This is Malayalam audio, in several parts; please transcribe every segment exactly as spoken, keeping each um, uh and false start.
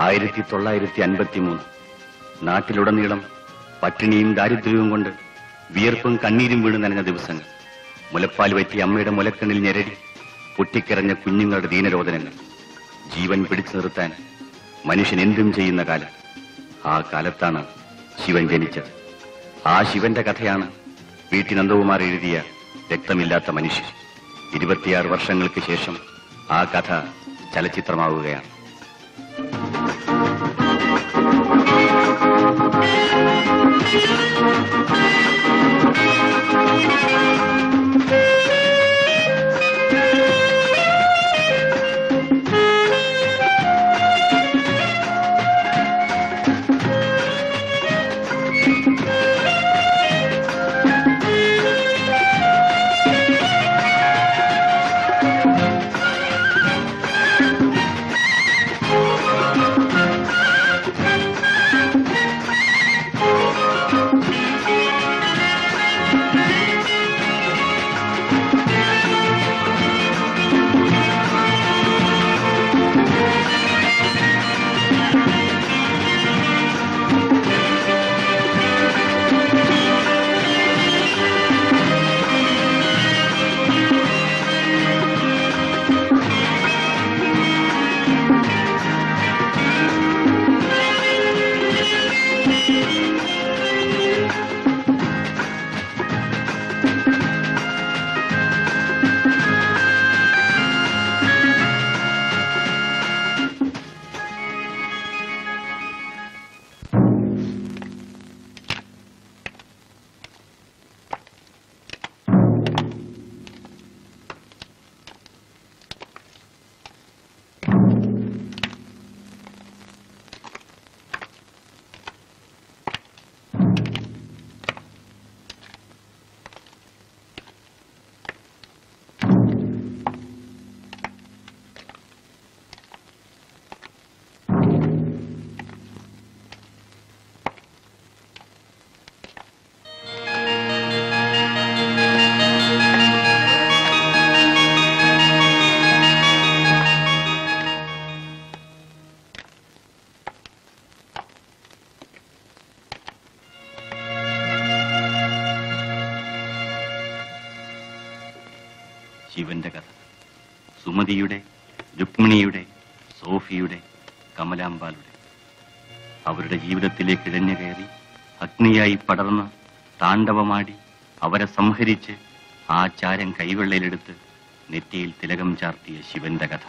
ആയിരത്തി തൊള്ളായിരത്തി അൻപത്തി മൂന്ന് നാട്ടിലുടനീളം പട്ടിണിയും ദാരിദ്ര്യവും കൊണ്ട് വിയർപ്പും കണ്ണീരും വീണ് നനഞ്ഞ ദിവസങ്ങൾ. മുലപ്പാൽ വറ്റിയ അമ്മയുടെ മുലക്കണ്ണിൽ ഞെരടി പൊട്ടിക്കരഞ്ഞ കുഞ്ഞുങ്ങളുടെ ദീനരോധനങ്ങൾ. ജീവൻ പിടിച്ചു നിർത്താൻ മനുഷ്യൻ എന്തും ചെയ്യുന്ന കാലം. ആ കാലത്താണ് ശിവൻ ജനിച്ചത്. ആ ശിവന്റെ കഥയാണ് പി ടി നന്ദകുമാർ എഴുതിയ രക്തമില്ലാത്ത മനുഷ്യൻ. ഇരുപത്തിയാറ് വർഷങ്ങൾക്ക് ശേഷം ആ കഥ ചലച്ചിത്രമാവുകയാണ്. ശിവന്റെ കഥ. സുമതിയുടെ, രുക്മിണിയുടെ, സോഫിയുടെ, കമലാമ്പാളുടെ അവരുടെ ജീവിതത്തിലേക്ക് ഇഴഞ്ഞു കയറി അഗ്നിയായി പടർന്ന് താണ്ഡവമാടി അവരെ സംഹരിച്ച് ആ ചാരം കൈവെള്ളയിലെടുത്ത് നെറ്റിയിൽ തിലകം ചാർത്തിയ ശിവന്റെ കഥ.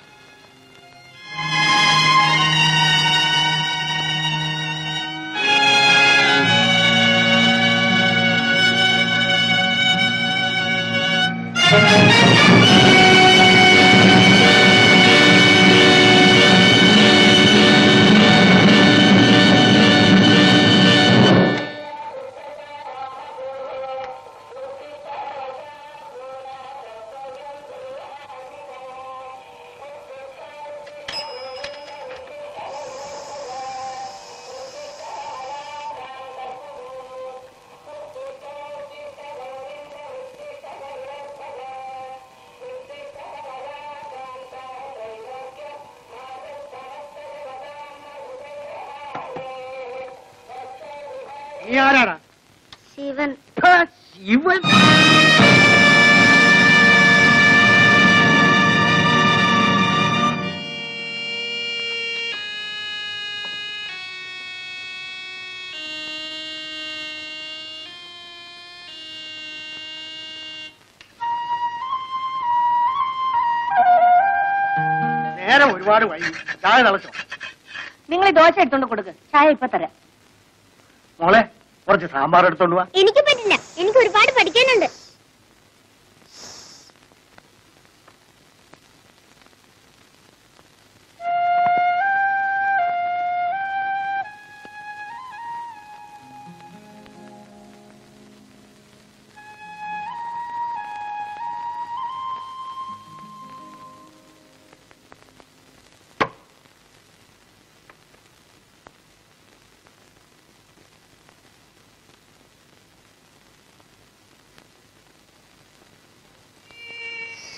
ശിവൻ. ശിവൻ നേരെ ഒരുപാട് വൈകി. ചായ തിളച്ചോ? നിങ്ങൾ ഈ ദോശ എടുത്തോണ്ട് കൊടുക്ക്, ചായ ഇപ്പൊ തരാം. മോളെ കുറച്ച് സാമ്പാർ എടുത്തോണ്ട് വാ. എനിക്ക് പറ്റില്ല, എനിക്ക് ഒരുപാട് പഠിക്കാനുണ്ട്.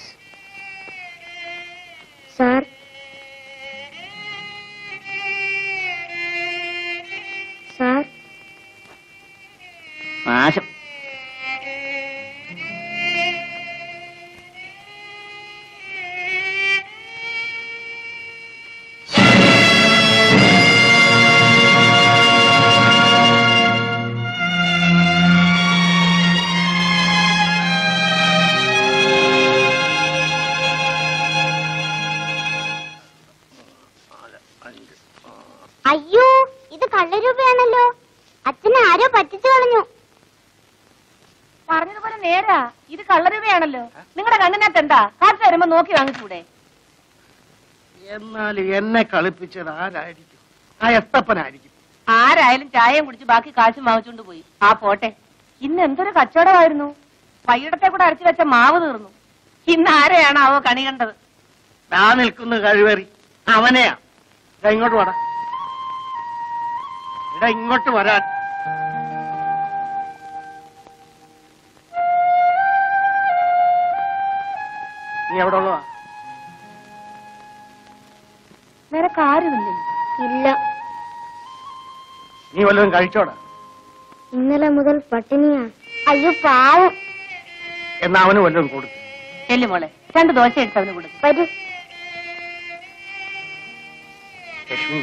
സാർ, നാശം. അയ്യോ, ഇത് കള്ളരൂപയാണല്ലോ. അച്ഛനെ ആരോ പറ്റിച്ചു കളഞ്ഞു. പറഞ്ഞതുപോലെ നേരാ, ഇത് കള്ളരൂപയാണല്ലോ. നിങ്ങളുടെ കണ്ണിനകത്ത് എന്താ? കാശ് വരുമ്പോ നോക്കി വാങ്ങിച്ചൂടെ? എന്നാൽ എന്നെ കളിപ്പിച്ചത് ആരായിരിക്കും? ആ എത്തപ്പനായിരിക്കും. ആരായാലും ചായയും കുടിച്ച് ബാക്കി കാശും വാങ്ങിച്ചോണ്ട് പോയി. ആ പോട്ടെ, ഇന്ന് എന്തൊരു കച്ചവടമായിരുന്നു. വൈകിടത്തെ കൂടെ അരച്ചു വെച്ച മാവ് തീർന്നു. ഇന്ന് ആരെയാണാവോ കണി കണ്ടത്? ആ നിൽക്കുന്ന കഴിവേറി അവനെയാ. ഇതാ ഇങ്ങോട്ട് വരാ. ഇടാ ഇങ്ങോട്ട് വരാൻ. നീ എവിടെ ഉള്ളതാ? നിനക്ക് ആരുമില്ലേ? ഇല്ല, നീ വല്ലതും കഴിച്ചോടാ? ഇന്നലെ മുതൽ പട്ടിണിയാ. അയ്യോ പാവം. എന്നാ അവന് വല്ലതും കൊടുക്കും. ചെല്ലു മോളെ, രണ്ട് ദോശ എടുത്ത് അവന് കൊടുക്കും. വരൂ. ലക്ഷ്മി,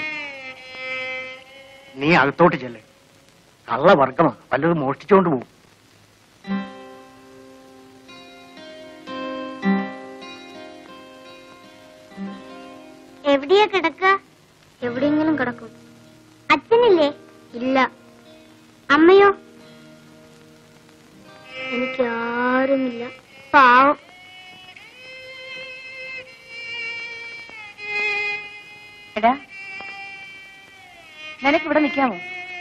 നീ അകത്തോട്ട് ചെല്ലേ. കള്ള വർഗമാ, വല്ലതും മോഷ്ടിച്ചോണ്ട് പോകും. എവിടെയാ കിടക്ക? എവിടെയെങ്കിലും കിടക്കും. അച്ഛനില്ലേ? ഇല്ല. അമ്മയോ? എനിക്ക് ആരുമില്ല. പാവം. എടാ, നിനക്ക് ഇവിടെ നിൽക്കാമോ?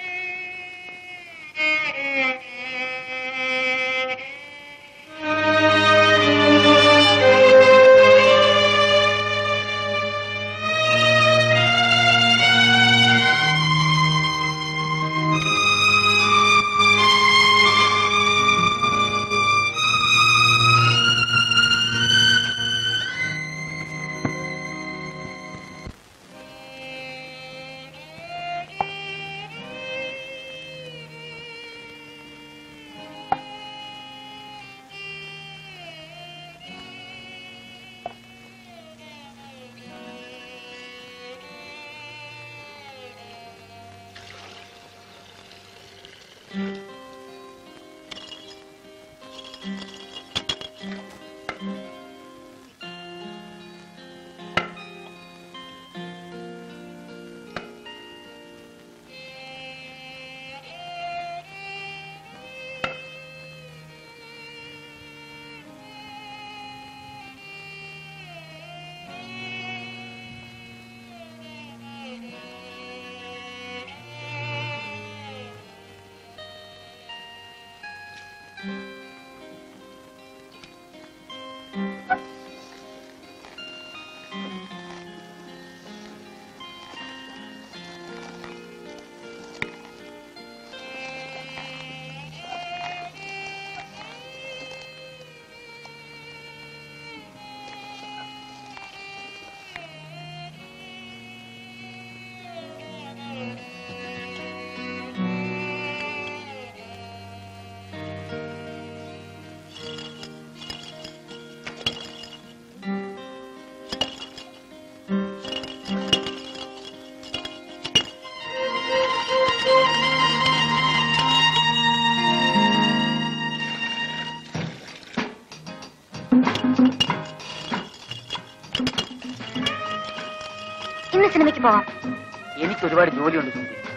ഇന്ന് സിനിമയ്ക്ക് പോവാം. എനിക്ക് ഒരുപാട് ജോലിയുണ്ട്.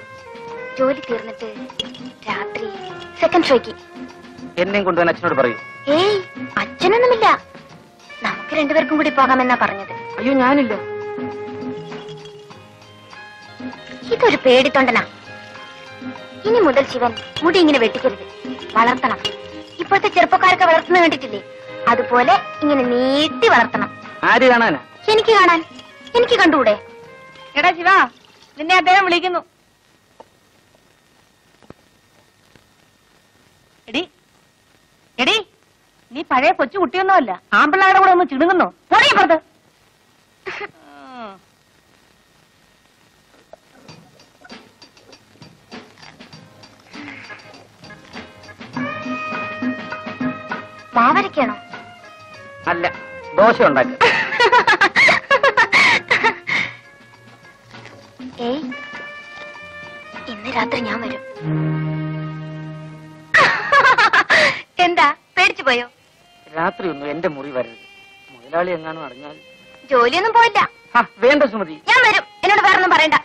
ജോലി തീർന്നിട്ട് രാത്രി സെക്കൻഡ് ഷോയ്ക്ക് എന്നെയും കൊണ്ടുപോകാൻ അച്ഛനോട് പറയൂ. ഏയ്, അച്ഛനൊന്നുമില്ല. നമുക്ക് രണ്ടുപേർക്കും കൂടി പോകാമെന്നാ പറഞ്ഞത്. അയ്യോ, ഞാനില്ല. ഇതൊരു പേടിത്തൊണ്ടനാ. ഇനി മുതൽ ശിവൻ മുടി ഇങ്ങനെ വെട്ടിക്കരുത്, വളർത്തണം. ഇപ്പോഴത്തെ ചെറുപ്പക്കാരൊക്കെ വളർത്തുന്ന കണ്ടിട്ടില്ലേ? അതുപോലെ ഇങ്ങനെ നീട്ടി വളർത്തണം. ആര് കാണാനാ? എനിക്ക് കാണാൻ. എനിക്ക് കണ്ടുകൂടെ? എടാ ശിവ, നിന്നെ അദ്ദേഹം വിളിക്കുന്നു. എടി എടി, നീ പഴയ കൊച്ചു കുട്ടിയൊന്നുമല്ല. ആമ്പിള്ളാരുടെ കൂടെ ഒന്ന് ചിടുങ്ങുന്നോ? പോടീ പുറത്ത്. മാവരയ്ക്കാണോ? അല്ല, ദോശ ഉണ്ടാക്കി. ഏയ്, ഇന്ന് രാത്രി ഞാൻ വരും. എന്താ പേടിച്ചു പോയോ? രാത്രി ഒന്നും എന്റെ മുറി വരരുത്. മുതലാളി എങ്ങാനും അറിഞ്ഞാൽ. ജോലിയൊന്നും പോയില്ല. വേണ്ട സുമതി, ഞാൻ വരും. എന്നോട് വേറൊന്നും പറയണ്ട.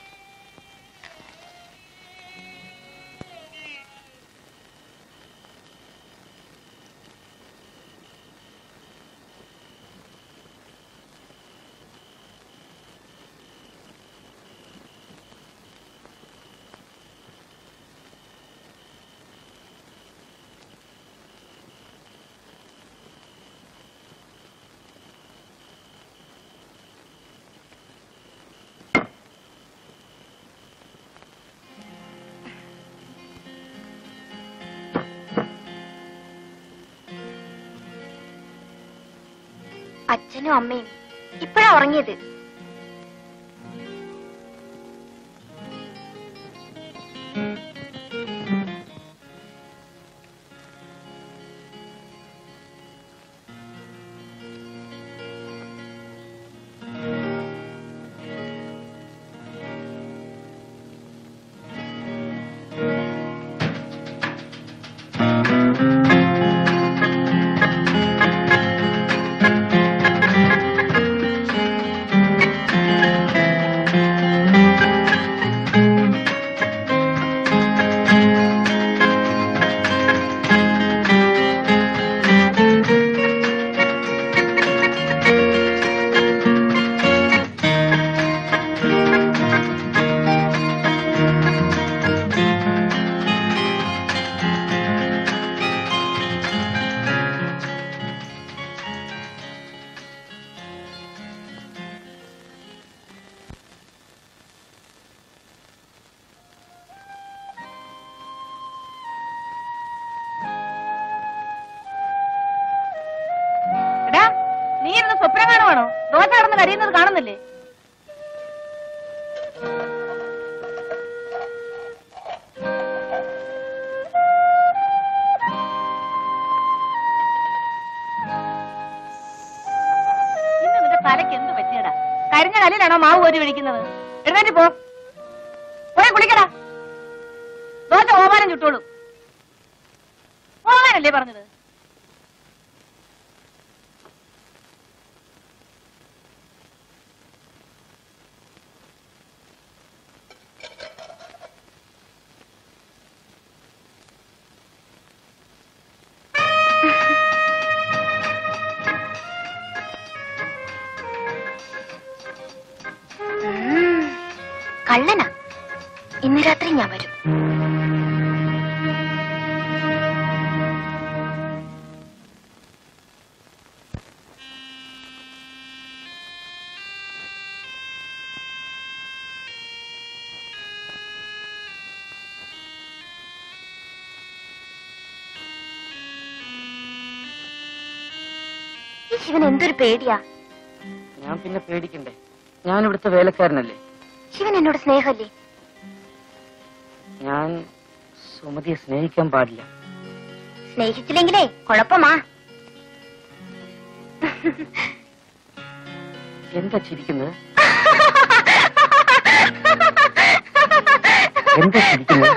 അച്ഛനും അമ്മയും ഇപ്പഴാ ഉറങ്ങിയത്. നീ ഇരുന്ന് സ്വപ്നം കാണുവാണോ? ദോശ കടന്ന് കരയുന്നത് കാണുന്നില്ലേ? ഇന്ന് നിന്റെ തലയ്ക്ക് എന്ത് പറ്റിയടാ? കരിഞ്ഞ കല്ലിലാണോ മാവ് കോരി ഒഴിക്കുന്നത്? എഴുന്നേറ്റ് പോ, പോയി കുളിക്കടാ. ദോശ ഓമാനം ചുട്ടോളൂ. പോകാനല്ലേ പറഞ്ഞത്? കള്ളനാ. ഇന്ന് രാത്രി ഞാൻ വരും. ഈ ശിവൻ എന്തൊരു പേടിയാ. ഞാൻ പിന്നെ പേടിക്കണ്ടേ? ഞാൻ ഇവിടുത്തെ വേലക്കാരനല്ലേ. ശിവൻ എന്നോട് സ്നേഹല്ലേ? ഞാൻ സുമതിയെ സ്നേഹിക്കാൻ പാടില്ല. സ്നേഹിച്ചില്ലെങ്കിലേ കുഴപ്പമാ. എന്താ ചിരിക്കുന്നത്? എന്താ ചിരിക്കുന്നത്?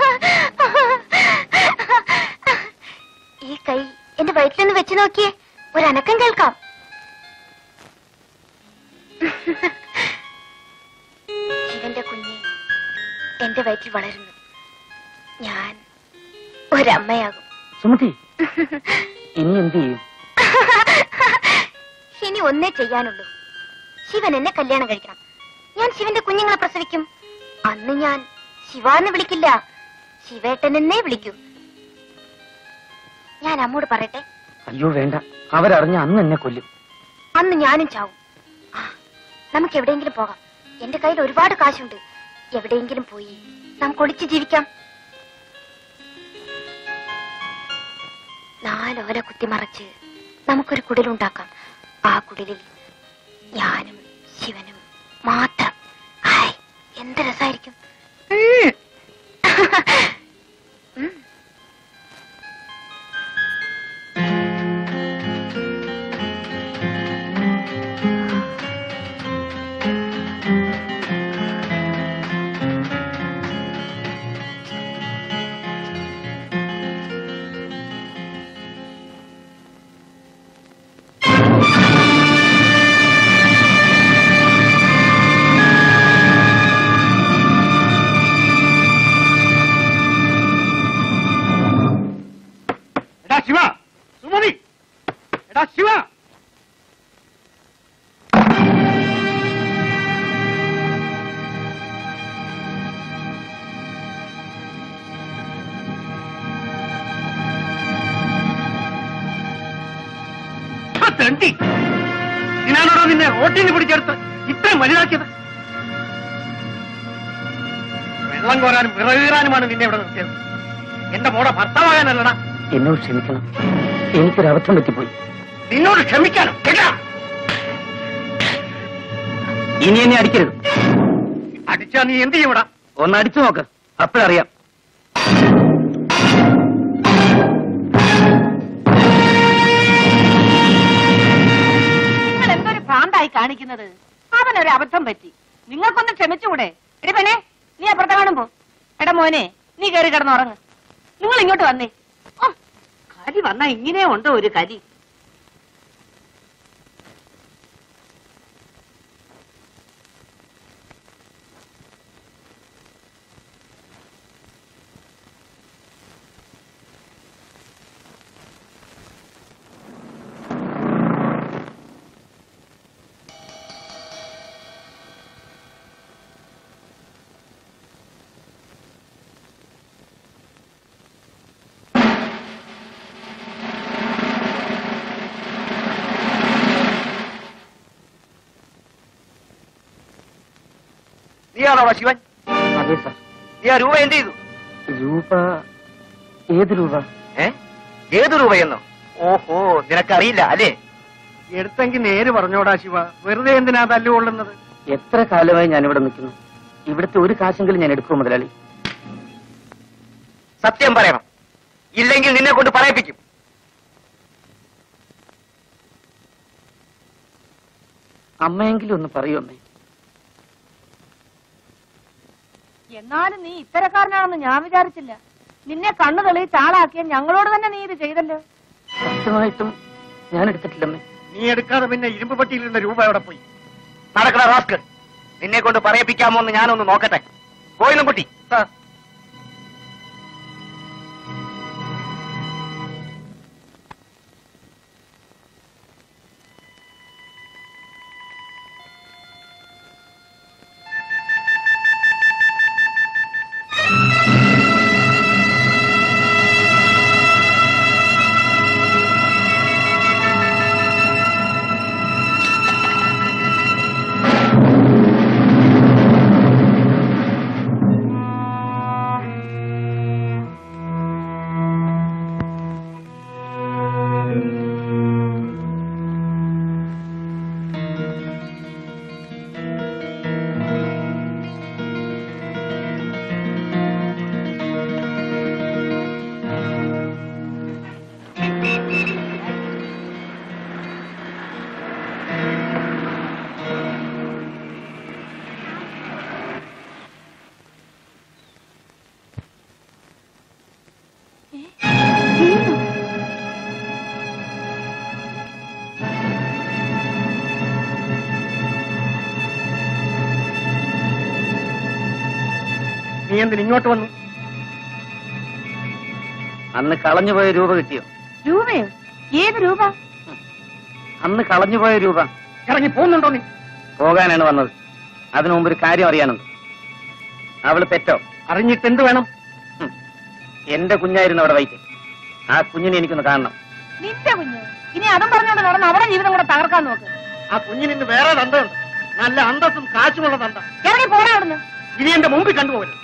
ഈ കൈ എന്റെ വയറ്റിലൊന്ന് വെച്ച് നോക്കിയേ, ഒരനക്കം കേൾക്കാം. ശിവന്റെ കുഞ്ഞ് എന്റെ വയറ്റിൽ വളരുന്നു. ഞാൻ ഒരമ്മയാകും. സുമതി, ഇനി എന്ത് ചെയ്യും? ഇനി ഒന്നേ ചെയ്യാനുള്ളൂ. ശിവൻ എന്നെ കല്യാണം കഴിക്കണം. ഞാൻ ശിവന്റെ കുഞ്ഞുങ്ങളെ പ്രസവിക്കും. അന്ന് ഞാൻ ശിവാന്ന് വിളിക്കില്ല, ശിവേട്ടൻ എന്നേ വിളിക്കൂ. ഞാൻ അമ്മോട് പറയട്ടെ? അയ്യോ വേണ്ട, അവരറിഞ്ഞ അന്ന് എന്നെ കൊല്ലും. അന്ന് ഞാനും ചാവും. നമുക്ക് എവിടെയെങ്കിലും പോകാം. എന്റെ കയ്യിൽ ഒരുപാട് കാശുണ്ട്. എവിടെയെങ്കിലും പോയി നമുക്ക് ഒളിച്ച് ജീവിക്കാം. നാലോല കുത്തിമറച്ച് നമുക്കൊരു കുടിലുണ്ടാക്കാം. ആ കുടിലിൽ ഞാനും ശിവനും മാത്രം. ഹായ്, എന്ത് രസായിരിക്കും. തെണ്ടി, ഇതിനാണോ നിന്നെ റോട്ടിന് പിടിച്ചെടുത്ത് ഇത്രയും വലുതാക്കിയത്? വെള്ളം കോരാനും വിറകീറാനുമാണ് നിന്നെ ഇവിടെ നിർത്തിയത്. എന്റെ മോടെ ഭർത്താവാകാനല്ലടാ. എന്നോട് ക്ഷമിക്കണം, എനിക്കൊരു അബദ്ധം പറ്റിപ്പോയി. നിന്നോട് ക്ഷമിക്കാനോ? കേട്ടാ, ഇനി എന്നെ അടിക്കരുത്. അടിച്ചാ നീ എന്ത് ചെയ്യൂടാ? ഒന്ന് അടിച്ചു നോക്ക്, അപ്പോഴറിയാം. നിങ്ങൾ എന്തൊരു ഭ്രാന്തായി കാണിക്കുന്നത്? അവനൊരു അബദ്ധം പറ്റി, നിങ്ങൾക്കൊന്ന് ക്ഷമിച്ചുകൂടെ? എടി പെണ്ണേ, നീ അപ്പുറത്തെ കാണുമ്പോ. എടാ മോനെ, നീ കയറി കിടന്നുറങ്ങ്. നിങ്ങൾ ഇങ്ങോട്ട് വന്നേ. ഓ, കലി വന്നാ ഇങ്ങനെ ഉണ്ടോ ഒരു കലി? നീയാണോ ശിവൻ? അതെ സാർ. നീ ആ രൂപ എന്ത് ചെയ്തു? രൂപ? ഏത് രൂപ? ഏ, ഏത് രൂപയെന്നോ? ഓഹോ, നിനക്കറിയില്ല അല്ലേ? എടുത്തെങ്കിൽ നേര് പറഞ്ഞോടാ ശിവ, വെറുതെ എന്തിനാ തല്ലുകൊള്ളുന്നത്? എത്ര കാലമായി ഞാനിവിടെ നിൽക്കുന്നു, ഇവിടുത്തെ ഒരു കാശെങ്കിലും ഞാൻ എടുക്കുമോ മുതലാളി? സത്യം പറയണം, ഇല്ലെങ്കിൽ നിന്നെ കൊണ്ട് പറയിപ്പിക്കും. അമ്മയെങ്കിലും ഒന്ന് പറയൂ അമ്മേ. എന്നാലും നീ ഇത്തരക്കാരനാണെന്ന് ഞാൻ വിചാരിച്ചില്ല. നിന്നെ കണ്ണു തെളിയിച്ച് ആളാക്കിയ ഞങ്ങളോട് തന്നെ നീ ഇത് ചെയ്തല്ലോ. സത്യമായിട്ടും ഞാൻ എടുത്തിട്ടില്ലമ്മേ. നീ എടുക്കാതെ പിന്നെ ഇരുമ്പ് പട്ടിയിലുള്ള രൂപ എവിടെ പോയി? നടക്കണ റാസ്കൽ, നിന്നെ കൊണ്ട് പറയിപ്പിക്കാമോ എന്ന് ഞാനൊന്ന് നോക്കട്ടെ. പോയിന്നും കുട്ടി. നീ എന്തിന് ഇങ്ങോട്ട് വന്നു? അന്ന് കളഞ്ഞുപോയ രൂപ കിട്ടിയോ? രൂപയോ? ഏത് രൂപ? അന്ന് കളഞ്ഞുപോയ രൂപ. ഇറങ്ങി പോകുന്നുണ്ടോ നീ? പോകാനാണ് വന്നത്. അതിനു മുമ്പ് ഒരു കാര്യം അറിയാനുണ്ട്. അവള് പെറ്റോ? അറിഞ്ഞിട്ട് എന്ത് വേണം? എന്റെ കുഞ്ഞായിരുന്നു അവിടെ വൈറ്റ്. ആ കുഞ്ഞിനെ എനിക്കൊന്ന് കാണണം. നിന്റെ കുഞ്ഞ് ഇനി അതും പറഞ്ഞോണ്ട് നടന്ന് അവരുടെ ജീവിതം കൂടെ തകർക്കാൻ നോക്ക്. ആ കുഞ്ഞിന് ഇന്ന് വേറെ തന്തയുണ്ട്, നല്ല അന്തസ്സും കാശുമുള്ള തന്ത. ഇറങ്ങി പോരാ അവിടുന്ന്. ഇനി എന്റെ മുമ്പിൽ കണ്ടുപോകരുത്.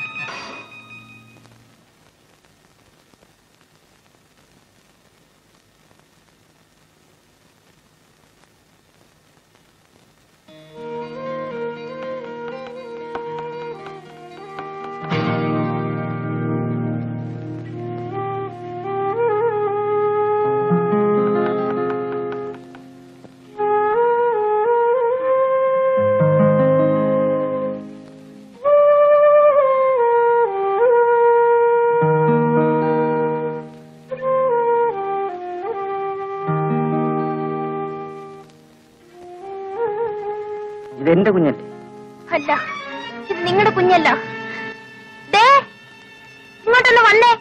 ഇതെന്റെ കുഞ്ഞല്ലേ? അല്ല, ഇത് നിങ്ങളുടെ കുഞ്ഞല്ല. ദേ, ഇങ്ങോട്ടൊന്ന് വന്നേ.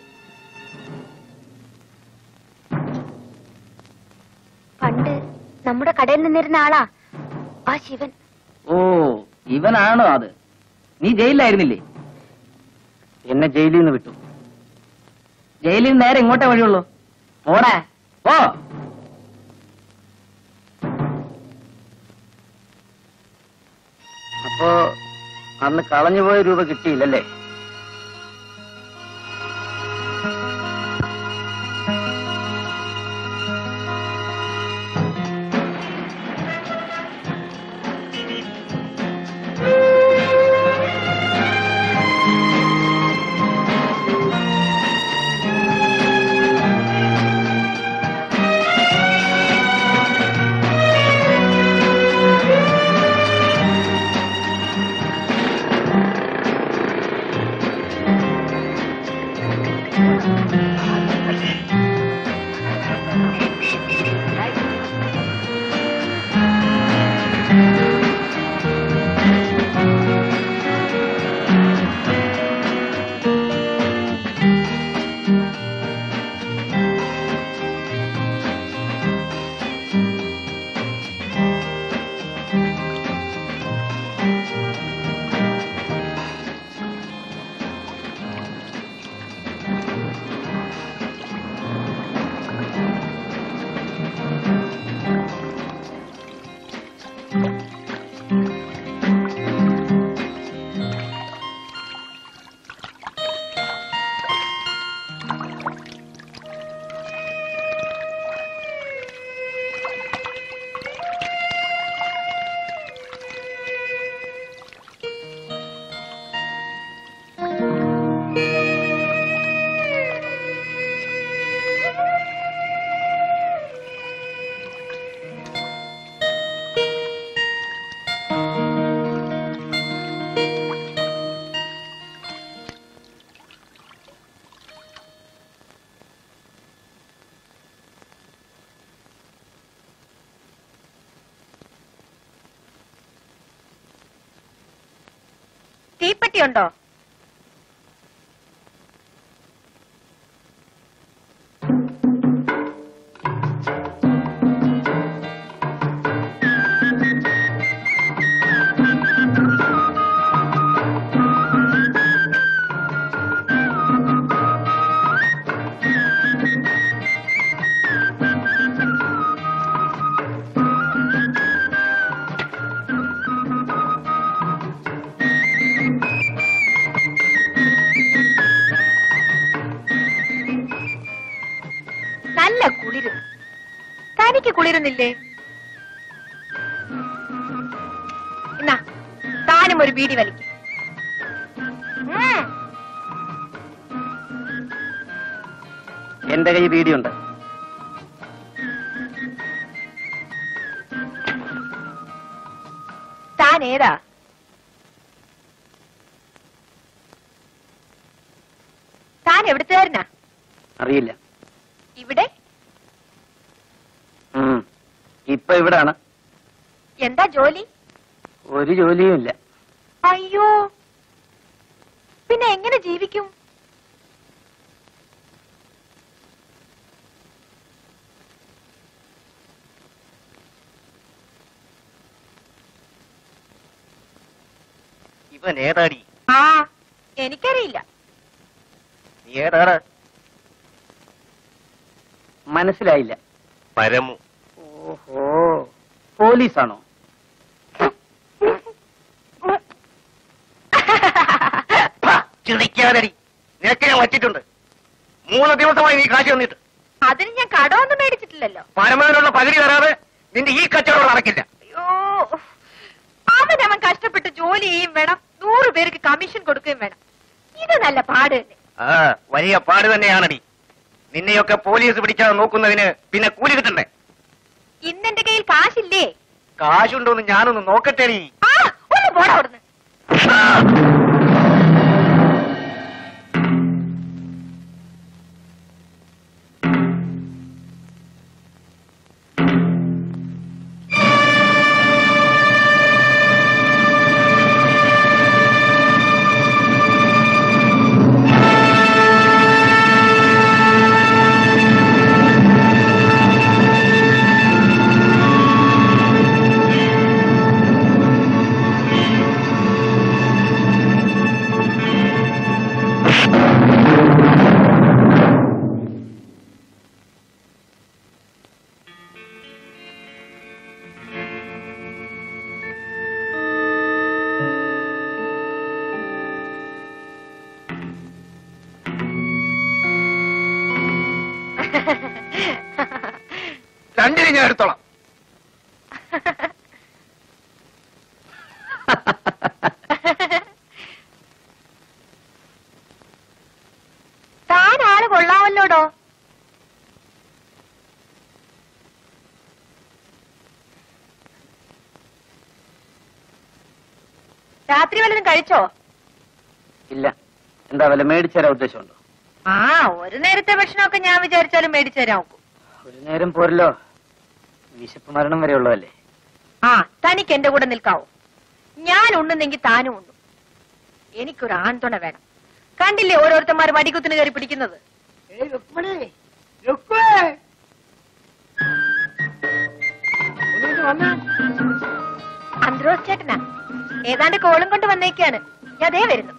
പണ്ട് നമ്മുടെ കടയിൽ നിന്നിരുന്ന ആളാ ആ ശിവൻ. ഓ, ഇവനാണോ അത്? നീ ജയിലിലായിരുന്നില്ലേ? എന്നെ ജയിലിൽ നിന്ന് വിട്ടു. ജയിലിൽ നിന്ന് നേരെ ഇങ്ങോട്ടേ വഴിയുള്ളൂ. ഓടാ ഓ. അപ്പോ അന്ന് കളഞ്ഞുപോയ രൂപ കിട്ടിയില്ലല്ലേ? തീപ്പെട്ടിയുണ്ടോ? തനിക്ക് കുളിരുന്നില്ലേ? എന്നാ താനും ഒരു ബീഡി വലിക്കും. എന്റെ കൈ ബീഡിയുണ്ട്. താൻ ഏതാ? താൻ എവിടുത്തുകാരനാ? അറിയില്ല. ഇവിടെ? ഇപ്പൊ ഇവിടാണ്. എന്താ ജോലി? ഒരു ജോലിയും ഇല്ല. അയ്യോ, പിന്നെ എങ്ങനെ ജീവിക്കും? ഇവൻ ഏതാടി? ആ, എനിക്കറിയില്ല. നീ ഏതാണ്? മനസ്സിലായില്ല. പരമു. ഓഹോ, പോലീസാണോ? ചിരിക്കാനടി, നിനക്ക് ഞാൻ വച്ചിട്ടുണ്ട്. മൂന്ന് ദിവസമായി നീ കാശ് തന്നിട്ട്. അതിന് ഞാൻ കടമൊന്നും മേടിച്ചിട്ടില്ലല്ലോ. പരമവിനുള്ള പകുതി വരാതെ നിന്റെ ഈ കച്ചവടം നടക്കില്ല. അയ്യോ, അവനവൻ കഷ്ടപ്പെട്ട് ജോലി ചെയ്യും വേണം, നൂറ് പേർക്ക് കമ്മീഷൻ കൊടുക്കുകയും വേണം. ഇത് നല്ല പാട് തന്നെ. ആ, വലിയ പാട് തന്നെയാണടി. നിന്നെയൊക്കെ പോലീസ് പിടിക്കാതെ നോക്കുന്നതിന് പിന്നെ കൂലി കിട്ടണ്ടേ? ഇന്നെന്റെ കയ്യിൽ കാശില്ലേ? കാശുണ്ടോന്ന് ഞാനൊന്ന് നോക്കട്ടെ. ആ, ഒന്ന് പോടാ അവിടുന്ന്. രണ്ടിനെ ഞാൻ എടുത്തോളാം. താൻ ആള് കൊള്ളാമല്ലോടോ. രാത്രി വല്ലതും കഴിച്ചോ? ഇല്ല. എന്താ വല്ല മേടിച്ചു തരാൻ ഉദ്ദേശമുണ്ടോ? ആ, ഒരു നേരത്തെ ഭക്ഷണമൊക്കെ ഞാൻ വിചാരിച്ചാലും മേടിച്ചു തരാൻ നോക്കും. ഒരു നേരം പോരല്ലോ, വിശപ്പ് മരണം വരെ ഉള്ളതല്ലേ. ആ, തനിക്ക് എന്റെ കൂടെ നിൽക്കാവോ? ഞാൻ ഉണ്ണുന്നെങ്കിൽ താനും ഉണ്ണു. എനിക്കൊരു ആൺതുണ വേണം. കണ്ടില്ലേ ഓരോരുത്തന്മാർ വടികുത്തിന് കയറി പിടിക്കുന്നത്? അന്ത്രോസ് ചേട്ടനാ, ഏതാണ്ട് കോളും കൊണ്ട് വന്നേക്കാണ്. ഞാൻ ദേ വരുന്നു.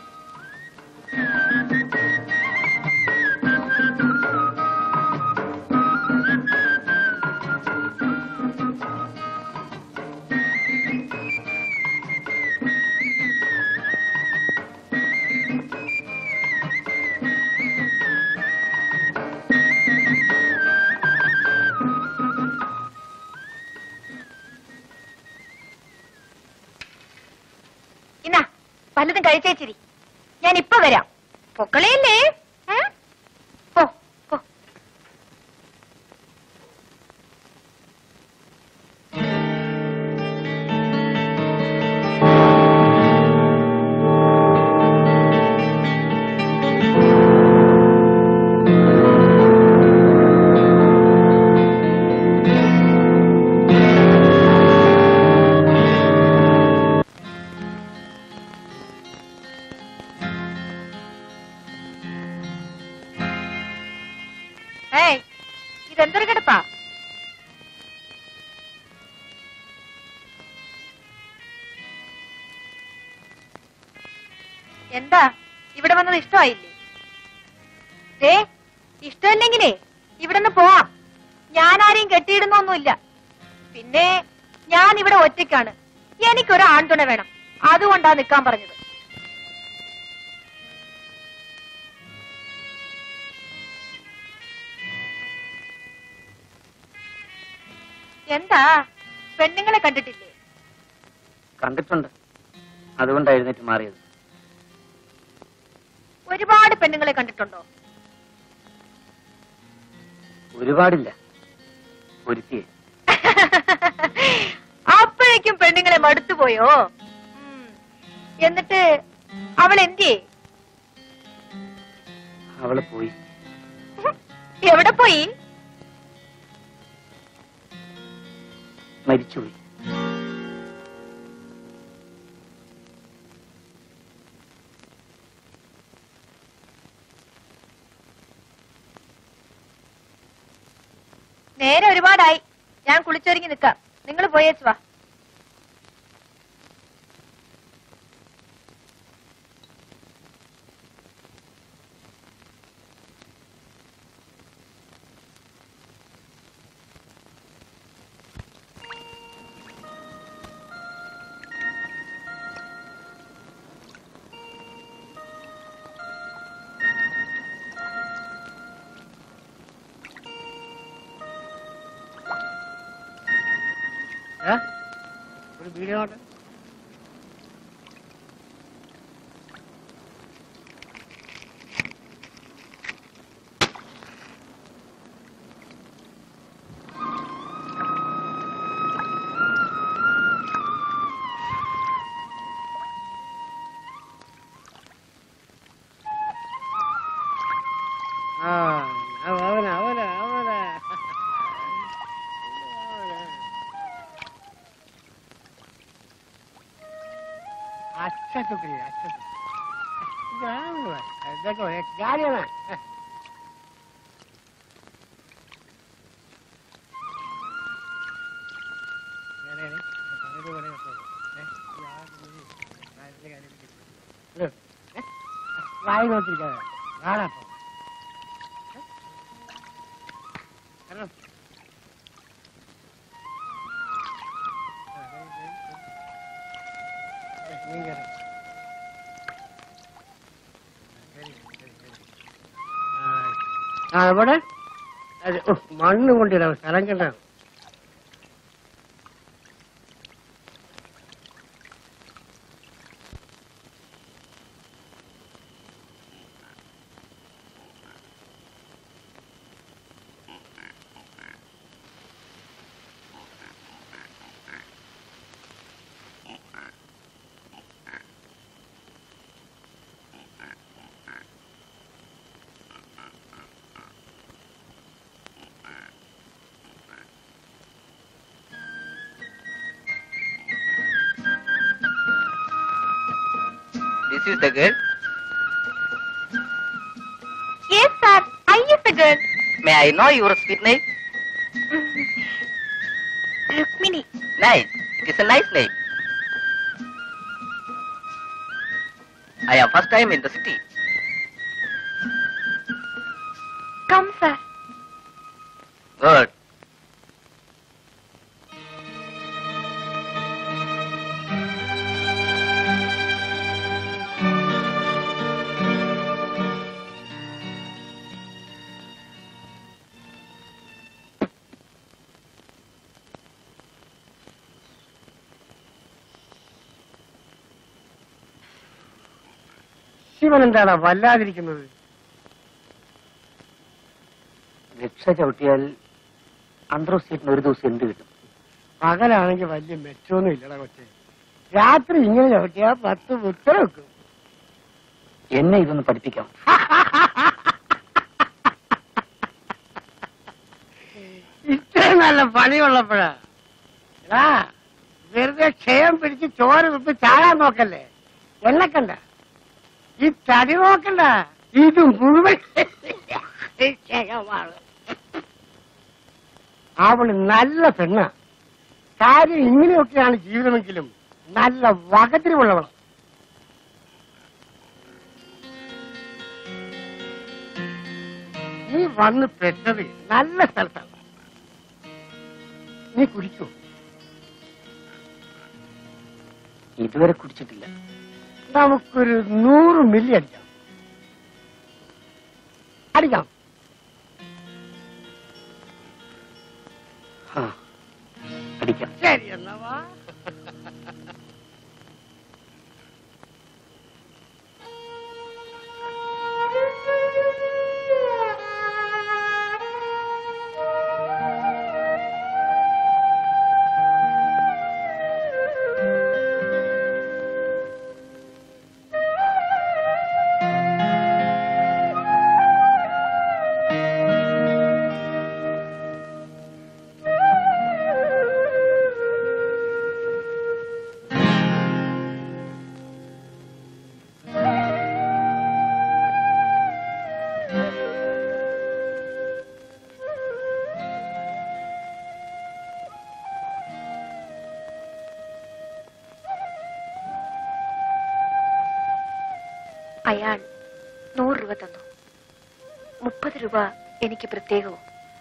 ഇന്നാ പലതും കഴിച്ചേച്ചിരി. ഞാൻ ഇപ്പൊ വരാം. പൊക്കളയല്ലേ? പോ പോ. ഏയ്, ഇതെന്തൊരു കിടപ്പാ? എന്താ ഇവിടെ വന്നത് ഇഷ്ടമായില്ലേ? ഏ, ഇഷ്ടമല്ലെങ്കിലേ ഇവിടെ നിന്ന് പോവാം. ഞാൻ ആരെയും കെട്ടിയിടുന്നൊന്നുമില്ല. പിന്നെ ഞാൻ ഇവിടെ ഒറ്റയ്ക്കാണ്. എനിക്കൊരു ആൺതുണ വേണം. അതുകൊണ്ടാ നിൽക്കാൻ പറഞ്ഞത്. എന്താ, പെണ്ണുങ്ങളെ കണ്ടിട്ടില്ലേ? കണ്ടിട്ടുണ്ട്, അതുകൊണ്ടാ എഴുന്നേറ്റ് മാറിയത്. ഒരുപാട് പെണ്ണുങ്ങളെ കണ്ടിട്ടുണ്ടോ? ഒരുപാടില്ല, ഒരുത്തിയെ. അപ്പോഴേക്കും പെണ്ണുങ്ങളെ മടുത്തുപോയോ? എന്നിട്ട് അവൾ എന്തിയേ? അവള് പോയി. എവിടെ പോയി? മരിച്ചുപോയി. നേരെ ഒരുപാടായി. ഞാൻ കുളിച്ചൊരുങ്ങി നിൽക്കാം. നിങ്ങൾ പോയേച്ചു വാ. ഒരു വീഡിയോ ആ അവന അവന അവന अच्छा शुक्रिया, अच्छा शुक्रिया। देखो एक गाड़ी है ना, വായി നോക്കിരിക്കാതെ കാണാ പോ. ആ ഇവിടെ അതെ മണ്ണ് കൊണ്ടിടാം സ്ഥലം കണ്ട. This is the girl. Yes, sir. I is the girl. May I know your sweet name? Rukmini. Nice. It is a nice name. I am first time in the city. Come, sir. Good. Shivan എന്താണ് വല്ലാതിരിക്കുന്നത്? രക്ഷ ചവിട്ടിയാൽ അന്തർസീറ്റിന് ഒരു ദിവസം എന്ത് കിട്ടും? പകലാണെങ്കിൽ വലിയ മെച്ചൊന്നും ഇല്ലടാ കൊച്ചെ. രാത്രി ഇങ്ങനെ ചവിട്ടിയാ പത്ത് ഉത്തര വെക്കും. എന്നെ ഇതൊന്ന് പഠിപ്പിക്കാം. ഇത്രയും നല്ല പണിയുള്ളപ്പോഴാ എടാ വെറുതെ ക്ഷയം പിടിച്ച് ചോര വിപ്പ് ചാടാൻ നോക്കല്ലേ. എന്നെ കണ്ട ഈ തടി നോക്കണ്ട, ഇത് മുഴുവൻ ക്ഷയമാണ്. അവള് നല്ല പെണ്ണ. കാര്യം ഇങ്ങനെയൊക്കെയാണ് ജീവിതമെങ്കിലും നല്ല വകതിരിവുള്ളവള്. നീ വന്ന് പെട്ടത് നല്ല സ്ഥലത്താണ്. നീ കുടിക്കൂ. ഇതുവരെ കുടിച്ചിട്ടില്ല. നമുക്കൊരു നൂറ് മില്ലി അടിക്കാം. അടിക്കാം. ആ, അടിക്കാം. ശരി എന്നാ വാ. അയാൾ നൂറ് രൂപ തന്നു. മുപ്പത് രൂപ എനിക്ക് പ്രത്യേകവും.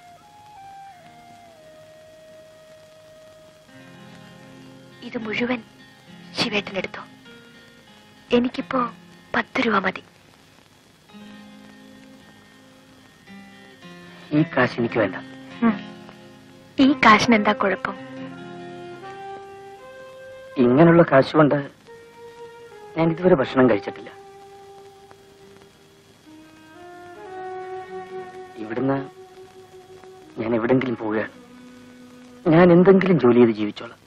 ഇത് മുഴുവൻ ശിവേട്ടനെടുത്തു. എനിക്കിപ്പോ പത്ത് രൂപ മതി. ഈ കാശ് എനിക്ക് വേണ്ട. ഈ കാശിന് എന്താ കുഴപ്പം? ഇങ്ങനെയുള്ള കാശ് കൊണ്ട് ഞാൻ ഇതുവരെ ഭക്ഷണം കഴിച്ചിട്ടില്ല. ഇവിടുന്ന് ഞാൻ എവിടെങ്കിലും പോവുകയാണ്. ഞാൻ എന്തെങ്കിലും ജോലി ചെയ്ത് ജീവിച്ചോളാം.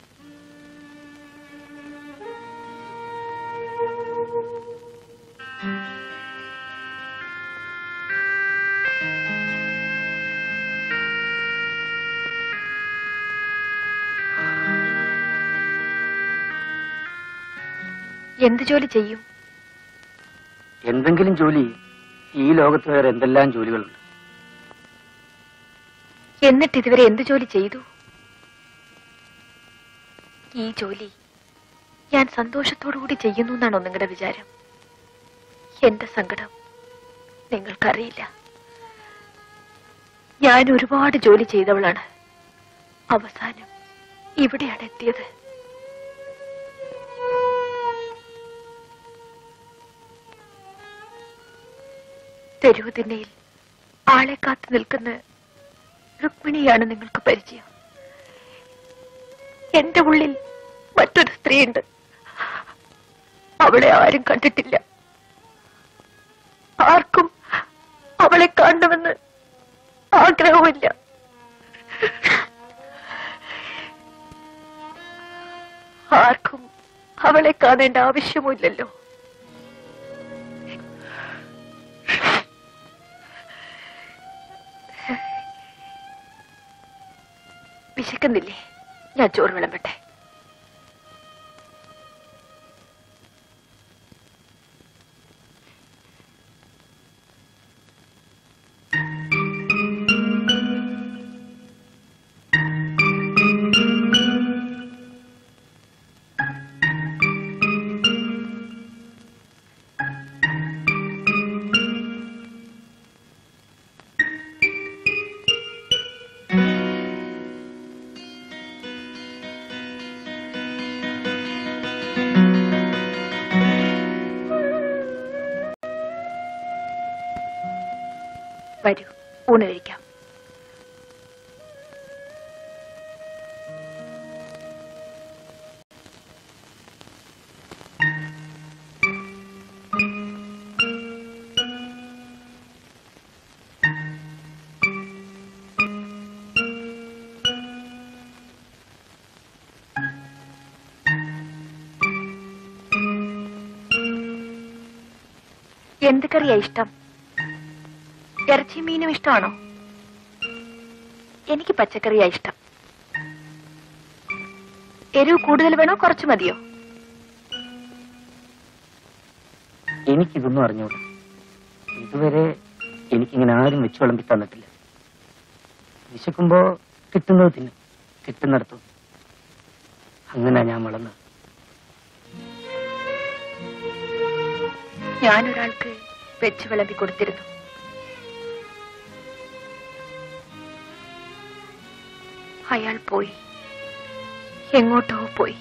എന്ത് ജോലി ചെയ്യും? എന്തെങ്കിലും ജോലി. ഈ ലോകത്ത് വേറെ എന്തെല്ലാം ജോലികളുണ്ട്. എന്നിട്ട് ഇതുവരെ എന്ത് ജോലി ചെയ്തു? ഈ ജോലി ഞാൻ സന്തോഷത്തോടുകൂടി ചെയ്യുന്നു എന്നാണോ നിങ്ങളുടെ വിചാരം? എന്റെ സങ്കടം നിങ്ങൾക്കറിയില്ല. ഞാൻ ഒരുപാട് ജോലി ചെയ്തവളാണ്. അവസാനം ഇവിടെയാണ് എത്തിയത്. തെരുവ് തിണ്ണയിൽ ആളെ കാത്തു നിൽക്കുന്ന രുക്മിണിയാണ് നിങ്ങൾക്ക് പരിചയം. എന്റെ ഉള്ളിൽ മറ്റൊരു സ്ത്രീയുണ്ട്. അവളെ ആരും കണ്ടിട്ടില്ല. ആർക്കും അവളെ കാണണമെന്ന് ആഗ്രഹമില്ല. ആർക്കും അവളെ കാണേണ്ട ആവശ്യമില്ലല്ലോ. വിശക്കുന്നില്ലേ? ഞാൻ ചോറ് വിളമ്പട്ടെ. വരൂ, ഊണ് കഴിക്കാം. എന്ത് കറിയാ ഇഷ്ടം? ഇറച്ചി മീനും ഇഷ്ടമാണോ? എനിക്ക് പച്ചക്കറിയാ ഇഷ്ടം. എരിവ് കൂടുതൽ വേണോ കുറച്ച് മതിയോ? എനിക്കിതൊന്നും അറിഞ്ഞൂടാ. ഇതുവരെ എനിക്കിങ്ങനെ ആരും വെച്ചു വിളമ്പി തന്നിട്ടില്ല. വിശക്കുമ്പോ കിട്ടുന്നത് തിന്നും, കിട്ടുന്നിടത്തും. അങ്ങനെ ഞാൻ വളർന്നത്. ഞാനൊരാൾക്ക് വെച്ച് വിളമ്പി കൊടുത്തിരുന്നു. അയാൾ പോയി, എങ്ങോട്ടോ പോയി.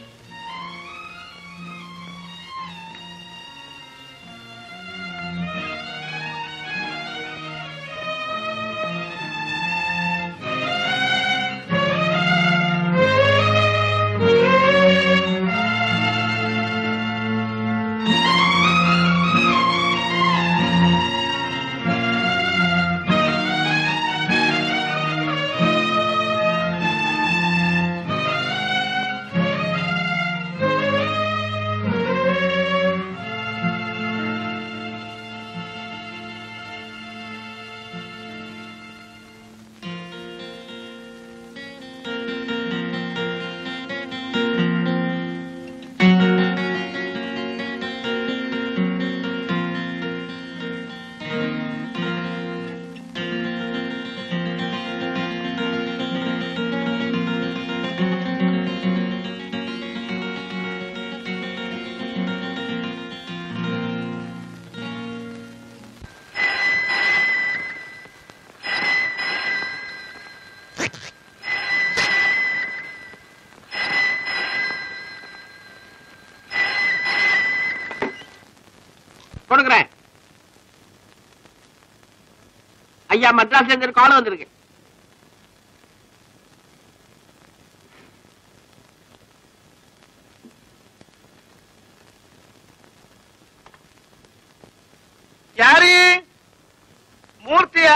கொடுக்கிறேன். ஐயா மദ്ராஸ்ல இருந்து கால் வந்திருக்கு. யாரு? மூர்த்தியா?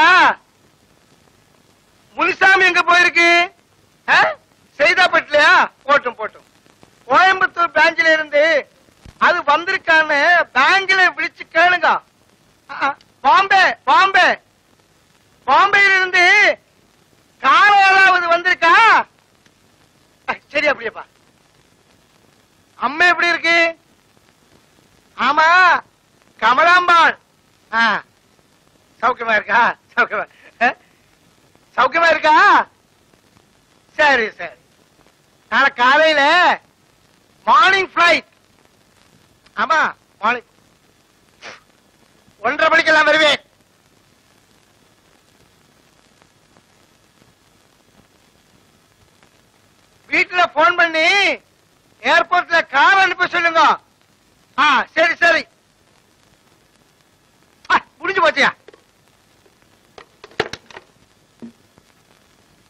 முனிசாமி எங்க போயிருக்கு? செய்தாப்பட்டிலையா? போட்டும் போட்டும். கோயம்புத்தூர் பிராஞ்சில இருந்து அது வந்திருக்கான்னு பேங்க்ல விழிச்சு கேளுங்க. பாம்பே பாம்பே பாம்பேல இருந்து கார் ஏதாவது வந்திருக்கா? சரி அப்படியேப்பா. அம்மா எப்படி இருக்கு? ஆமா கமலாம்பாள். சௌக்கியமா இருக்கா? சௌக்கியமா சௌக்கியமா இருக்கா? சரி சரி. நாளை காலையில மார்னிங் பிளைட். ஆமா மார்னிங் ஒன்றரை மணிக்கெல்லாம் வருவேன். வீட்டுல போன் பண்ணி ஏர்போர்ட்ல கார் அனுப்ப சொல்லுங்க. ஆ சரி சரி. முடிஞ்சு போச்சியா?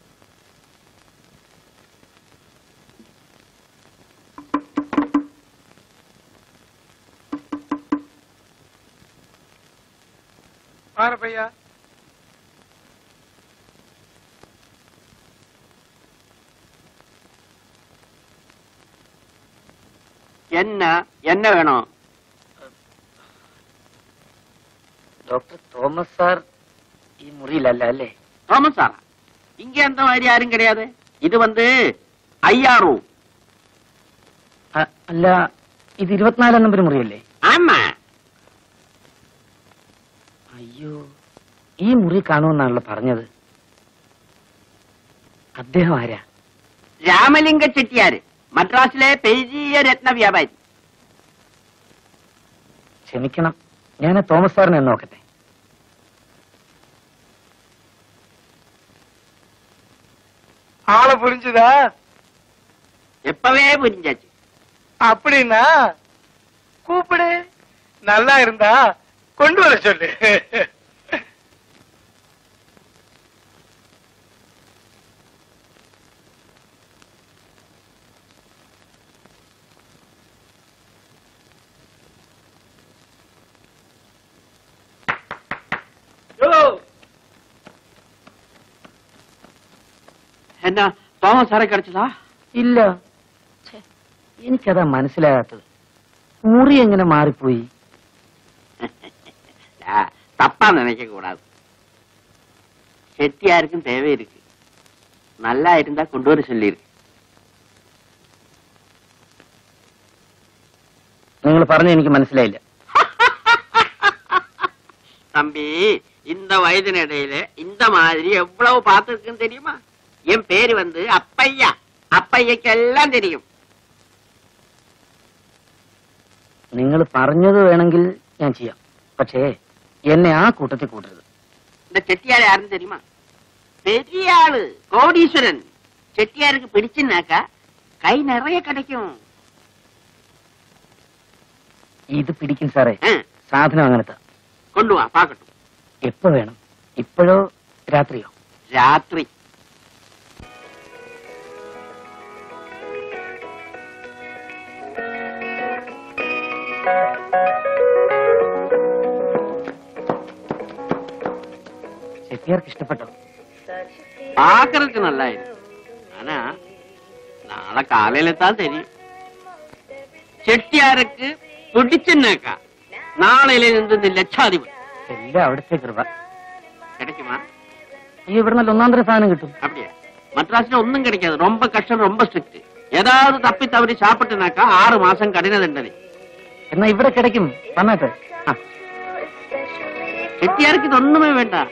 பாருப்பையா. என்ன என்ன வேணும்? ഡോക്ടർ തോമസ് സാർ ഈ മുറിയിലല്ല അല്ലേ? തോമസ് സാറാ? இங்க அந்த மாதிரி யாரும் கிடையாது. இது வந்து ஐயா ரூம். അല്ല, ഇത് ഇരുപത്തിനാലാം നമ്പർ മുറിയല്ലേ? ஆமா. അയ്യോ, ഈ മുറി കാണുമെന്നാണല്ലോ പറഞ്ഞത്. അദ്ദേഹം ആരാ? രാമലിംഗ ചെട്ടിയാര്, മദ്രാസിലെ പെരിയ രത്ന വ്യാപാരി. ക്ഷമിക്കണം, ഞാൻ തോമസ് സാറിനെ ഒന്ന് നോക്കട്ടെ. ஆளை புரிஞ்சுதா? எப்பவே புரிஞ்சாச்சு. அப்படின்னா கூப்பிடு, நல்லா இருந்தா கொண்டு வர சொல்லு. എന്നാ തോമസ് സാറെ கிடைச்சதா? ഇല്ല, എനിക്കതാ മനസ്സിലാകാത്തത്. മുറി എങ്ങനെ മാറിപ്പോയി? தப்பா நினைக்க கூடாது. செட்டியாருக்கும் தேவை இருக்கு. நல்லா இருந்தா கொண்டு வர சொல்லிருக்கு. നിങ്ങൾ പറഞ്ഞ എനിക്ക് മനസ്സിലായില്ല. தம்பி, இந்த வயதினிடையில இந்த மாதிரி எவ்வளவு பார்த்திருக்குன்னு தெரியுமா? என் பேரு வந்து அப்பையா. அப்பையக்கு எல்லாம் தெரியும். നിങ്ങൾ പറഞ്ഞത് വേണമെങ്കിൽ ഞാൻ ചെയ്യാം, പക്ഷേ എന്നെ ആ കൂട്ടത്തിൽ കൂട്ടരുത്. இந்த செட்டியார் யாருன்னு தெரியுமா? பெரிய ஆளு, கோடீஸ்வரன். செட்டியாருக்கு பிடிச்சுனாக்கா கை நிறைய கிடைக்கும். ഇത് പിടിക്കും സാറേ, ஆ, സാധനം അങ്ങനത്തെ. கொண்டு வா பாக்கட்டும். എപ്പോ വേണം? ഇപ്പോഴോ രാത്രിയോ? ராத்திரி. ചെട്ടിയാർക്ക് ഇഷ്ടപ്പെട്ടോ? பாக்குறதுக்கு நல்லா இருக்கு. ஆனா நாளை காலையில தான் தெரியும். செட்டியாருக்கு பிடிச்சுனாக்கா நாளையில இருந்து லட்சாதிபதி. എല്ലാം അവിടുത്തെ കൃപ. கிடைக்குமா? ഈ ഇവിടെ നല്ല ഒന്നാം തരം സാധനം കിട്ടും. அப்படியா? மദ്ராஸ்ல ஒன்னும் கிடைக்காது. ரொம்ப கஷ்டம், ரொம்ப ஸ்ட்ரிக்ட். ஏதாவது தப்பி தவறி சாப்பிட்டுனாக்கா ஆறு மாசம் கடின தண்டனை. എന്നാ ഇവിടെ കിടക്കും. വന്നാട്ടെ. ആ, செட்டியாருக்கு இது ஒண்ணுமே வேண்டாம்.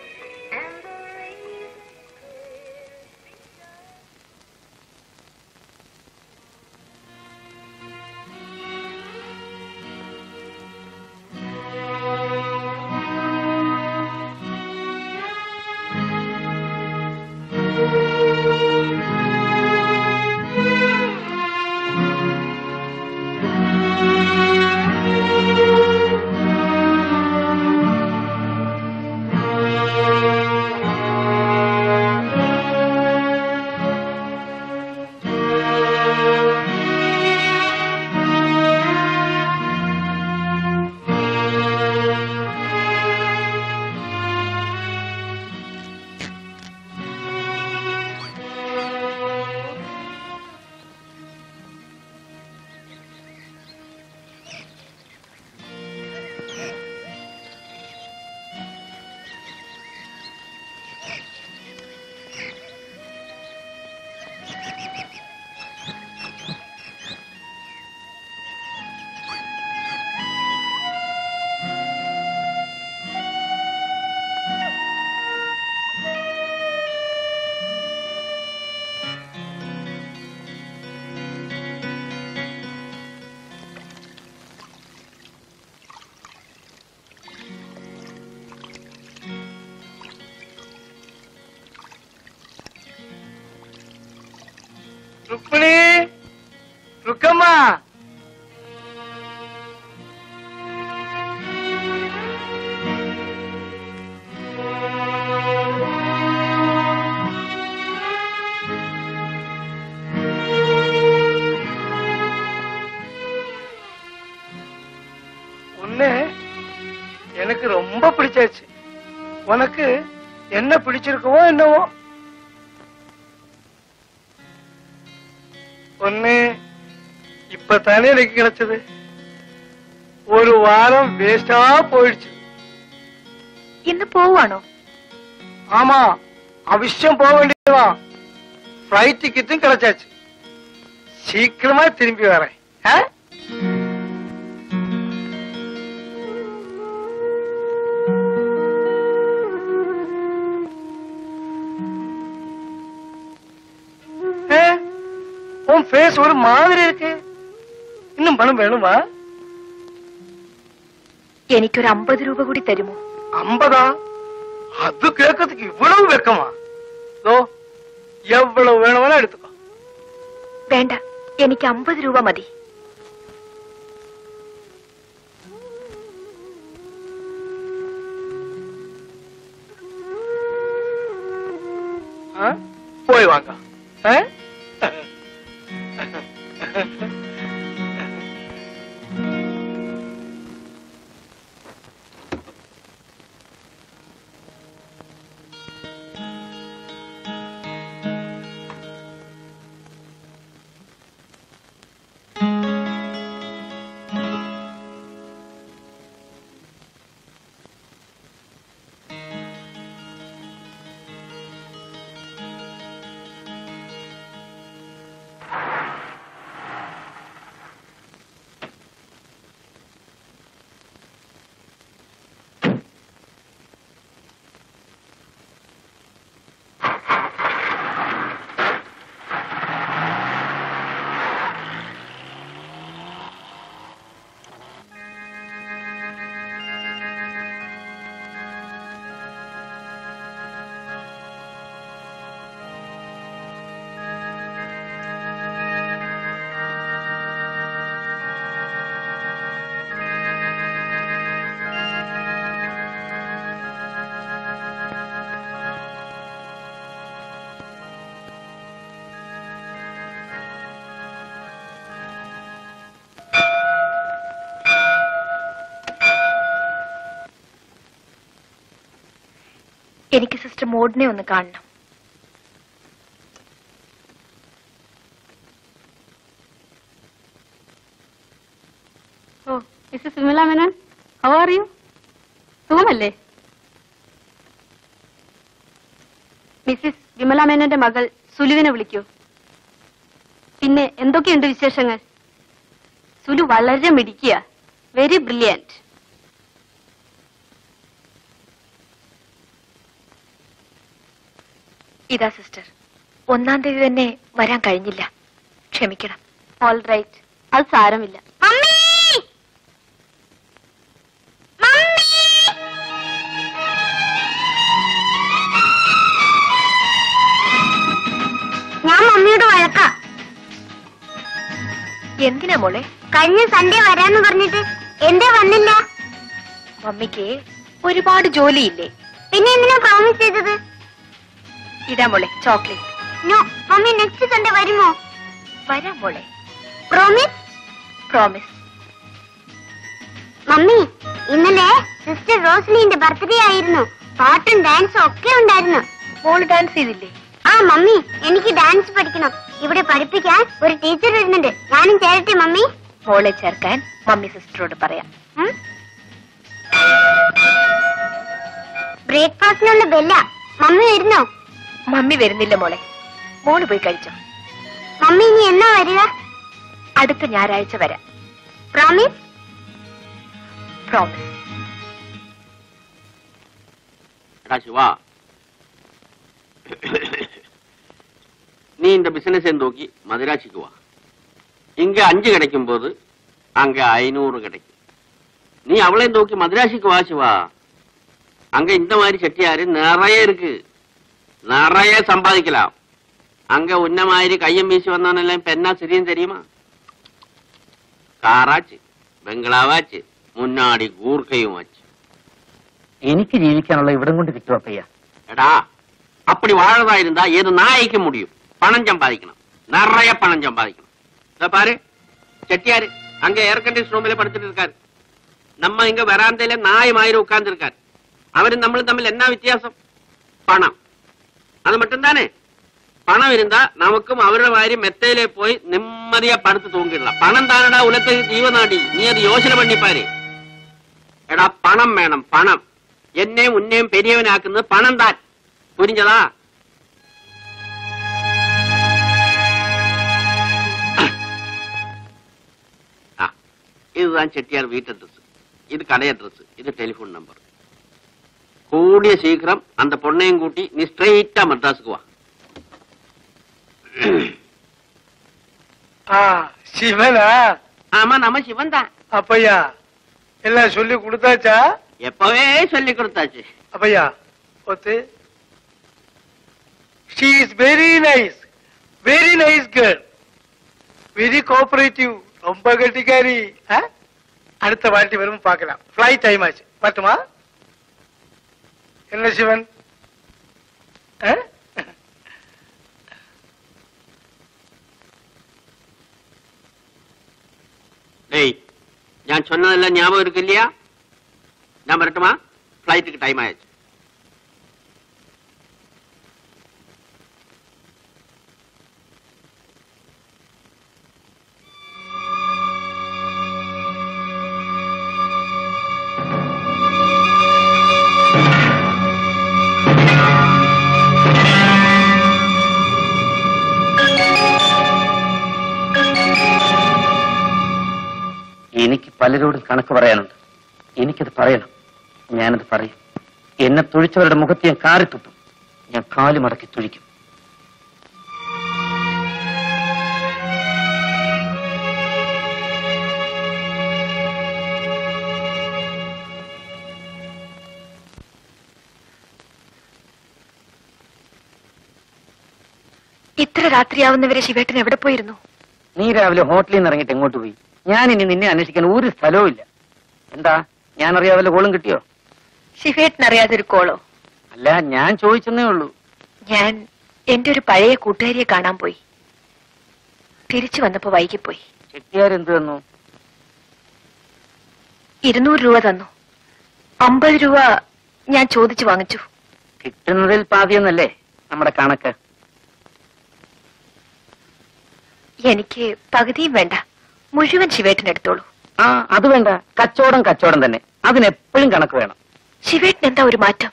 ருக்மிணி, ருக்கம்மா, உன்னை எனக்கு ரொம்ப பிடிச்சாச்சு. உனக்கு என்ன பிடிச்சிருக்கவோ என்னவோ. ஒண்ணு இப்பதானே எனக்கு கிடைச்சது. ஒரு வாரம் வேஸ்டா போயிடுச்சு. ഇന്ന് പോവാണോ? ஆமா, அவசியம் போக வேண்டியதுதான். ஃபிளைட் டிக்கெட்டும் கிடைச்சாச்சு. சீக்கிரமா திரும்பி வரேன். உன் ஃபேஸ் ஒரு மாதிரி இருக்கு. இன்னும் பணம் வேணுமா? എനിക്കൊരു അമ്പത് രൂപ കൂടി തരുമോ? അമ്പതാ? അത് കേൾക്കത്തേക്ക് ഇவ்வளவு വെക്കമാ? ഓ, എவ்வளவு വേണമെന്നാ എടുത്തുക്കോ. വേണ്ട, എനിക്ക് അമ്പത് രൂപ മതി. പോയി വാങ്ങാം. ഏ എനിക്ക് സിസ്റ്റർ മോഡിനെ ഒന്ന് കാണണം. ഓ, mrs Vimala Menon, how are you? സുഖമല്ലേ? മിസ്സിസ് വിമല മേനോന്റെ മകൾ സുലുവിനെ വിളിക്കൂ. പിന്നെ എന്തൊക്കെയുണ്ട് വിശേഷങ്ങൾ? സുലു വളരെ മിടിക്കുക, വെരി ബ്രില്യന്റ്. ഇതാ സിസ്റ്റർ, ഒന്നാം തീയതി തന്നെ വരാൻ കഴിഞ്ഞില്ല, ക്ഷമിക്കണം. ഓൾ റൈറ്റ്, അത് സാരമില്ല. ഞാൻ മമ്മിയോട് വഴക്കാ. എന്തിനാ മോളെ? കഴിഞ്ഞ സൺഡേ വരാന്ന് പറഞ്ഞിട്ട് എന്തേ വന്നില്ല? മമ്മിക്ക് ഒരുപാട് ജോലിയില്ലേ? പിന്നെ എന്തിനാ പ്രോമിസ് ചെയ്തത്? ഇതാ മോളെ chocolate. No, mummy next Sunday വരുമോ? വരാം മോളെ. പ്രോമിസ്? പ്രോമിസ്. മമ്മി, ഇന്നലെ സിസ്റ്റർ റോസ്ലിന്റെ ബർത്ത്ഡേ ആയിരുന്നു. പാട്ടും ഡാൻസും ഒക്കെ ഉണ്ടായിരുന്നു. മോള് ഡാൻസ് ചെയ്തില്ലേ? ആ മമ്മി, എനിക്ക് ഡാൻസ് പഠിക്കണം. ഇവിടെ പഠിപ്പിക്കാൻ ഒരു ടീച്ചർ വരുന്നുണ്ട്. ഞാനും ചേരട്ടെ മമ്മി? മോളെ ചേർക്കാൻ മമ്മി സിസ്റ്ററോട് പറയാം. ബ്രേക്ക്ഫാസ്റ്റിനുള്ള ബെല്ല. മമ്മി വരുന്നോ? മമ്മി വരുന്നില്ല മോളെ, മോള് പോയി കഴിച്ചോ. മമ്മി ഇനി എന്നാ വരിക? അടുത്ത ഞായറാഴ്ച വരാം. പ്രോമിസ്? പ്രോമിസ്. എടാ ശിവാ, நீ இந்த பிசினஸ் நோக்கி மதுராட்சிக்கு வா. இங்க அஞ்சு கிடைக்கும் போது அங்க ஐநூறு கிடைக்கும். நீ அவளை நோக்கி மதுராட்சிக்கு வா சிவா. அங்க இந்த மாதிரி செட்டியாரு நிறைய இருக்கு, நிறைய சம்பாதிக்கலாம். அங்க உன்ன மாதிரி கையம் வீசி வந்தானெல்லாம் இப்ப என்ன சரியும் தெரியுமா? കാറാച്ച്, ബംഗ്ലാവാച്ച്, മുന്നാടി ഗൂർക്കയും വച്ച്. എനിക്ക് ജീവിക്കാനുള്ള ഇവിടം കൊണ്ട് കിട്ടും അപ്പയ്യ. എടാ, அப்படி வாழறதா இருந்தா ஏது நாய்க்க முடியும்? பணம் சம்பாதிக்கணும், நிறைய பணம் சம்பாதிக்கணும். இத பாரு, செட்டியாரு அங்க ஏர் கண்டிஷன் ரூம்ல படுத்துட்டு இருக்காரு. நம்ம இங்க வராந்தையில நாய் மாதிரி உட்கார்ந்து இருக்காரு. அவரும் நம்மளும் தம்மில் என்ன வித்தியாசம்? பணம். அது மட்டும்தானே. பணம் இருந்தா நமக்கும் அவரோட மாதிரி மெத்தையிலே போய் நிம்மதியா படுத்து தூங்கிடலாம். பணம் தானடா உலகத்துக்கு ஜீவநாடி. நீ அது யோசனை பண்ணி பாரு. എടാ പണം വേണം, പണം. എന്നെയും ഉന്നെയും പെരിയവനാക്കുന്നത് പണം താൻ. പുരിഞ്ഞതാ? ആ, இதுதான் செட்டியார் வீட்டு அட்ரஸ், இது கடை அட்ரஸ், இது டெலிபோன் நம்பர். கூடிய சீக்கிரம் அந்த பொண்ணையும் கூட்டி நீ ஸ்ட்ரெயிட்டா மദ്രാസുக்கு வா. ஆ, சிவனா? ஆமா, நம்ம சிவன் தான். அப்பையா எல்லாம் சொல்லி கொடுத்தாச்சா? எப்பவே சொல்லி கொடுத்தாச்சு. அப்பையா ஒத்து. She is very nice, very nice girl, very cooperative, ரொம்ப கெட்டிக்காரி. அடுத்த வாட்டி வரும் பார்க்கலாம். ஃபிளைட் டைம் ஆச்சு, பார்த்துமா? என்ன சிவன்? டேய், நான் சொன்னதெல்லாம் ஞாபகம் இருக்கு இல்லையா? நான் வரட்டுமா? ஃபிளைட்டுக்கு டைம் ஆயிடுச்சு. എനിക്ക് പലരോടും കണക്ക് പറയാനുണ്ട്. എനിക്കത് പറയണം. ഞാനത് പറയും. എന്നെ തുഴിച്ചവരുടെ മുഖത്ത് ഞാൻ കാറിത്തുപ്പും. ഞാൻ കാല് മടക്കി തുഴിക്കും. ഇത്ര രാത്രിയാവുന്നവരെ ശിവേട്ടൻ എവിടെ പോയിരുന്നു? നീ രാവിലെ ഹോട്ടലിൽ നിന്ന് ഇറങ്ങിയിട്ട് എങ്ങോട്ട് പോയി? ഞാൻ ഇനി നിന്നെ അന്വേഷിക്കാൻ ഒരു സ്ഥലവും ഇല്ല. എന്താ, ഞാൻ അറിയാവല്ലോ കോളും കിട്ടിയോ? ശിവേട്ടൻ അറിയാതൊരു കോളോ? അല്ല, ഞാൻ ചോദിച്ചെന്നേ ഉള്ളൂ. ഞാൻ എന്റെ ഒരു പഴയ കൂട്ടുകാരിയെ കാണാൻ പോയി. തിരിച്ചു വന്നപ്പോ വൈകിപ്പോയി. ചെട്ടിയാർ എന്ത് തന്നു? ഇരുന്നൂറ് രൂപ തന്നു. അമ്പത് രൂപ ഞാൻ ചോദിച്ചു വാങ്ങിച്ചു. കിട്ടുന്നതിൽ പാതിയെന്നല്ലേ നമ്മുടെ കണക്ക്? എനിക്ക് പകുതിയും വേണ്ട, മുഴുവൻ ശിവേട്ടൻ എടുത്തോളൂ. ആ, അത് വേണ്ട. കച്ചവടം കച്ചവടം തന്നെ. അതിനെപ്പോഴും കണക്ക് വേണം. ശിവേട്ടൻ എന്താ ഒരു മാറ്റം?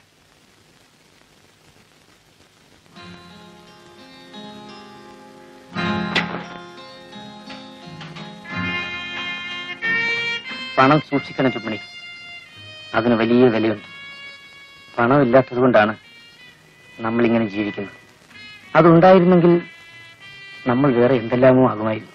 പണം സൂക്ഷിക്കണം ചുമണി. അതിന് വലിയ വിലയുണ്ട്. പണമില്ലാത്തത് കൊണ്ടാണ് നമ്മളിങ്ങനെ ജീവിക്കുന്നത്. അതുണ്ടായിരുന്നെങ്കിൽ നമ്മൾ വേറെ എന്തെല്ലാമോ ആകുമായിരുന്നു.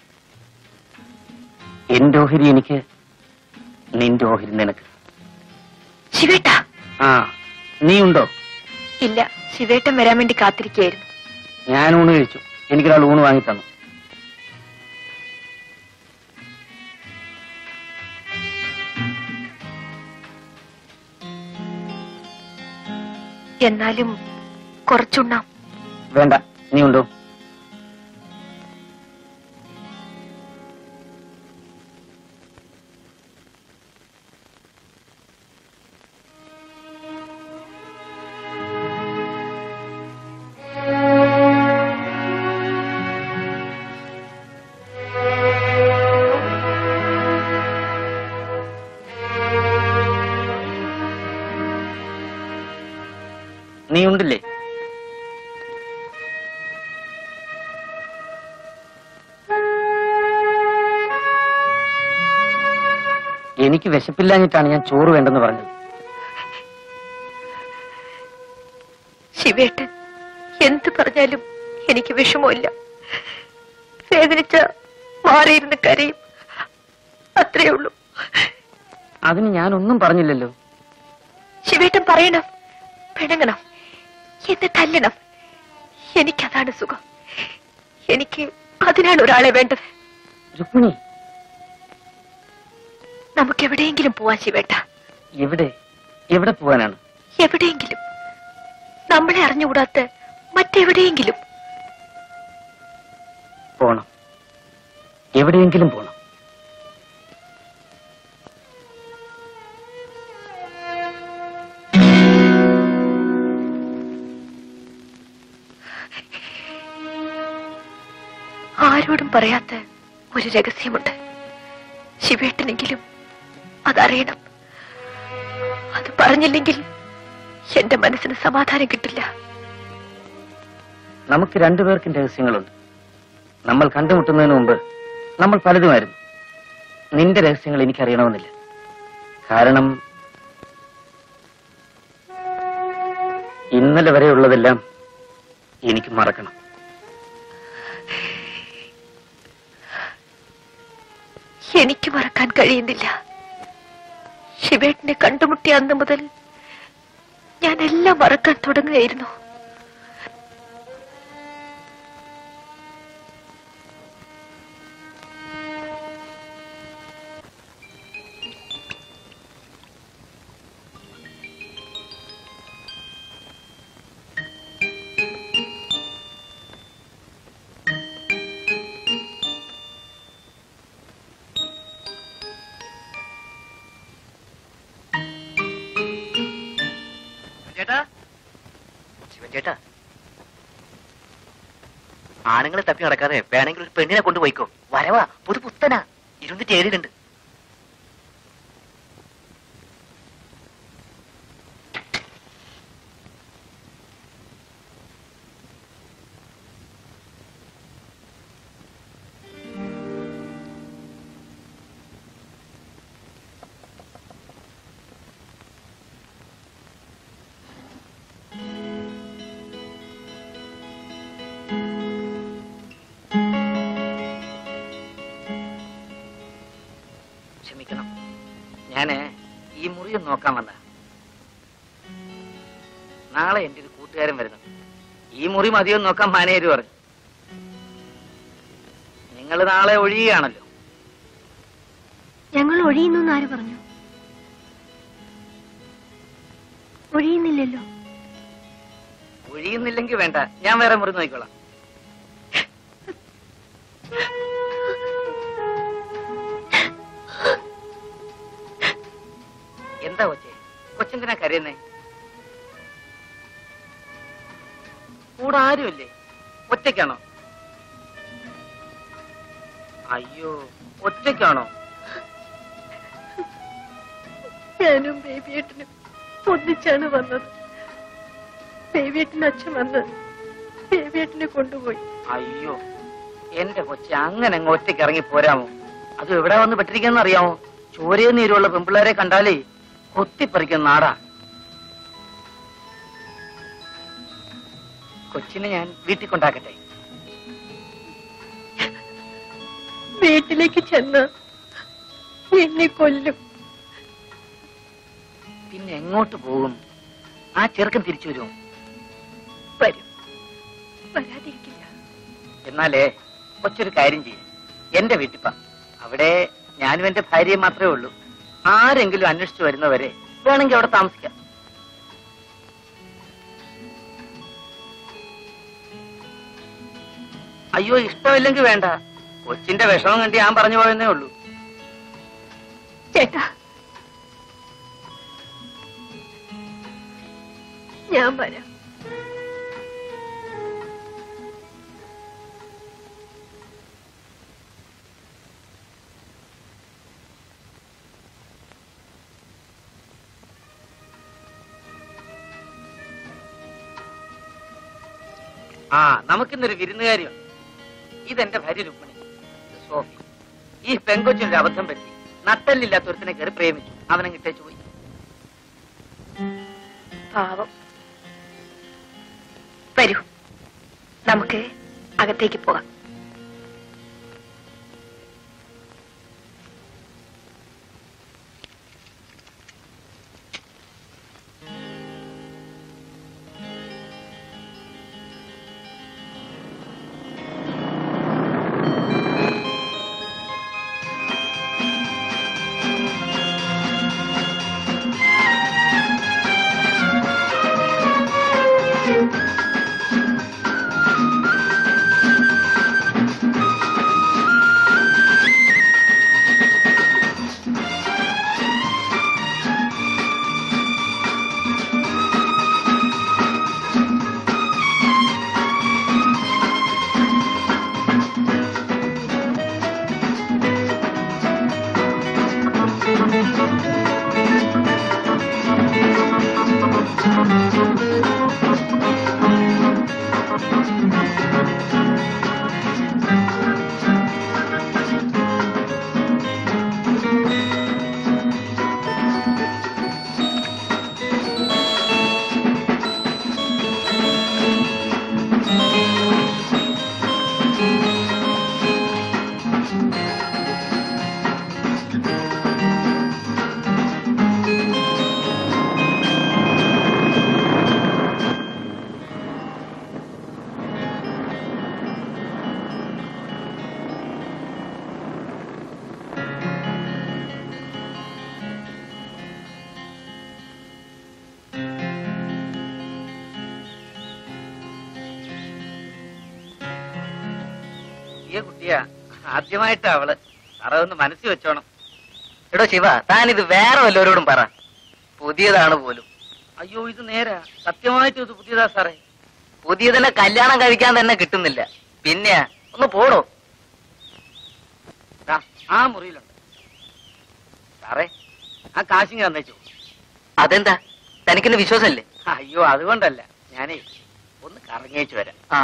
എന്റെ ഓഹരി എനിക്ക്, നിന്റെ ഓഹരി നിനക്ക്. ശിവേട്ട. ആ, നീ ഉണ്ടോ? ഇല്ല, ശിവേട്ടൻ വരാൻ വേണ്ടി കാത്തിരിക്കുകയായിരുന്നു. ഞാൻ ഊണ് കഴിച്ചു. എനിക്കൊരാൾ ഊണ് വാങ്ങി തന്നു. എന്നാലും കുറച്ചുണ്ണാം. വേണ്ട, നീ ഉണ്ടോ? നീ ഉണ്ടില്ലേ? എനിക്ക് വിശപ്പില്ലാഞ്ഞിട്ടാണ് ഞാൻ ചോറ് വേണ്ടെന്ന് പറഞ്ഞത്. ശിവേട്ടൻ എന്ത് പറഞ്ഞാലും എനിക്ക് വിഷമമില്ല. വേദനിച്ച മാറിയിരുന്ന് കരയും, അത്രേ ഉള്ളൂ. അതിന് ഞാനൊന്നും പറഞ്ഞില്ലല്ലോ. ശിവേട്ടൻ പറയണം, പിണങ്ങണം, എന്നെ തല്ലണം. എനിക്കതാണ് സുഖം. എനിക്ക് അതിനാണ് ഒരാളെ വേണ്ടത്. രുക്മിണി, നമുക്ക് എവിടെയെങ്കിലും പോവാൻ ശിവേട്ട. എവിടെ? എവിടെ പോവാനാണ്? എവിടെയെങ്കിലും, നമ്മളെ അറിഞ്ഞുകൂടാത്ത മറ്റെവിടെയെങ്കിലും പോണം. എവിടെയെങ്കിലും പോണം. ആരോടും പറയാത്ത ഒരു രഹസ്യമുണ്ട്. ശിവേട്ടനെങ്കിലും അതറിയണം. അത് പറഞ്ഞില്ലെങ്കിൽ എന്റെ മനസ്സിന് സമാധാനം കിട്ടില്ല. നമുക്ക് രണ്ടുപേർക്കും രഹസ്യങ്ങളുണ്ട്. നമ്മൾ കണ്ടുമുട്ടുന്നതിന് മുമ്പ് നമ്മൾ പലതുമായിരുന്നു. നിന്റെ രഹസ്യങ്ങൾ എനിക്കറിയണമെന്നില്ല. കാരണം ഇന്നലെ വരെയുള്ളതെല്ലാം എനിക്ക് മറക്കണം. എനിക്ക് മറക്കാൻ കഴിയുന്നില്ല. ശിവേട്ടനെ കണ്ടുമുട്ടിയ അന്ന് മുതൽ ഞാൻ എല്ലാം മറക്കാൻ തുടങ്ങുകയായിരുന്നു. ചേട്ടാ, ആണുങ്ങളെ തപ്പി നടക്കാതെ വേണമെങ്കിൽ ഒരു പെണ്ണിനെ കൊണ്ടുപോയിക്കോ. വരവാ, പുതു പുത്തനാ, ഇരുന്നിട്ട് ഏതിലുണ്ട്. ക്ഷമിക്കണം, ഞാന് ഈ മുറി നോക്കാൻ വന്ന. നാളെ എന്റെ ഒരു കൂട്ടുകാരൻ വരുന്നുണ്ട്. ഈ മുറി മതിയോ നോക്കാൻ മാനേജർ പറഞ്ഞു. നിങ്ങൾ നാളെ ഒഴിയുകയാണല്ലോ. ഞങ്ങൾ ഒഴിയുന്നു ആര് പറഞ്ഞു? ഒഴിയുന്നില്ലല്ലോ. ഒഴിയുന്നില്ലെങ്കിൽ വേണ്ട, ഞാൻ വേറെ മുറി നോക്കിക്കോളാം. എന്താ കൊച്ചേ, കൊച്ചെന്തിനാ കരയുന്നേ? കൂടെ ആരുമില്ലേ? ഒറ്റയ്ക്കാണോ? അയ്യോ, ഒറ്റയ്ക്കാണോ? ഞാനും ബേബിയേട്ടനും ഒന്നിച്ചാണ് വന്നത്. ബേബിയേട്ടൻ്റെ അച്ഛൻ വന്ന് ബേബിയേട്ടനെ കൊണ്ടുപോയി. അയ്യോ, എന്റെ കൊച്ചെ, അങ്ങനെ അങ്ങ് ഒറ്റയ്ക്ക് ഇറങ്ങി പോരാമോ? അത് എവിടെ വന്ന് പെട്ടിരിക്കുന്ന അറിയാമോ? ചോരയും നീരുള്ള പെൺപിള്ളേരെ കണ്ടാലേ കൊത്തിപ്പറിക്കുന്ന നാടാ. കൊച്ചിനെ ഞാൻ വീട്ടിൽ കൊണ്ടാക്കട്ടെ? വീട്ടിലേക്ക് ചെന്ന് എന്നെ കൊല്ലും. പിന്നെ എങ്ങോട്ട് പോകും? ആ ചെറുക്കൻ തിരിച്ചു വരുമോ? വരും, വരാതിരിക്കില്ല. എന്നാലേ കൊച്ചൊരു കാര്യം ചെയ്യും, എന്റെ വീട്ടിപ്പ. അവിടെ ഞാനും എന്റെ ഭാര്യയും മാത്രമേ ഉള്ളൂ. ആരെങ്കിലും അന്വേഷിച്ചു വരുന്നവരെ വേണമെങ്കിൽ അവിടെ താമസിക്കാം. അയ്യോ, ഇഷ്ടമില്ലെങ്കിൽ വേണ്ട. കൊച്ചിന്റെ വിഷമം കണ്ടി ഞാൻ പറഞ്ഞു പോയെന്നേ ഉള്ളൂ. ചേട്ടാ, ഞാൻ വരാം. ആ, നമുക്കിന്നൊരു വിരുന്നുകാരിയുണ്ട്. ഇതെന്റെ ഭാര്യ രുക്മിണി, ഇത് സോഫി. ഈ പെങ്കൊച്ചിനൊരു അബദ്ധം പറ്റി. നട്ടല്ലില്ലാത്ത ഒരുത്തിനെ കയറി പ്രേമിച്ചു. അവനെ കിട്ടേച്ചു പോയി. പാവം. വരൂ, നമുക്ക് അകത്തേക്ക് പോകാം. കുട്ടിയാ ആദ്യമായിട്ടാ അവള്. സാറേ ഒന്ന് മനസ്സിൽ വെച്ചോണം. എടോ ശിവ, താനിത് വേറെ വല്ലവരോടും പറ. പുതിയതാണ് പോലും. അയ്യോ ഇത് നേരാ, സത്യമായിട്ടും ഇത് പുതിയതാ സാറേ. പുതിയതിനെ കല്യാണം കഴിക്കാൻ തന്നെ കിട്ടുന്നില്ല. പിന്നെ ഒന്ന് പോടോ. ആ മുറിയിലുണ്ട് സാറേ. ആ കാശിങ് തന്നേച്ചു. അതെന്താ, തനിക്കെന്നെ വിശ്വാസമല്ലേ? അയ്യോ അതുകൊണ്ടല്ല, ഞാനേ ഒന്ന് കറങ്ങിയേച്ചു വരാം. ആ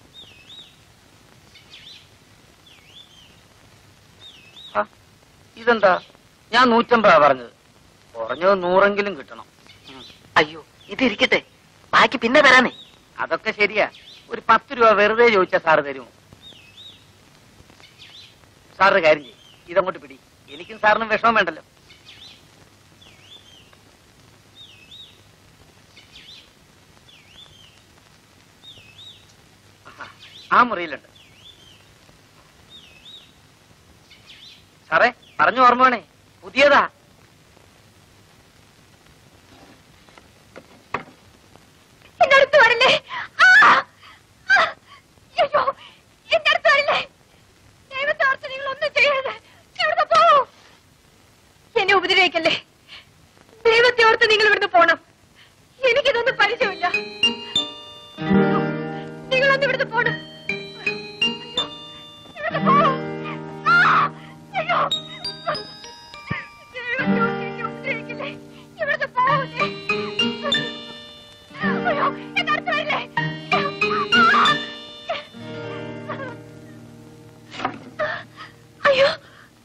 ഇതെന്താ, ഞാൻ നൂറ്റമ്പതാ പറഞ്ഞത്. കുറഞ്ഞത് നൂറെങ്കിലും കിട്ടണം. അയ്യോ ഇതിരിക്കട്ടെ, ബാക്കി പിന്നെ തരാനേ. അതൊക്കെ ശരിയാ, ഒരു പത്ത് രൂപ വെറുതെ ചോദിച്ചാ സാറ് തരുമോ? സാറിന് കാര്യം ചെയ്യും, ഇതങ്ങോട്ട് പിടി. എനിക്കും സാറിനും വിഷമം വേണ്ടല്ലോ. ആ മുറിയിലുണ്ട് സാറേ. പറഞ്ഞു ഓർമ്മ വേണേ, പുതിയതാ. എന്റെ അടുത്ത് വരില്ലേ? അയ്യോ എന്റെ അടുത്ത് വരില്ലേ? ദൈവത്തെ ഓർത്ത് നിങ്ങൾ ഒന്നും ചെയ്യരുത്. ഇവിടുന്ന് പോകൂ. എന്നെ ഉപദ്രവിക്കല്ലേ. ദൈവത്തെ ഓർത്ത് നിങ്ങൾ ഇവിടുന്ന് പോണം. എനിക്കിതൊന്നും പരിചയമില്ല. നിങ്ങളൊന്ന് ഇവിടുന്ന് പോണം. ഇവിടുന്ന് പോകൂ. അയ്യോ ഉപദ്രവിക്കല്ലേ. ഇവിടുന്ന് പോകൂ. അയ്യോ എന്റെ അടുത്ത് വരില്ലേ? അയ്യോ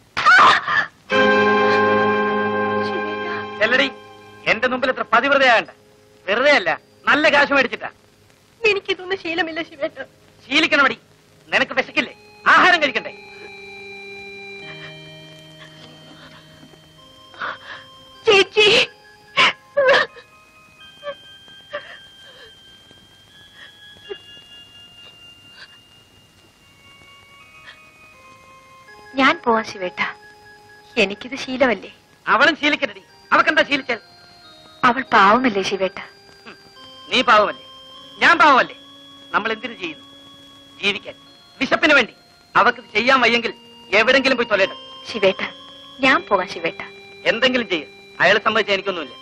ചെല്ലടി, എന്റെ മുമ്പിൽ എത്ര പതിവ്രതയാകണ്ട. വെറുതെ അല്ല, നല്ല കാശ് മേടിച്ചിട്ടാ. എനിക്കിതൊന്നും ശീലമില്ല ശിവേട്ട. ശീലിക്കണമടി. നിനക്ക് വിശക്കില്ലേ? ആഹാരം കഴിക്കണ്ടേ? ചേച്ചി ഞാൻ പോവാ ശിവേട്ട. എനിക്കിത് ശീലമല്ലേ. അവളും ശീലിക്കണ്ടടി. അവക്കെന്താ ശീലിച്ചാൽ? അവൾ പാവമല്ലേ ശിവേട്ട? നീ പാവമല്ലേ, ഞാൻ പാവമല്ലേ? നമ്മൾ എന്തിനു ചെയ്യുന്നു? ജീവിക്കാൻ, വിശപ്പിന് വേണ്ടി. അവർക്ക് ചെയ്യാൻ വയ്യെങ്കിൽ എവിടെങ്കിലും പോയി തൊലയട്ടെ. ശിവേട്ട ഞാൻ പോവാം ശിവേട്ട. എന്തെങ്കിലും ചെയ്യും. അയാളെ സംബന്ധിച്ച് എനിക്കൊന്നുമില്ല.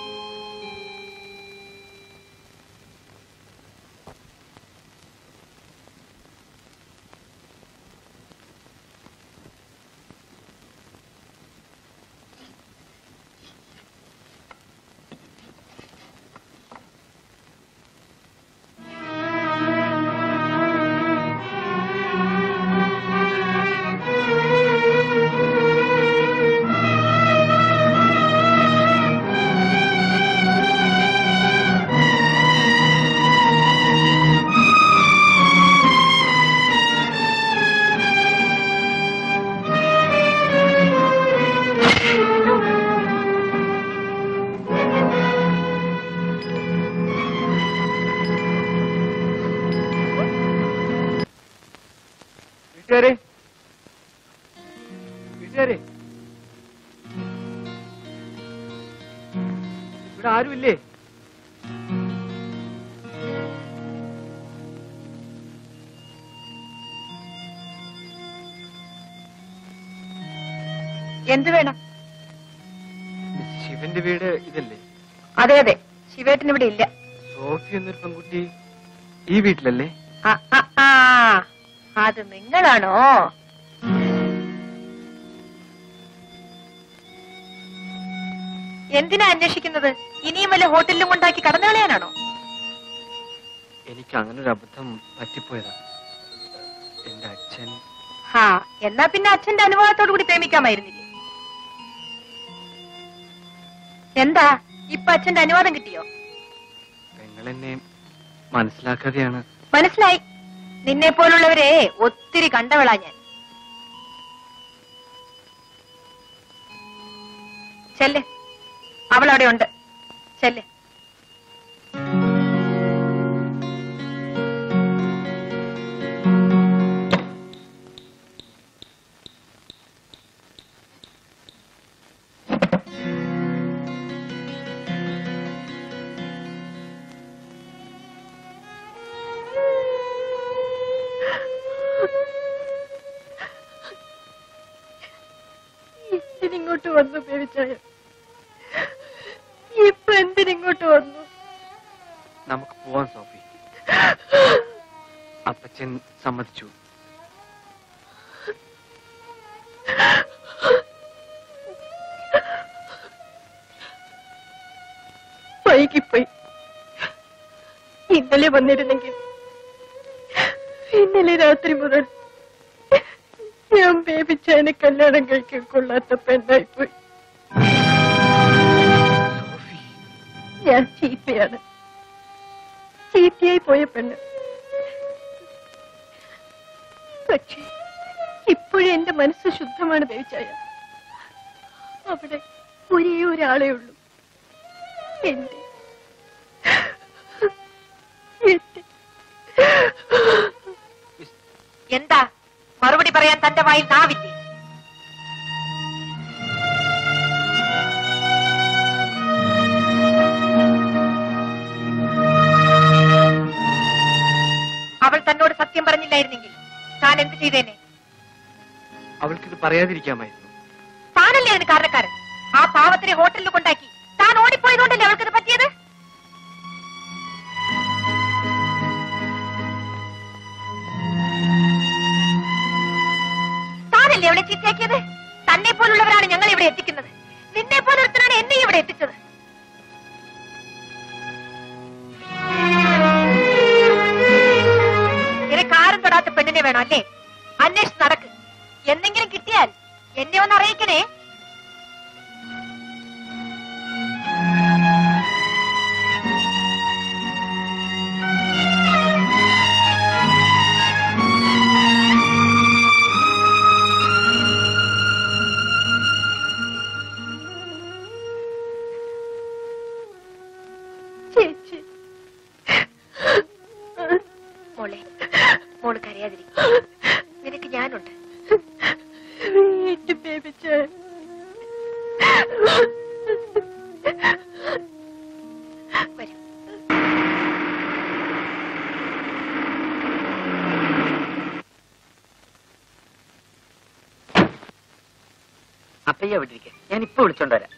വീട്ടുകാരെ വീട്ടുകാരെ ഇവിടെ ആരുമില്ലേ? എന്ത് വേണം? ശിവന്റെ വീട് ഇതല്ലേ? അതെ അതെ, ശിവേട്ടൻ ഇവിടെ ഇല്ല. സോഫി എന്നൊരു പെൺകുട്ടി ഈ വീട്ടിലല്ലേ? ആ, ആ, ആ, അത് നിങ്ങളാണോ? എന്തിനാ അന്വേഷിക്കുന്നത്? ഇനിയും വല്ല ഹോട്ടലിലും കൊണ്ടാക്കി കടന്നു കളയാനാണോ? എനിക്ക് അങ്ങനെ ഒരു അബദ്ധം പറ്റിപ്പോയതാ. എന്റെ അച്ഛൻ. ഹാ, എന്നാ പിന്നെ അച്ഛന്റെ അനുഭവത്തോടു കൂടി പ്രേമിക്കാമായിരുന്നില്ലേ? എന്താ ഇപ്പൊ അച്ഛന്റെ അനുവാദം കിട്ടിയോ? പെങ്ങളെന്നെ മനസ്സിലാക്കാതെയാണ്. മനസ്സിലായി. നിന്നെ പോലുള്ളവരെ ഒത്തിരി കണ്ടവളാ ഞാൻ. ചെല്ല്, അവളവിടെ ഉണ്ട്. ചെല്ല്. ഇങ്ങോട്ട് വന്നു പേടിച്ചായ. ഇപ്പൊ എന്തിനിങ്ങോട്ട് വന്നു? നമുക്ക് പോവാൻ സോഫി. അപ്പച്ചൻ സമ്മതിച്ചു. വൈകിപ്പോയി. ഇന്നലെ വന്നിരുന്നെങ്കിൽ ഇന്നലെ രാത്രി മുതൽ ഞാൻ ബേബിച്ചായനെ കല്യാണം കഴിക്കാൻ കൊള്ളാത്ത പെണ്ണായിപ്പോയി. ഞാൻ ചീത്തയാണ്, ചീത്തയായി പോയ പെണ്ണ്. പക്ഷേ ഇപ്പോഴും എന്റെ മനസ്സ് ശുദ്ധമാണ് ബേബിച്ചായ. അവിടെ ഒരേ ഒരാളേ ഉള്ളൂ, എന്റെ എന്താ മറുപടി പറയാൻ തന്റെ വായിൽ നാവില്ലേ? അവൾ തന്നോട് സത്യം പറഞ്ഞില്ലായിരുന്നെങ്കിൽ താൻ എന്ത് ചെയ്തേനെ? അവൾക്കിത് പറയാതിരിക്കാമായിരുന്നു. താനല്ലേ അതിന് കാരണക്കാരൻ. ആ പാവത്തിനെ ഹോട്ടലിൽ കൊണ്ടാക്കി താൻ ഓടിപ്പോയതുകൊണ്ടല്ലേ അവൾക്കിത് പറ്റിയത്? താനല്ലേ അവളെ ചീത്തയാക്കിയത്? തന്നെ പോലുള്ളവരാണ് ഞങ്ങൾ ഇവിടെ എത്തിക്കുന്നത്. നിന്നെ പോലൊരുത്തനാണ് എന്നെ ഇവിടെ എത്തിച്ചത്. നിനക്ക് ആരും തൊടാത്ത പെണ്ണിനെ വേണം അല്ലേ? അന്വേഷിച്ച് നടക്ക്. എന്തെങ്കിലും കിട്ടിയാൽ എന്നെ ഒന്ന് അറിയിക്കണേ. ചേച്ചി, മോളെ, മോള് കരയാതിരിക്കും. നിനക്ക് ഞാനുണ്ട്. എന്റെ ബേബിച്ചായ. വരും. അപ്പയ്യ വിട്ടിരിക്കെ, ഞാൻ ഇപ്പൊ വിളിച്ചോണ്ട് വരാം.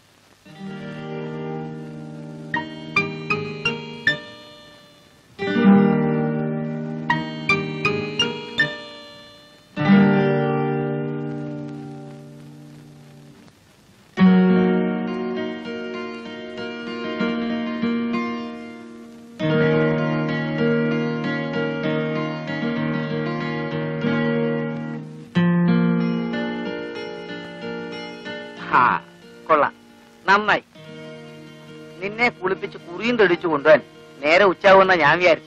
കൊള്ളാം, നന്നായി. നിന്നെ കുളിപ്പിച്ച് കുറിയും തെടിച്ചു കൊണ്ടുപോകാൻ നേരെ ഉച്ചാവുന്ന ഞാൻ വിചാരിച്ചു.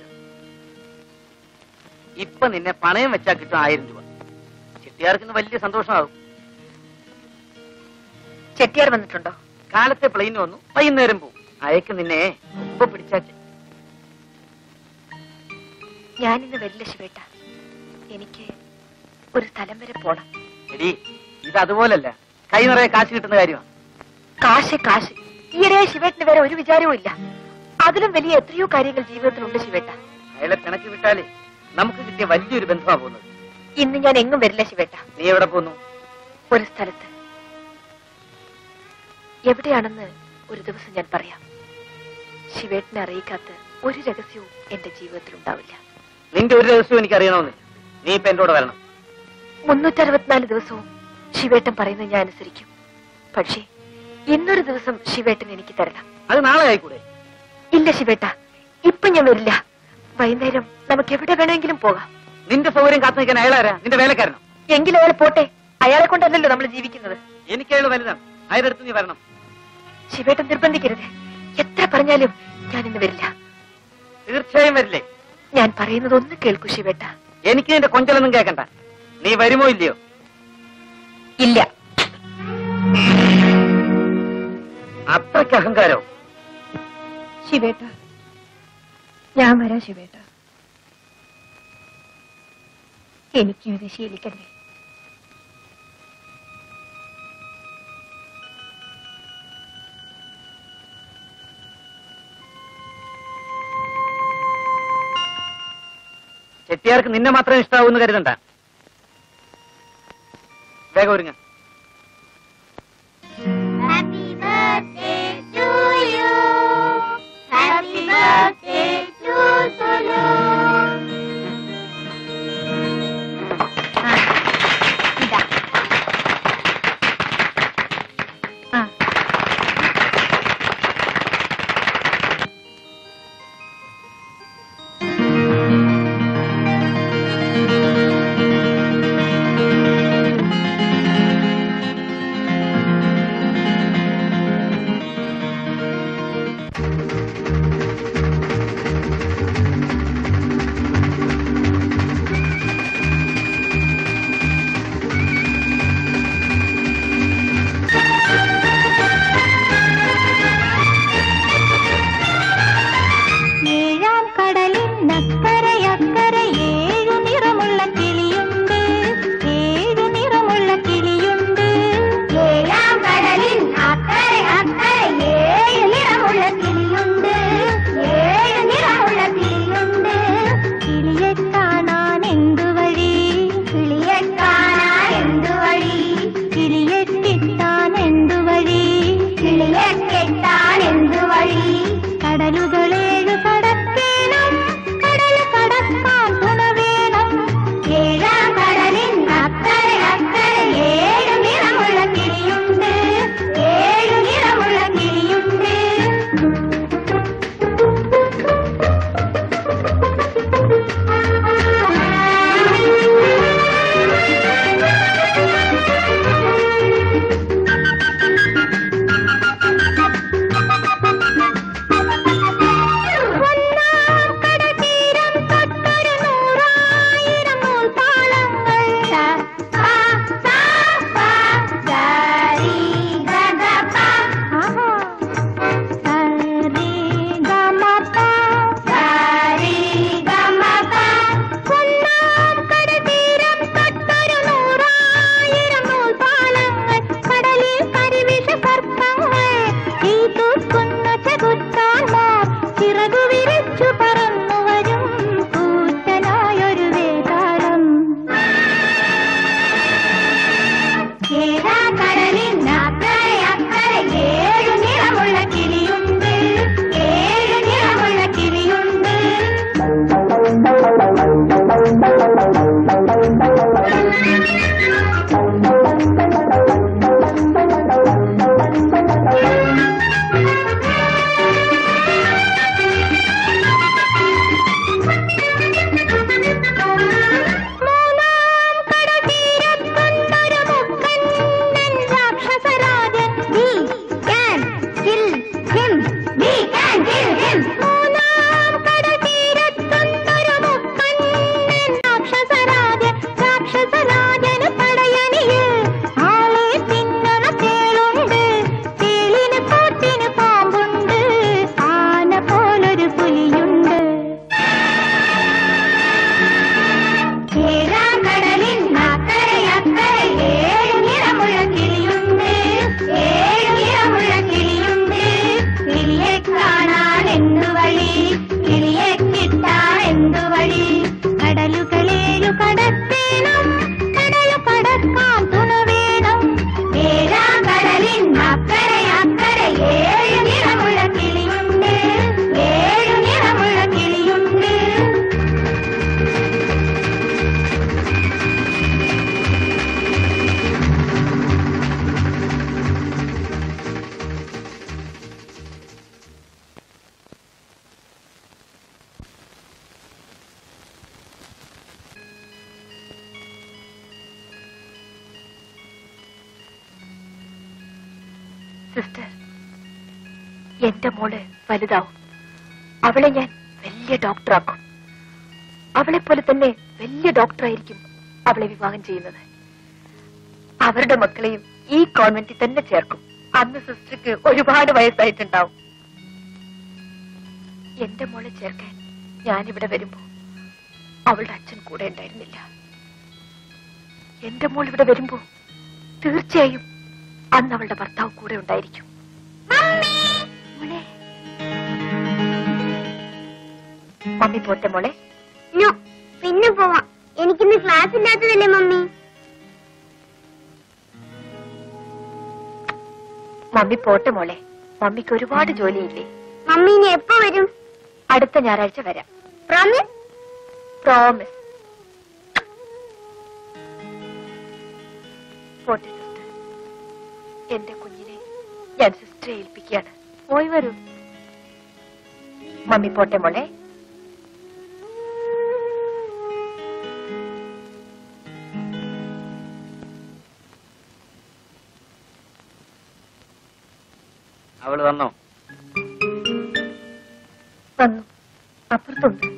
ഇപ്പൊ നിന്നെ പണയം വെച്ചാ കിട്ടും ആയിരം രൂപ. ചെട്ടിയാർക്കിന്ന് വലിയ സന്തോഷമാകും. ചെട്ടിയാർ വന്നിട്ടുണ്ടോ? കാലത്തെ പ്ലെയിൻ വന്നു, വൈകുന്നേരം പോവും. അയക്ക് നിന്നെ മുമ്പ് പിടിച്ചാച്ച്. ഞാനിന്ന് വരില്ല ശിവേട്ട. എനിക്ക് ഒരു സ്ഥലം വരെ പോണം. എടി, ഇത് അതുപോലല്ല, കൈ നിറയെ കാശ് കിട്ടുന്ന കാര്യമാണ്. കാശ് കാശ് ഈയിടെ ശിവേട്ടിന് വേറെ ഒരു വിചാരവും ഇല്ല. അതിലും വലിയ എത്രയോ കാര്യങ്ങൾ ജീവിതത്തിലുണ്ട് ശിവേട്ട. അയാളെ പിണക്കി വിട്ടാലേ നമുക്ക് കിട്ടിയ വലിയൊരു ബന്ധമാണ് പോകുന്നത്. ഇന്ന് ഞാൻ എങ്ങും വരില്ല ശിവേട്ട. നീ എവിടെ പോന്നു? ഒരു സ്ഥലത്ത്. എവിടെയാണെന്ന് ഒരു ദിവസം ഞാൻ പറയാം. ശിവേട്ടിനെ അറിയിക്കാത്ത ഒരു രഹസ്യവും എന്റെ ജീവിതത്തിൽ ഉണ്ടാവില്ല. നിന്റെ ഒരു രഹസ്യവും എനിക്ക് അറിയണമെന്നില്ല. നീ ഇപ്പൊ എന്റെ കൂടെ വരണം. മുന്നൂറ്ററുപത്തിനാല് ദിവസവും ശിവേട്ടൻ പറയുന്നത് ഞാൻ അനുസരിക്കും. പക്ഷേ ഇന്നൊരു ദിവസം ശിവേട്ടൻ എനിക്ക് തരണം. അത് നാളെ ആയിക്കൂടെ? ഇല്ല ശിവേട്ട, ഇപ്പൊ ഞാൻ വരില്ല. വൈകുന്നേരം നമുക്ക് എവിടെ വേണമെങ്കിലും പോകാം. നിന്റെ സൗകര്യം കാത്തു നിൽക്കാൻ അയാളാരാ? നിന്റെ വേലക്കാരനോ? എങ്കിലും അയാൾ പോട്ടെ. അയാളെ കൊണ്ടല്ലല്ലോ നമ്മൾ ജീവിക്കുന്നത്. എനിക്ക് അയാൾ വലുതാണ്. അയാളുടെ നീ വരണം. ശിവേട്ടൻ നിർബന്ധിക്കരുത്. എത്ര പറഞ്ഞാലും ഞാൻ ഇന്ന് വരില്ല. തീർച്ചയായും വരില്ലേ? ഞാൻ പറയുന്നത് ഒന്ന് കേൾക്കൂ ശിവേട്ട. എനിക്ക് നിന്റെ കൊഞ്ചലൊന്നും കേൾക്കണ്ട. നീ വരുമോ ഇല്ലയോ? ഇല്ല. അത്രയ്ക്ക് അഹങ്കാരോ? ശിവേട്ട, ഞാൻ വരാം ശിവേട്ട. എനിക്കും ഇത് ശീലിക്കണ്ടേ? ചെട്ടിയാർക്ക് നിന്നെ മാത്രം ഇഷ്ടാവൂന്ന് കരുതണ്ട. വേഗം ഒരുങ്ങ. Happy birthday to you. Happy birthday to Solo. ഇതാ. ആ. സിസ്റ്റർ, എന്റെ മോള് വലുതാവും. അവളെ ഞാൻ വലിയ ഡോക്ടറാക്കും. അവളെ പോലെ തന്നെ വലിയ ഡോക്ടറായിരിക്കും അവളെ വിവാഹം ചെയ്യുന്നത്. അവരുടെ മക്കളെയും ഈ കോൺവെന്റിൽ തന്നെ ചേർക്കും. അന്ന് സിസ്റ്റർക്ക് ഒരുപാട് വയസ്സായിട്ടുണ്ടാവും. എന്റെ മോളെ ചേർക്കാൻ ഞാനിവിടെ വരുമ്പോ അവളുടെ അച്ഛൻ കൂടെ ഉണ്ടായിരുന്നില്ല. എന്റെ മോൾ ഇവിടെ വരുമ്പോ തീർച്ചയായും അന്ന് അവളുടെ ഭർത്താവ് കൂടെ ഉണ്ടായിരിക്കും. മമ്മി പോട്ടെ മോളെ. പിന്നെ പോവാം. എനിക്കിന്ന് ക്ലാസ് ഇല്ലാത്തതല്ലേ മമ്മി? മമ്മി പോട്ടെ മോളെ. മമ്മിക്ക് ഒരുപാട് ജോലിയില്ലേ? മമ്മി ഇനി എപ്പോ വരും? അടുത്ത ഞായറാഴ്ച വരാം. പ്രോമിസ്? പ്രോമിസ്. പോട്ടെ സിസ്റ്റർ. എന്റെ കുഞ്ഞിനെ ഞാൻ സിസ്റ്ററെ ഏൽപ്പിക്കുകയാണ്. പോയി വരൂ. മമ്മി പോട്ടെ മോളെ. അവള് വന്നോ? വന്നു. അപ്പുറത്തുണ്ട്.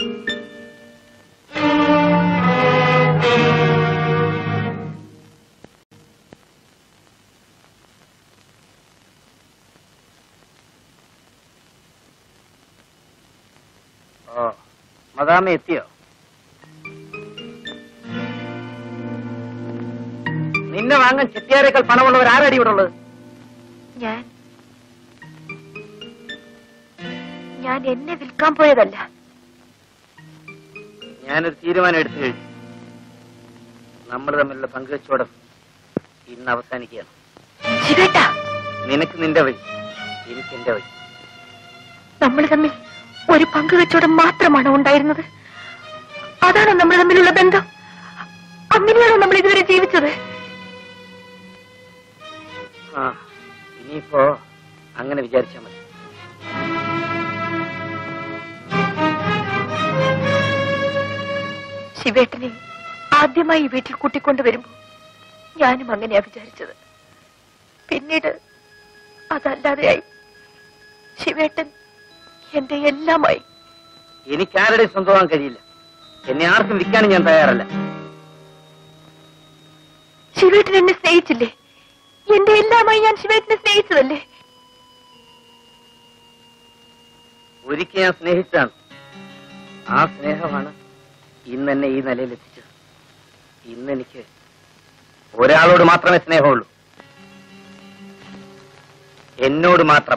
ഓ, മദാമ എത്തിയോ? നിന്നെ വാങ്ങാൻ ചെട്ടിയാരേക്കാൾ പണമുള്ളവർ ആരടി ഇവിടെ ഉള്ളത്? ഞാൻ ഞാൻ എന്നെ വിൽക്കാൻ പോയതല്ല. ഞാനൊരു തീരുമാനം എടുത്തു കഴിഞ്ഞു. നമ്മൾ തമ്മിലുള്ള പങ്കുവെച്ചോടം ഇന്ന് അവസാനിക്കുകയാണ്. ശിവേട്ടാ, നിനക്ക് നിന്റെ വഴി, എനിക്ക് എന്റെ വഴി. നമ്മൾ തമ്മിൽ ഒരു പങ്കുവെച്ചോടം മാത്രമാണോ ഉണ്ടായിരുന്നത്? അതാണോ നമ്മൾ തമ്മിലുള്ള ബന്ധം? അങ്ങനെയാണോ നമ്മൾ ഇതുവരെ ജീവിച്ചത്? ആ, ഇനിയിപ്പോ അങ്ങനെ വിചാരിച്ചാൽ മതി. ശിവേട്ടനെ ആദ്യമായി വീട്ടിൽ കൂട്ടിക്കൊണ്ടുവരുമ്പോ ഞാനും അങ്ങനെയാ വിചാരിച്ചത്. പിന്നീട് അതല്ലാതെയായി. ശിവേട്ടൻ എന്റെ എല്ലാമായി. എനിക്കാരുടെ സ്വന്തമാകാൻ കഴിയില്ല. എന്നെ ആർക്കും വിൽക്കാനും ഞാൻ തയ്യാറല്ല. ശിവേട്ടൻ എന്നെ സ്നേഹിച്ചില്ലേ? എന്റെ എല്ലാമായി ഞാൻ ശിവേട്ടനെ സ്നേഹിച്ചതല്ലേ? ഒരിക്കൽ ഞാൻ സ്നേഹിച്ചതാണ്. ആ സ്നേഹമാണ് ഇന്ന് എന്നെ ഈ നിലയിൽ എത്തിച്ചത്. ഇന്ന് എനിക്ക് ഒരാളോട് മാത്രമേ സ്നേഹമുള്ളൂ, എന്നോട് മാത്രം.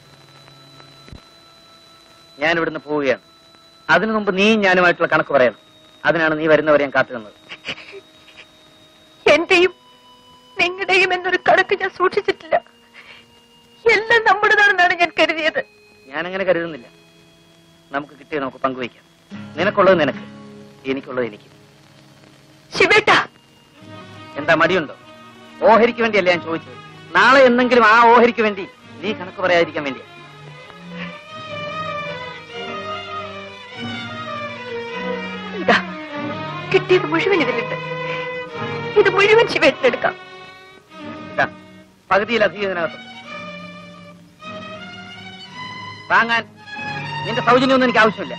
ഞാൻ ഇവിടുന്ന് പോവുകയാണ്. അതിനു മുമ്പ് നീ ഞാനുമായിട്ടുള്ള കണക്ക് പറയണം. അതിനാണ് നീ വരുന്നവരെ ഞാൻ കാത്തു നിന്നത്. എന്റെയും നിങ്ങളുടെയും എന്നൊരു കണക്ക് ഞാൻ സൂക്ഷിച്ചിട്ടില്ല. എല്ലാം നമ്മുടേതാണെന്നാണ് ഞാൻ കരുതിയത്. ഞാനങ്ങനെ കരുതുന്നില്ല. നമുക്ക് കിട്ടിയത് നമുക്ക് പങ്കുവയ്ക്കാം. നിനക്കുള്ളത് നിനക്ക്, എനിക്കുള്ളത് എനിക്ക്. ശിവേട്ടാ, എന്താ മടിയുണ്ടോ? ഓഹരിക്ക് വേണ്ടിയല്ല ഞാൻ ചോദിച്ചത്. നാളെ എന്തെങ്കിലും ആ ഓഹരിക്ക് വേണ്ടി നീ കണക്ക് പറയാതിരിക്കാൻ വേണ്ടിയാ. ഇതാ കിട്ടിയത് മുഴുവൻ ഇതിലുണ്ട്. ഇത് മുഴുവൻ ശിവേട്ടനെടുക്കാം. ഇതാ പകുതിയിലധികം ഇതിനകത്തുണ്ട്. വാങ്ങാൻ നിന്റെ സൗജന്യമൊന്നും എനിക്ക് ആവശ്യമില്ല.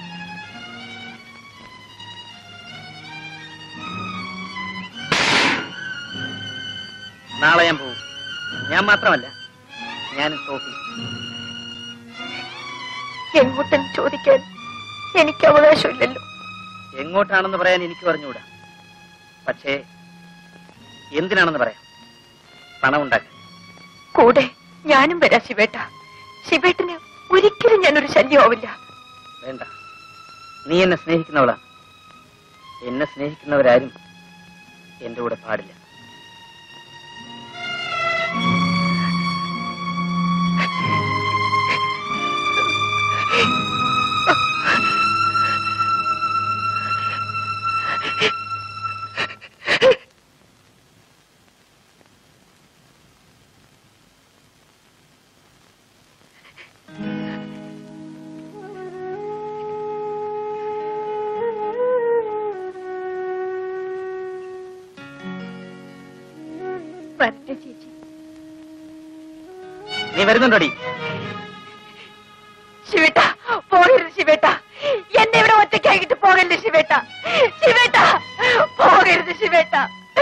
നാളെ ഞാൻ പോകും. ഞാൻ മാത്രമല്ല, ഞാൻ സോഫി. എങ്ങോട്ടെന്ന് ചോദിക്കാൻ എനിക്ക് അവകാശമില്ലല്ലോ. എങ്ങോട്ടാണെന്ന് പറയാൻ എനിക്ക് പറഞ്ഞുകൂടാ. പക്ഷേ എന്തിനാണെന്ന് പറയാം. പണം ഉണ്ടാക്കാൻ. കൂടെ ഞാനും വരാം ശിവേട്ട. ശിവേട്ടന് ഒരിക്കലും ഞാനൊരു ശല്യമാവില്ല. വേണ്ട, നീ എന്നെ സ്നേഹിക്കുന്നവളാ. എന്നെ സ്നേഹിക്കുന്നവരാരും എന്റെ കൂടെ പാടില്ല. വരട്ടെ ചേച്ചി. നീ വരുന്നുണ്ടോടി? ശിവേട്ട, പോകരുത് ശിവേട്ട. എന്നെ ഇവിടെ ഒറ്റയ്ക്കാക്കിട്ട് പോകല്ലേ ശിവേട്ട. ശിവേട്ട, പോകരുത് ശിവേട്ട.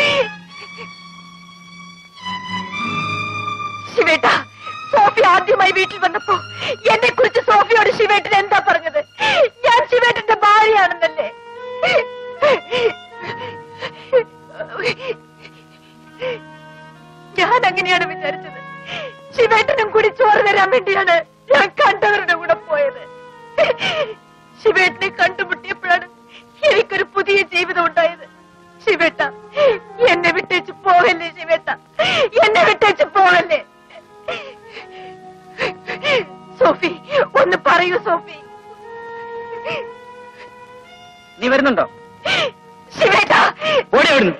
ശിവേട്ട, സോഫി ആദ്യമായി വീട്ടിൽ വന്നപ്പോ എന്നെ കുറിച്ച് സോഫിയോട് ശിവേട്ടൻ എന്താ പറഞ്ഞത്? ഞാൻ ശിവേട്ടന്റെ ഭാര്യയാണെന്നല്ലേ? ഞാൻ അങ്ങനെയാണ് വിചാരിച്ചത്. ശിവേട്ടനും കൂടി ചോറ് തരാൻ വേണ്ടിയാണ് ഞാൻ കണ്ടവരുടെ കൂടെ പോയത്. ശിവേട്ടനെ കണ്ടുമുട്ടിയപ്പോഴാണ് എനിക്കൊരു പുതിയ ജീവിതം ഉണ്ടായത്. ശിവേട്ട, എന്നെ വിട്ടേച്ച് പോകല്ലേ ശിവേട്ട, എന്നെ വിട്ടേച്ച് പോകല്ലേ. സോഫി, ഒന്ന് പറയൂ സോഫി. നീ വരുന്നുണ്ടോ? ശിവേട്ട, ഓടി വരുന്നു.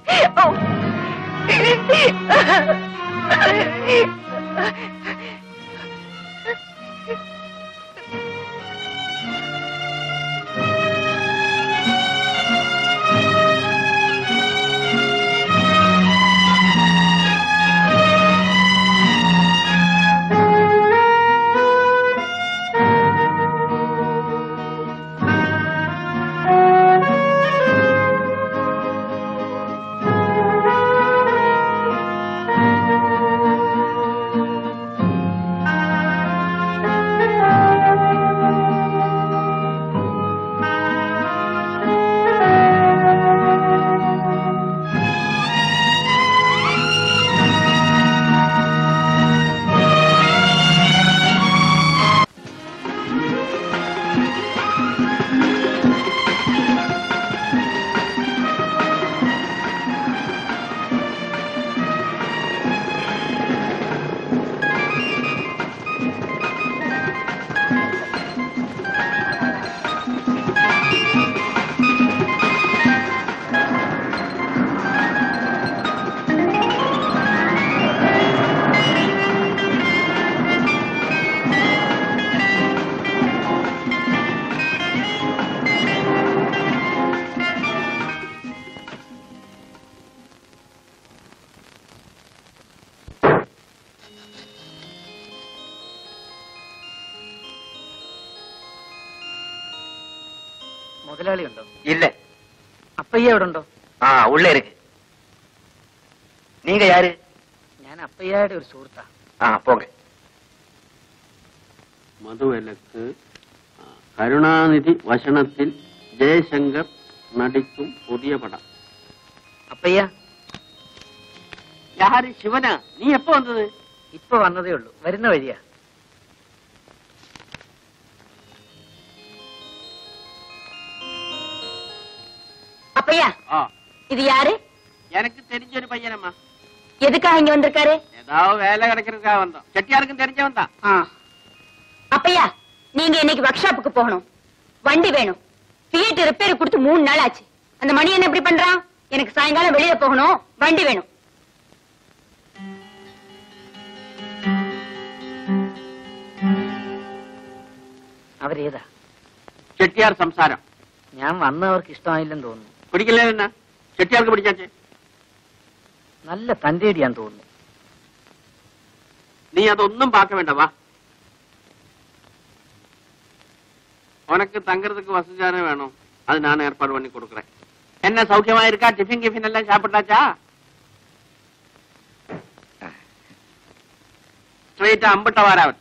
മുതലാളി ഉണ്ടോ? இல்ல. അപ്പയ്യ എവിടെ ഉണ്ടോ? ஆ உள்ள இருக்கு. நீங்க யாரு? ഞാൻ അപ്പയ്യയുടെ ഒരു സുഹൃത്താ. ஆ போங்க. മധുവിലക്ക് കരുണാനിധി വശനത്തിൽ ജയശങ്കർ നടിക്കും പുതിയ പടം. അപ്പയ്യ, യാര് ശിവന, നീ എപ്പോ വന്നത്? ഇപ്പൊ വന്നതേ ഉള്ളൂ, വരുന്ന വഴിയാ. அப்பையா, இது யாரு? எனக்கு தெரிஞ்ச ஒரு பையனம்மா. எதுக்காக இங்க வந்திருக்காரு? ஏதாவது வேலை கிடைக்கிறதுக்காக வந்தோம். செட்டியாருக்கும் தெரிஞ்சவன் தான். அப்பையா, நீங்க இன்னைக்கு ஒர்க் ஷாப்புக்கு போகணும். வண்டி வேணும். சீட் ரிப்பேர் கொடுத்து மூணு நாள் ஆச்சு. அந்த மணி என்ன எப்படி பண்றான்? எனக்கு சாயங்காலம் வெளியில போகணும், வண்டி வேணும். അവരേതാ? ചെട്ടിയാർ സംസാരം. ഞാൻ വന്നവർക്ക് ഇഷ്ടമായില്ലെന്ന് തോന്നുന്നു. പിടിക്കില്ലേ? എന്നാ ചെട്ടിയാർക്ക് പിടിക്കാച്ചേ? നല്ല തന്റേടിയാന്ന് തോന്നുന്നു. നീ അതൊന്നും പാക്ക വേണ്ട, വാ. உனக்கு தங்கறதுக்கு வசதியான வேணும், அது நான் ஏற்பாடு பண்ணி கொடுக்குறேன். என்ன சௌக்கியமா இருக்கா? டிஃபின் கிஃபின் எல்லாம் சாப்பிட்டாச்சா? ஸ்ட்ரெயிட்டா அம்பட்ட வாராவத்.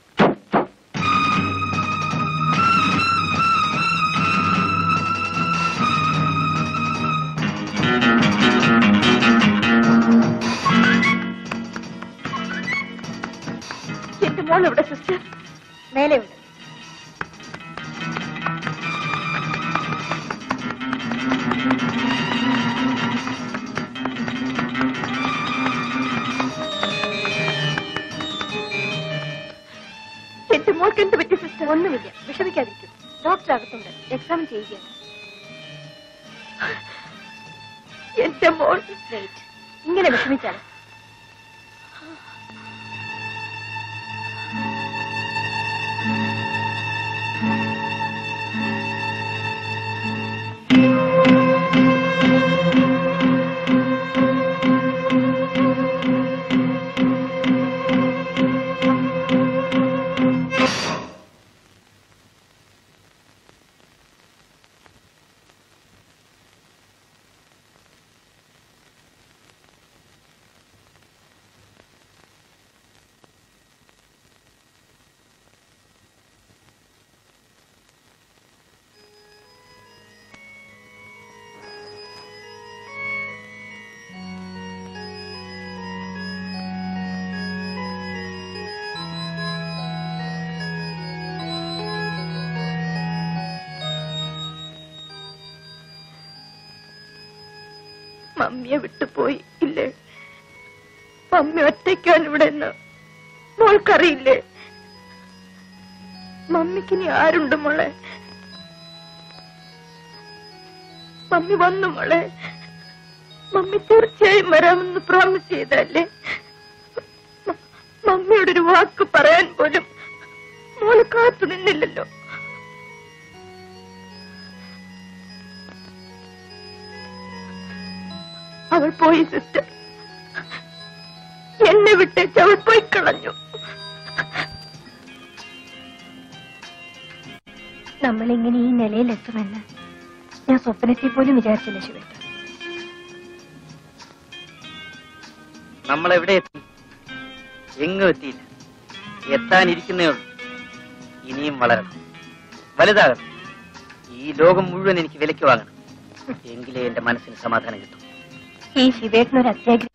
എന്റെ മോൾ എവിടെ സിസ്റ്റർ? മേലെ ഉണ്ട്. എന്റെ മോൾക്ക് എന്ത് പറ്റി സിസ്റ്റർ? ഒന്നുമില്ല, വിഷമിക്കാതിരിക്കും. ഡോക്ടർ അകത്തുണ്ട്, എക്സാം ചെയ്യുകയാണ്. എന്റെ മോൾ ഇങ്ങനെ വിഷമിച്ചാണ്. മമ്മിയെ വിട്ടുപോയി ഇല്ലേ? മമ്മി ഒറ്റയ്ക്കാണ് ഇവിടെ എന്ന് മോൾക്കറിയില്ലേ? മമ്മിക്ക് ഇനി ആരുണ്ട് മോളെ? മമ്മി വന്നു മോളെ. മമ്മി തീർച്ചയായും വരാമെന്ന് പ്രോമിസ് ചെയ്തല്ലേ? മമ്മിയോടൊരു വാക്ക് പറയാൻ പോലും മോള് കാത്തു നിന്നില്ലല്ലോ. അവൾ പോയി സിസ്റ്റർ, എന്നെ വിട്ടേച്ച് അവൾ പോയി കളഞ്ഞു. നമ്മളിങ്ങനെ ഈ നിലയിലെത്തുമെന്ന് ഞാൻ സ്വപ്നത്തിൽ പോലും വിചാരിച്ചില്ല ശിവേട്ട. നമ്മളെവിടെ എത്തി? എങ്ങും എത്തിയില്ല. എത്താനിരിക്കുന്നേ ഉള്ളൂ. ഇനിയും വളരണം, വലുതാകണം. ഈ ലോകം മുഴുവൻ എനിക്ക് വിലയ്ക്ക് വാങ്ങണം. എങ്കിലേ എന്റെ മനസ്സിന് സമാധാനം കിട്ടും. ഈ ശിവേട്ടനൊരു അത്യാഗ്രഹിക്കുക.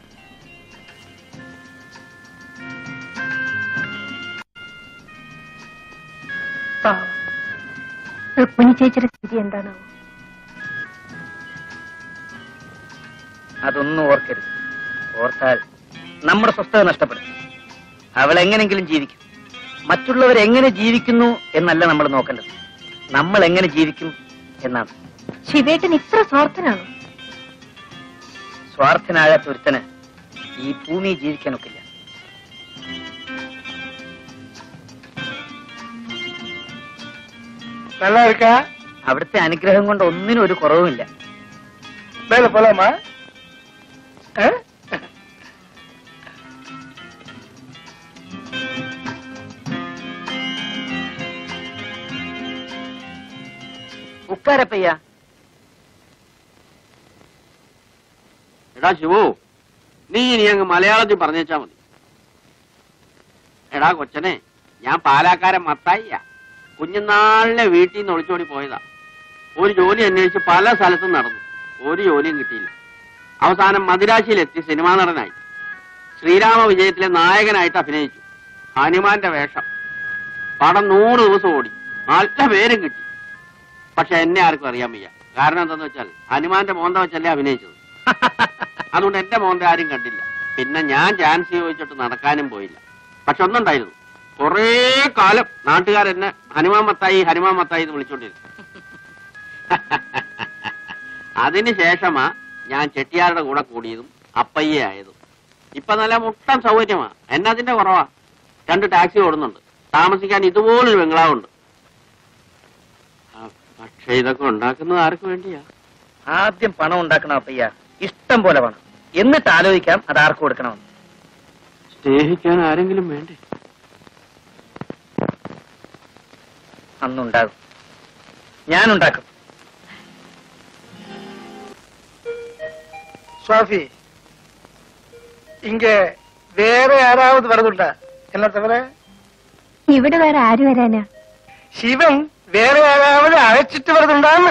രുക്മിണി ചേച്ചിയുടെ സ്ഥിതി എന്താണോ? അതൊന്നും ഓർക്കരുത്. ഓർത്താൽ നമ്മുടെ സ്വസ്ഥത നഷ്ടപ്പെടും. അവൾ എങ്ങനെങ്കിലും ജീവിക്കും. മറ്റുള്ളവർ എങ്ങനെ ജീവിക്കുന്നു എന്നല്ല നമ്മൾ നോക്കേണ്ടത്, നമ്മൾ എങ്ങനെ ജീവിക്കും എന്നാണ്. ശിവേട്ടൻ ഇത്ര സ്വാർത്ഥനാണോ? സ്വാർത്ഥനാകാത്ത ഒരുത്തന് ഈ ഭൂമി ജീവിക്കാനൊക്കില്ല. நல்லா இருக்கா? അവിടുത്തെ അനുഗ്രഹം കൊണ്ട് ഒന്നിനും ഒരു കുറവുമില്ല. மேல போலாமா? ഉക്കാരപ്പയ്യ. എടാ ശിവു, നീ ഇനി അങ്ങ് മലയാളത്തിൽ പറഞ്ഞേച്ചാ മതി. എടാ കൊച്ചനെ, ഞാൻ പാലാക്കാരൻ മത്തായിയാ. കുഞ്ഞുനാളിലെ വീട്ടിൽ നിന്ന് ഒളിച്ചോടി പോയതാ. ഒരു ജോലി അന്വേഷിച്ച് പല സ്ഥലത്തും നടന്നു. ഒരു ജോലിയും കിട്ടിയില്ല. അവസാനം മദിരാശിയിലെത്തി സിനിമാ നടനായി. ശ്രീരാമ വിജയത്തിലെ നായകനായിട്ട് അഭിനയിച്ചു. ഹനുമാന്റെ വേഷം. പടം നൂറ് ദിവസം ഓടി. നല്ല പേരും കിട്ടി. പക്ഷെ എന്നെ ആർക്കും അറിയാൻ വയ്യ. കാരണം എന്താന്ന് വെച്ചാൽ ഹനുമാന്റെ മോന്ത വെച്ചല്ലേ അഭിനയിച്ചത്. അതുകൊണ്ട് എന്റെ മോന്ത ആരും കണ്ടില്ല. പിന്നെ ഞാൻ ചാൻസ് ചോദിച്ചിട്ട് നടക്കാനും പോയില്ല. പക്ഷെ ഒന്നുണ്ടായിരുന്നു, കൊറേ കാലം നാട്ടുകാരെന്നെ ഹനുമാൻ മത്തായി ഹനുമാൻ മത്തായി എന്ന് വിളിച്ചോണ്ടിരുന്നു. അതിനുശേഷമാ ഞാൻ ചെട്ടിയാരുടെ കൂടെ കൂടിയതും അപ്പയ്യ ആയതും. ഇപ്പൊ നല്ല മുട്ടൻ സൗകര്യമാ. എന്നതിന്റെ കുറവാ. രണ്ട് ടാക്സി ഓടുന്നുണ്ട്. താമസിക്കാൻ ഇതുപോലൊരു ബംഗ്ലാവുണ്ട്. പക്ഷെ ഇതൊക്കെ ഉണ്ടാക്കുന്നത് ആർക്ക് വേണ്ടിയാ? ആദ്യം പണം ഉണ്ടാക്കണം അപ്പയ്യ, ഇഷ്ടം പോലെ പണം. എന്നിട്ട് ആലോചിക്കാം അത് ആർക്ക് കൊടുക്കണമെന്ന്. സ്നേഹിക്കാൻ ആരെങ്കിലും വേണ്ടേ? അന്നുണ്ടാകും, ഞാനുണ്ടാക്കും. சுவாமி, இங்க வேற யாராவது வரதுண்டா? என்ன தவிர ഇവിടെ വേറെ ആര് വരാനാ? ശിവൻ വേറെ யாராவது அழைச்சிட்டு வரதுண்டான்னு?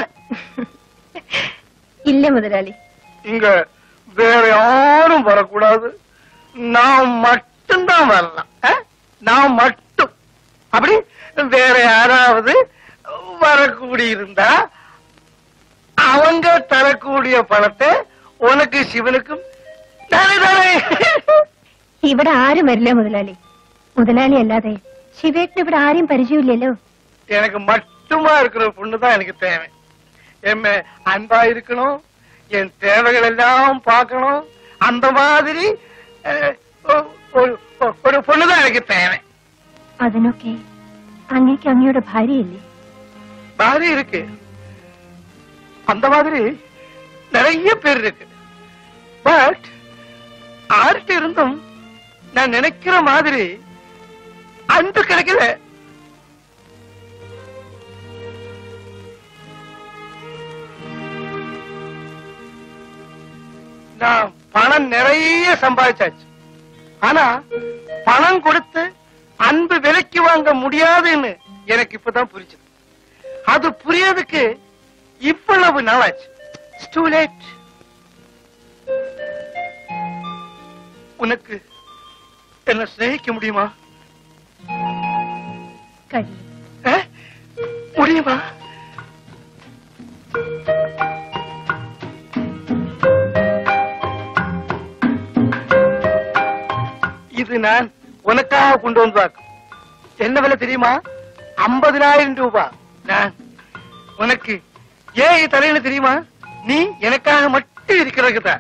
ഇല്ല മുതലാളി. இங்க வேற யாரும் வரக்கூடாது. நான் மட்டும்தான் வரலாம். நான் மட்டும். அப்படி வேற யாராவது வரக்கூடி இருந்தா அவங்க தரக்கூடிய பணத்தை உனக்கு சிவனுக்கும் தானே தானே. ഇവിടെ ആരും വരില്ല മുതലാളി. മുതലാളി അല്ലാതെ ശിവേട്ടന് ഇവിടെ ആരും പരിചയമില്ലല്ലോ. எனக்கு மட்டுமா இருக்கிற பொண்ணுதான் எனக்கு தேவை. எம்ம அன்பா இருக்கணும், என் தேவைகள் எல்லாம் பார்க்கணும். அந்த மாதிரி ஒரு பொண்ணுதான் எனக்கு தேவை. അതിനൊക്കെ അങ്ങേക്ക് അങ്ങയുടെ ഭാര്യയില്ലേ? ഭാര്യ இருக்கு. அந்த மாதிரி நிறைய பேர் இருக்கு. பட் ஆர்ட்ட இருந்தும் நான் நினைக்கிற மாதிரி அன்பு கிடைக்கல. நான் பணம் நிறைய சம்பாதிச்சாச்சு. ஆனா பணம் கொடுத்து அன்பு விலைக்கு வாங்க முடியாதுன்னு எனக்கு இப்பதான் புரிஞ்சது. அது புரியறதுக்கு இவ்வளவு நாளாச்சு. It's too late. உனக்கு என்ன சிநேகிக்க முடியுமா? കഴിയും. முடியுமா? இது நான் உனக்காக கொண்டு வந்தாக்கும். என்ன விலை தெரியுமா? ஐம்பதினாயிரம் ரூபாய். நான் உனக்கு ஏன் தரையில தெரியுமா? நீ எனக்காக மட்டும் இருக்கிறதுதான்.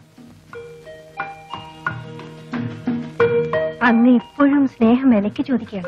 അന്ന് ഇപ്പോഴും സ്നേഹം വിലയ്ക്ക് ചോദിക്കുകയാണ്.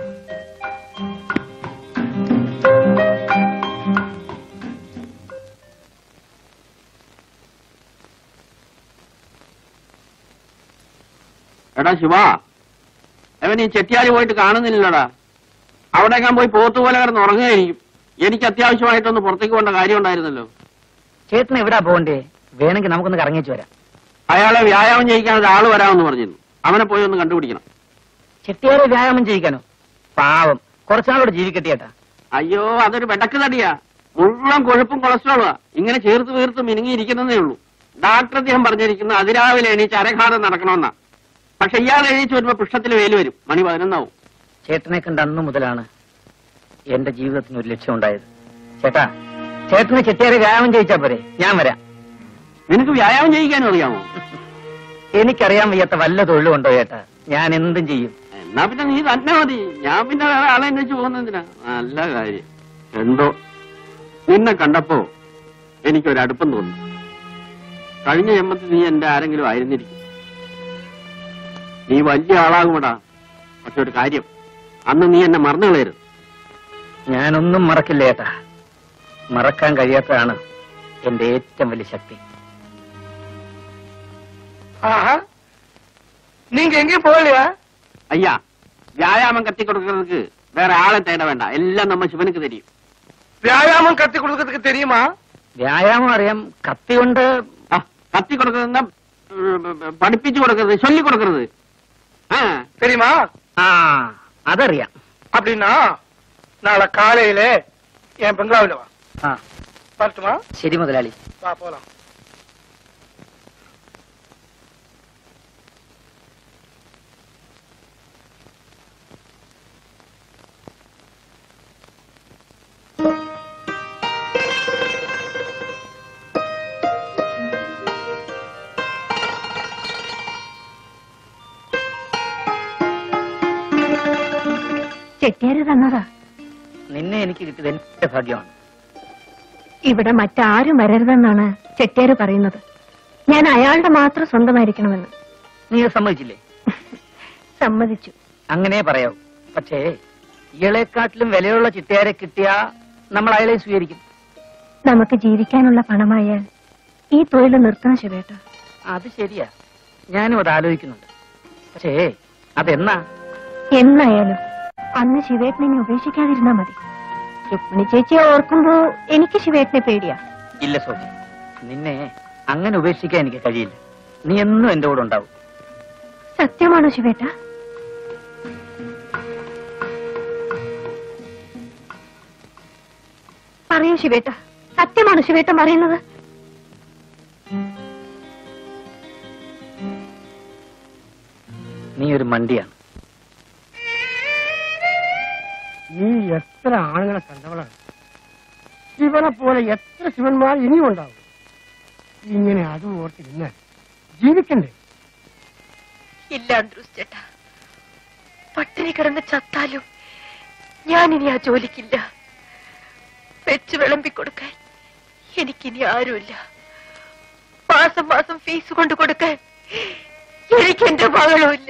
എടാ ശിവ, അവൻ ഈ ചെട്ടിയാലി പോയിട്ട് കാണുന്നില്ലടാ. അവിടേക്കാൻ പോയി പോത്തുപോലെ കിടന്ന് ഉറങ്ങുകയായിരിക്കും. എനിക്ക് അത്യാവശ്യമായിട്ടൊന്ന് പുറത്തേക്ക് പോകേണ്ട കാര്യം ഉണ്ടായിരുന്നല്ലോ. ചേട്ടൻ എവിടാ പോകണ്ടേ? വേണമെങ്കിൽ നമുക്കൊന്ന് കറങ്ങിച്ചു വരാം. അയാളെ വ്യായാമം ചെയ്യിക്കാൻ ഒരാള് വരാമെന്ന് പറഞ്ഞിരുന്നു. അവനെ പോയി ഒന്ന് കണ്ടുപിടിക്കണം. ചെട്ടിയാരെ വ്യായാമം ചെയ്യിക്കാനോ? പാവം, കുറച്ചാളോട് ജീവിക്കട്ടെ ചേട്ടാ. അയ്യോ, അതൊരു വെടക്ക് തടിയാ. മുഴുവൻ കൊഴുപ്പും കൊളസ്ട്രോളാ. ഇങ്ങനെ ചേർത്ത് വീർത്ത് മിനുങ്ങിയിരിക്കുന്നതേ ഉള്ളൂ. ഡാക്ടർ അദ്ദേഹം പറഞ്ഞിരിക്കുന്ന അതിരാവിലെ എണീച്ച് അരഘാതം നടക്കണമെന്നാ. പക്ഷെ ഇയാൾ എണീച്ച് വരുമ്പോ പൃഷ്ഠത്തിൽ വേല് വരും. മണി പതിനൊന്നാവും. ചേട്ടനെ കണ്ട അന്നു മുതലാണ് എന്റെ ജീവിതത്തിന് ഒരു ലക്ഷ്യം ഉണ്ടായത്. ചേട്ടാ, ചേട്ടനെ ചെട്ടിയാരെ വ്യായാമം ചെയ്യിച്ചാ പോരെ? ഞാൻ വരാം. നിനക്ക് വ്യായാമം ചെയ്യിക്കാനും അറിയാമോ? എനിക്കറിയാൻ വയ്യാത്ത വല്ല തൊഴിലുണ്ടോ ചേട്ടാ? ഞാൻ എന്തും ചെയ്യും. എന്നാ പിന്നെ നീ തന്നെ മതി. ഞാൻ പിന്നെ വേറെ ആളെ അന്വേഷിച്ച് പോകുന്നതിനാ. നല്ല കാര്യം. എന്തോ നിന്നെ കണ്ടപ്പോ എനിക്കൊരടുപ്പം തോന്നി. കഴിഞ്ഞ ജന്മത്തിൽ നീ എന്റെ ആരെങ്കിലും ആയിരുന്നിരിക്കും. നീ വലിയ ആളാകുമടാ. പക്ഷെ ഒരു കാര്യം, അന്ന് നീ എന്നെ മറന്നു കളയരുത്. ഞാനൊന്നും മറക്കില്ല ചേട്ടാ. മറക്കാൻ കഴിയാത്തതാണ് എന്റെ ഏറ്റവും വലിയ ശക്തി. ஆஹா, நீங்க எங்கேயும் போகலையா? ஐயா, வியாயாமம் கத்தி கொடுக்கறதுக்கு வேற ஆளை தேட வேண்டாம். எல்லாம் நம்ம சிவனுக்கு தெரியும். வியாயாமம் கத்தி கொடுக்கறதுக்கு தெரியுமா? വ്യായാമം അറിയാം. കത്തി കൊണ്ട് கத்தி கொடுக்கறதுன்னா படிப்பிச்சு கொடுக்கறது, சொல்லி கொடுக்கறது தெரியுமா? ആ അതറിയാം. அப்படின்னா நாளை காலையில என் பெங்களாவில வா. ആ வரட்டுமா? ശരി മുതലാളി. வா போலாம். ചെട്ടിയാര് തന്നതാ. നിന്നെ എനിക്ക് കിട്ടിയത് എന്റെ ഭാഗ്യമാണ്. ഇവിടെ മറ്റാരും വരരുതെന്നാണ് ചെട്ടിയാര് പറയുന്നത്. ഞാൻ അയാളുടെ മാത്രം സ്വന്തമായിരിക്കണമെന്ന്. നീ സമ്മതിച്ചില്ലേ? സമ്മതിച്ചു. അങ്ങനെ പറയാവൂ. പക്ഷേ ഇയാളെക്കാട്ടിലും വിലയുള്ള ചിട്ടയാരെ കിട്ടിയാ നമ്മൾ അയാളെ സ്വീകരിക്കും. നമുക്ക് ജീവിക്കാനുള്ള പണമായാൽ ഈ തൊഴിൽ നിർത്തണം ശിവേട്ട. അത് ശരിയാ, ഞാനും അത് ആലോചിക്കുന്നുണ്ട്. പക്ഷേ അതെന്നാ? എന്നായാലും അന്ന് ശിവേട്ടനെ ഉപേക്ഷിക്കാതിരുന്നാ മതി. രുക്മിണി ചേച്ചിയെ ഓർക്കുമ്പോ എനിക്ക് ശിവേട്ടനെ പേടിയാ. ഇല്ല സോജി, നിന്നെ അങ്ങനെ ഉപേക്ഷിക്കാൻ എനിക്ക് കഴിയില്ല. നീ എന്നും എന്റെ കൂടെ ഉണ്ടാവും. സത്യമാണോ ശിവേട്ട? പറയൂ ശിവേട്ട, സത്യമാണോ ശിവേട്ടൻ പറയുന്നത്? നീ ഒരു മണ്ടിയാണ്. നീ എത്ര ആണുങ്ങളെ കണ്ടവളാണ്. ശിവനെ പോലെ എത്ര ശിവന്മാർ ഇനിയും ഉണ്ടാവും. ഇങ്ങനെ അതും ഓർത്തിരുന്ന് ജീവിക്കണ്ടേ? ഇല്ല അന്ത്രൂസ് ചേട്ടാ, പട്ടിണി കിടന്ന് ചത്താലും ഞാൻ ഇനി ആ ജോലിക്കില്ല. വെച്ച് വിളമ്പിക്കൊടുക്കാൻ എനിക്കിനി ആരുമില്ല. മാസം മാസം ഫീസ് കൊണ്ട് കൊടുക്കാൻ എനിക്ക് എന്റെ മകളുമില്ല.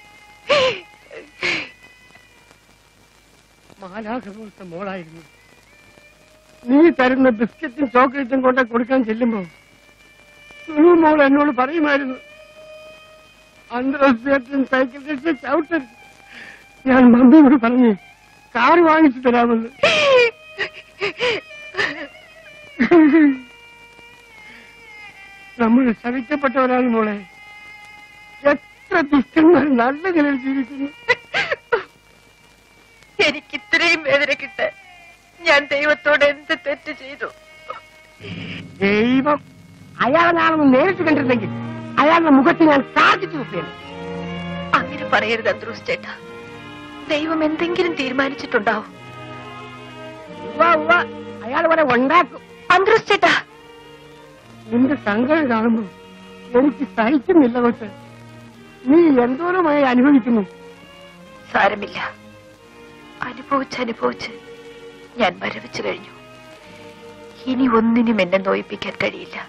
മാലാഖപോലത്തെ മോളായിരുന്നു. നീ തരുന്ന ബിസ്ക്കറ്റും ചോക്ലേറ്റും കൊണ്ട് കൊടുക്കാൻ ചെല്ലുമ്പോ മോൾ എന്നോട് പറയുമായിരുന്നു, അന്തരസ്യറ്റും സൈക്കിൾ റിക്ഷ ചവിട്ടരുത്. ഞാൻ മമ്മിയോട് പറഞ്ഞു കാർ വാങ്ങിച്ചു തരാമെന്ന്. നമ്മൾ ശവിക്കപ്പെട്ടവരാണ് മോളെ. എത്ര ദുഷ്ടന്മാർ നല്ല നിലയിൽ ജീവിക്കുന്നു. എനിക്ക് ഇത്രയും വേദന കിട്ടാൻ ഞാൻ ദൈവത്തോട് എന്ത് തെറ്റ് ചെയ്തു? ദൈവം അയാളെ ഞാനൊന്ന് നേരിട്ട് കണ്ടിരുന്നെങ്കിൽ അയാളുടെ മുഖത്ത് ഞാൻ കാർജിച്ചു നോക്കിയാണ്. അങ്ങനെ പറയരുത് അന്ത്രൂസ് ചേട്ടാ. ദൈവം എന്തെങ്കിലും തീരുമാനിച്ചിട്ടുണ്ടാവും. അയാൾ വരെ ഉണ്ടാക്കും. അന്ത്രൂസ് ചേട്ടാ, നിന്റെ സങ്കടം കാണുമ്പോ എനിക്ക് സഹിക്കുന്നില്ല. കൊച്ച്, നീ എന്തോരമായി അനുഭവിക്കുന്നു. സാരമില്ല, അനുഭവിച്ച് അനുഭവിച്ച് ഞാൻ മരവിച്ചു കഴിഞ്ഞു. ഇനി ഒന്നിനും എന്നെ നോയിപ്പിക്കാൻ കഴിയില്ല.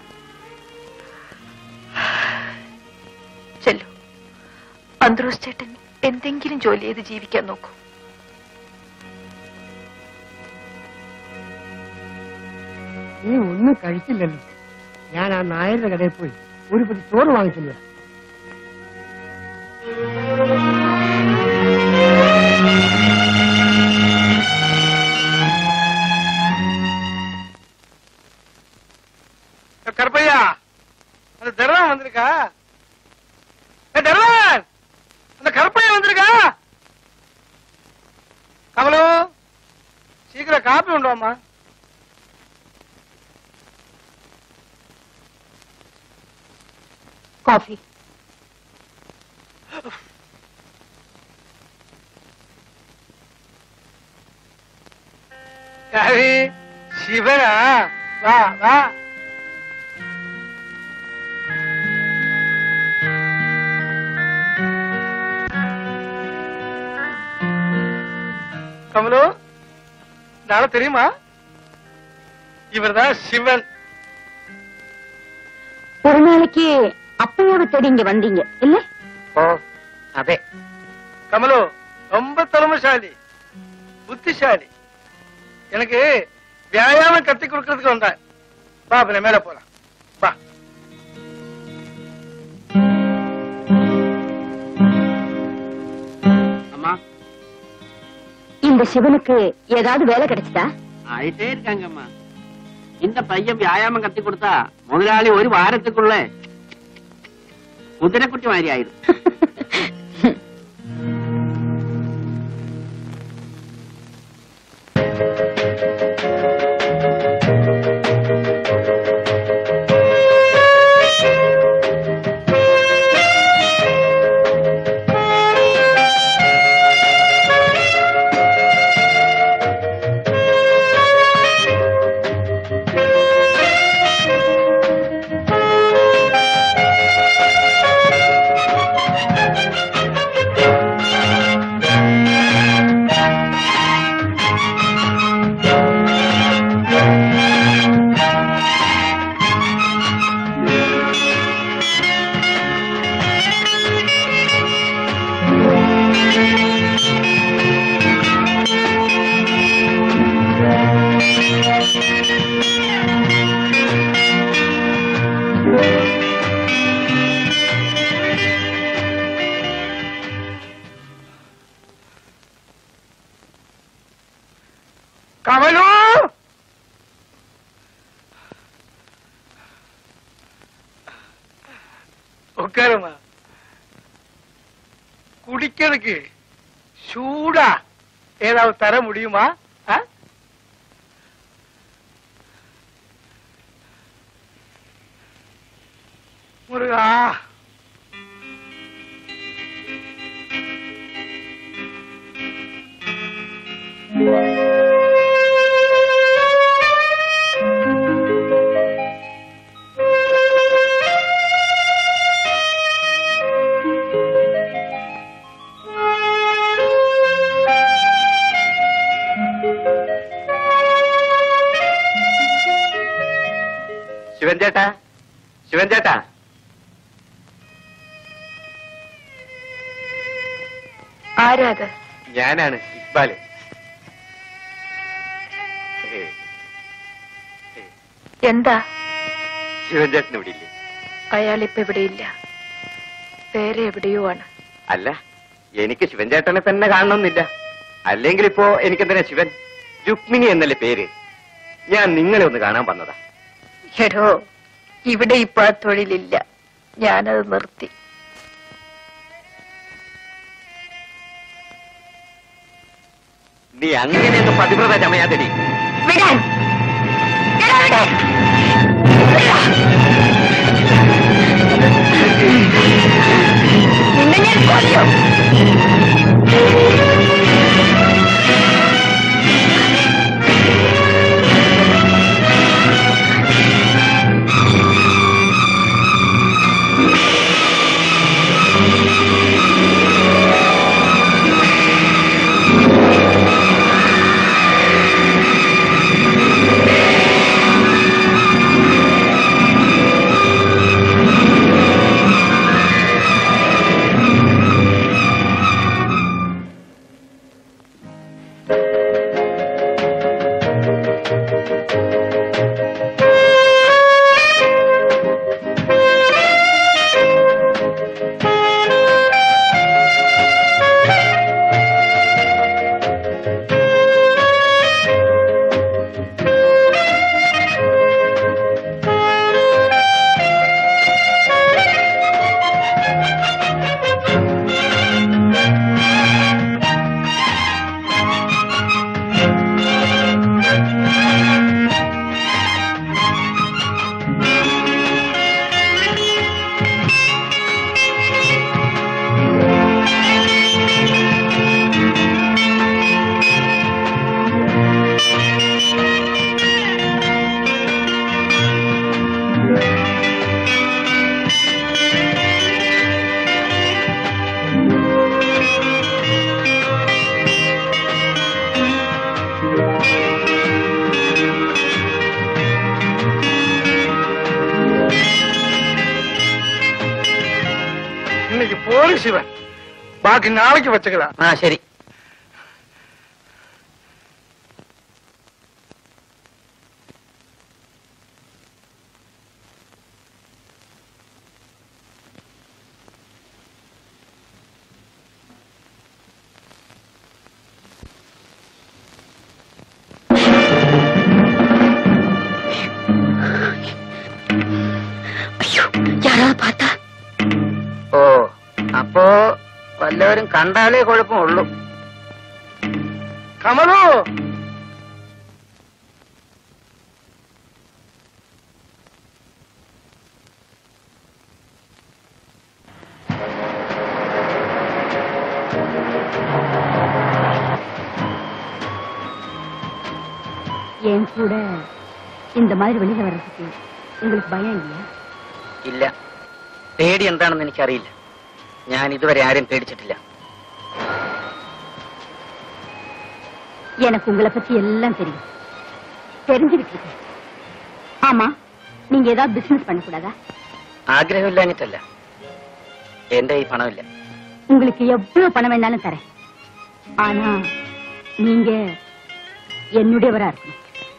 ചെല്ലു, അന്ത്രോസ് ചേട്ടൻ എന്തെങ്കിലും ജോലി ചെയ്ത് ജീവിക്കാൻ നോക്കൂ. നീ ഒന്നും കഴിച്ചില്ലല്ലോ. ഞാൻ ആ നായരുടെ കടയിൽ പോയി ഒരു പതി ചോറ് വാങ്ങിച്ചില്ല. கருப்பையா, அந்த தர்வான் வந்திருக்கா? தர்வான், அந்த கருப்பையா வந்திருக்கா? கமலு, சீக்கிரம் காப்பி உண்டோம்மா. காஃபி. யாரு? சிவனா? வா வா. கமலு, நாளை தெரியுமா? இவர்தான் சிவன். ஒரு நாளைக்கு அப்பையாவை தேடி இங்க வந்தீங்க இல்ல? ஓ அதே. கமலு ரொம்ப திறமைசாலி, புத்திசாலி. எனக்கு வியாயாமம் கத்தி கொடுக்கறதுக்கு வந்தேன். வா பின்ன மேல போலாம். வா. அம்மா, இந்த சிவனுக்கு ஏதாவது வேலை கிடைச்சதா? ஆயிட்டே இருக்காங்கம்மா. இந்த பையன் வியாயாமம் கத்தி கொடுத்தா முதலாளி ஒரு வாரத்துக்குள்ள குதிரைக்குட்டி மாதிரி ஆயிடும். கமலு, உட்காருமா. குடிக்கிறதுக்கு சூடா ஏதாவது தர முடியுமா? முருகா, ശിവൻ ചേട്ടാ, ശിവൻ ചേട്ടാ. ആരാത്? ഞാനാണ് ഇക്ബാല്. എന്താ? ശിവൻ ചേട്ടൻ ഇവിടെ ഇല്ലേ? അയാൾ ഇപ്പൊ ഇവിടെയില്ല, വേറെ എവിടെയോ ആണ്. അല്ല, എനിക്ക് ശിവൻ ചേട്ടനെ തന്നെ കാണണമെന്നില്ല. അല്ലെങ്കിൽ ഇപ്പോ എനിക്കെന്തിനാ ശിവൻ? രുക്മിണി എന്നല്ലേ പേര്. ഞാൻ നിങ്ങളെ ഒന്ന് കാണാൻ വന്നതാ. എടോ, ഇവിടെ ഇപ്പൊ ആ തൊഴിലില്ല, ഞാനത് നിർത്തി. നീ അങ്ങനെയൊക്കെ പതിവ്രത ചമയാതടി. വിടാൻ നിന്നെ ഞാൻ കൊല്ലും. இன்னைக்கு போடு சிவன், பாக்கி நாளைக்கு வச்சுக்கலாம். ஆ சரி. யாராவது பார்த்தா? ഓ, അപ്പോ വല്ലവരും കണ്ടാലേ കുഴപ്പമുള്ളൂ. കമലു, என் கூட இந்த மாதிரி வெளியில வர்றதுக்கு உங்களுக்கு பயம் இல்லையா? ഇല്ല, പേടി എന്താണെന്ന് എനിക്കറിയില്ല. ഞാൻ ഇതുവരെ ആരും പേടിച്ചിട്ടില്ല. எனக்கு உங்களை பத்தி எல்லாம் தெரியும், தெரிஞ்சுக்கிட்டு இருக்கேன். ஆமா, நீங்க ஏதாவது பிசினஸ் பண்ணக்கூடாதா? ആഗ്രഹമില്ലാഞ്ഞിട്ടല്ല, എന്റെ ഈ പണമില്ല. உங்களுக்கு எவ்வளவு பணம் வேணாலும் தரேன், ஆனா நீங்க என்னுடையவரா இருக்கணும்.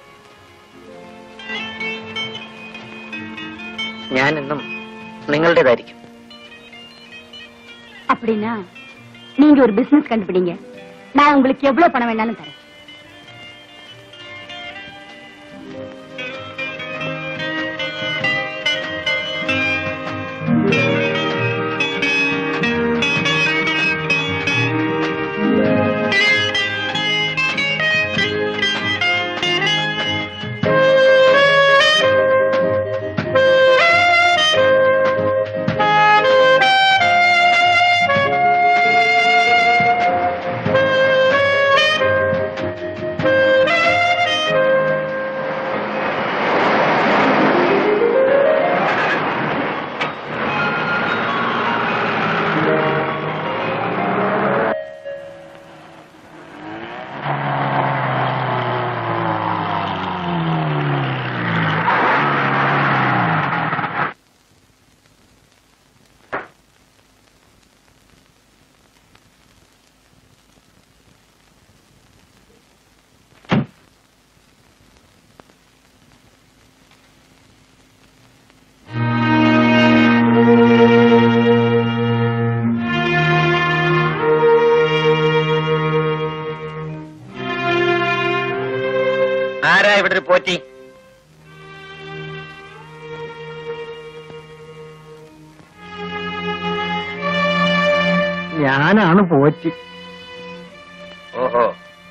ഞാൻ എന്നും നിങ്ങളുടേതായിരിക്കും. அப்படின்னா நீங்க ஒரு பிசினஸ் கண்டுபிடிங்க, நான் உங்களுக்கு எவ்வளவு பணம் வேணாலும் தரேன். ആരാ ഇവിടെ ഒരു പോറ്റി? ഞാനാണ് പോറ്റി. ഓഹോ,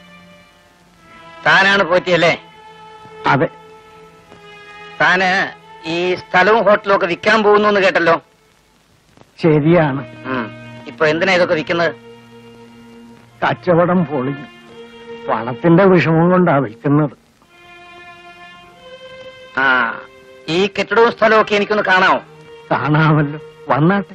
താനാണ് പോറ്റിയല്ലേ? അതെ. താന് ഈ സ്ഥലവും ഹോട്ടലും ഒക്കെ വിൽക്കാൻ പോകുന്നു എന്ന് കേട്ടല്ലോ. ശരിയാണ്. ഇപ്പൊ എന്തിനാ ഇതൊക്കെ വിൽക്കുന്നത്? കച്ചവടം പൊളിഞ്ഞു, പണത്തിന്റെ വിഷമം കൊണ്ടാ വിൽക്കുന്നത്. ആ, ഈ കെട്ടിടവും സ്ഥലവും ഒക്കെ എനിക്കൊന്ന് കാണാമോ? കാണാമല്ലോ, വന്നാട്ടെ.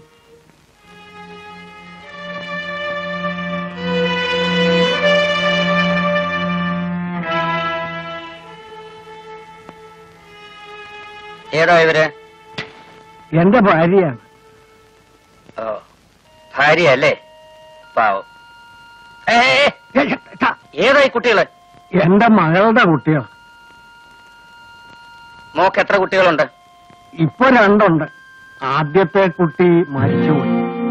ഏതാ ഇവര്? എന്റെ ഭാര്യയാണ്. ഓ, ഭാര്യ അല്ലേ? പാവം. ഏതായി കുട്ടികള്? എന്റെ മകളുടെ കുട്ടികൾ. മോക്ക് എത്ര കുട്ടികളുണ്ട്? ഇപ്പൊ രണ്ടുണ്ട്. ആദ്യത്തെ കുട്ടി മരിച്ചുപോയി.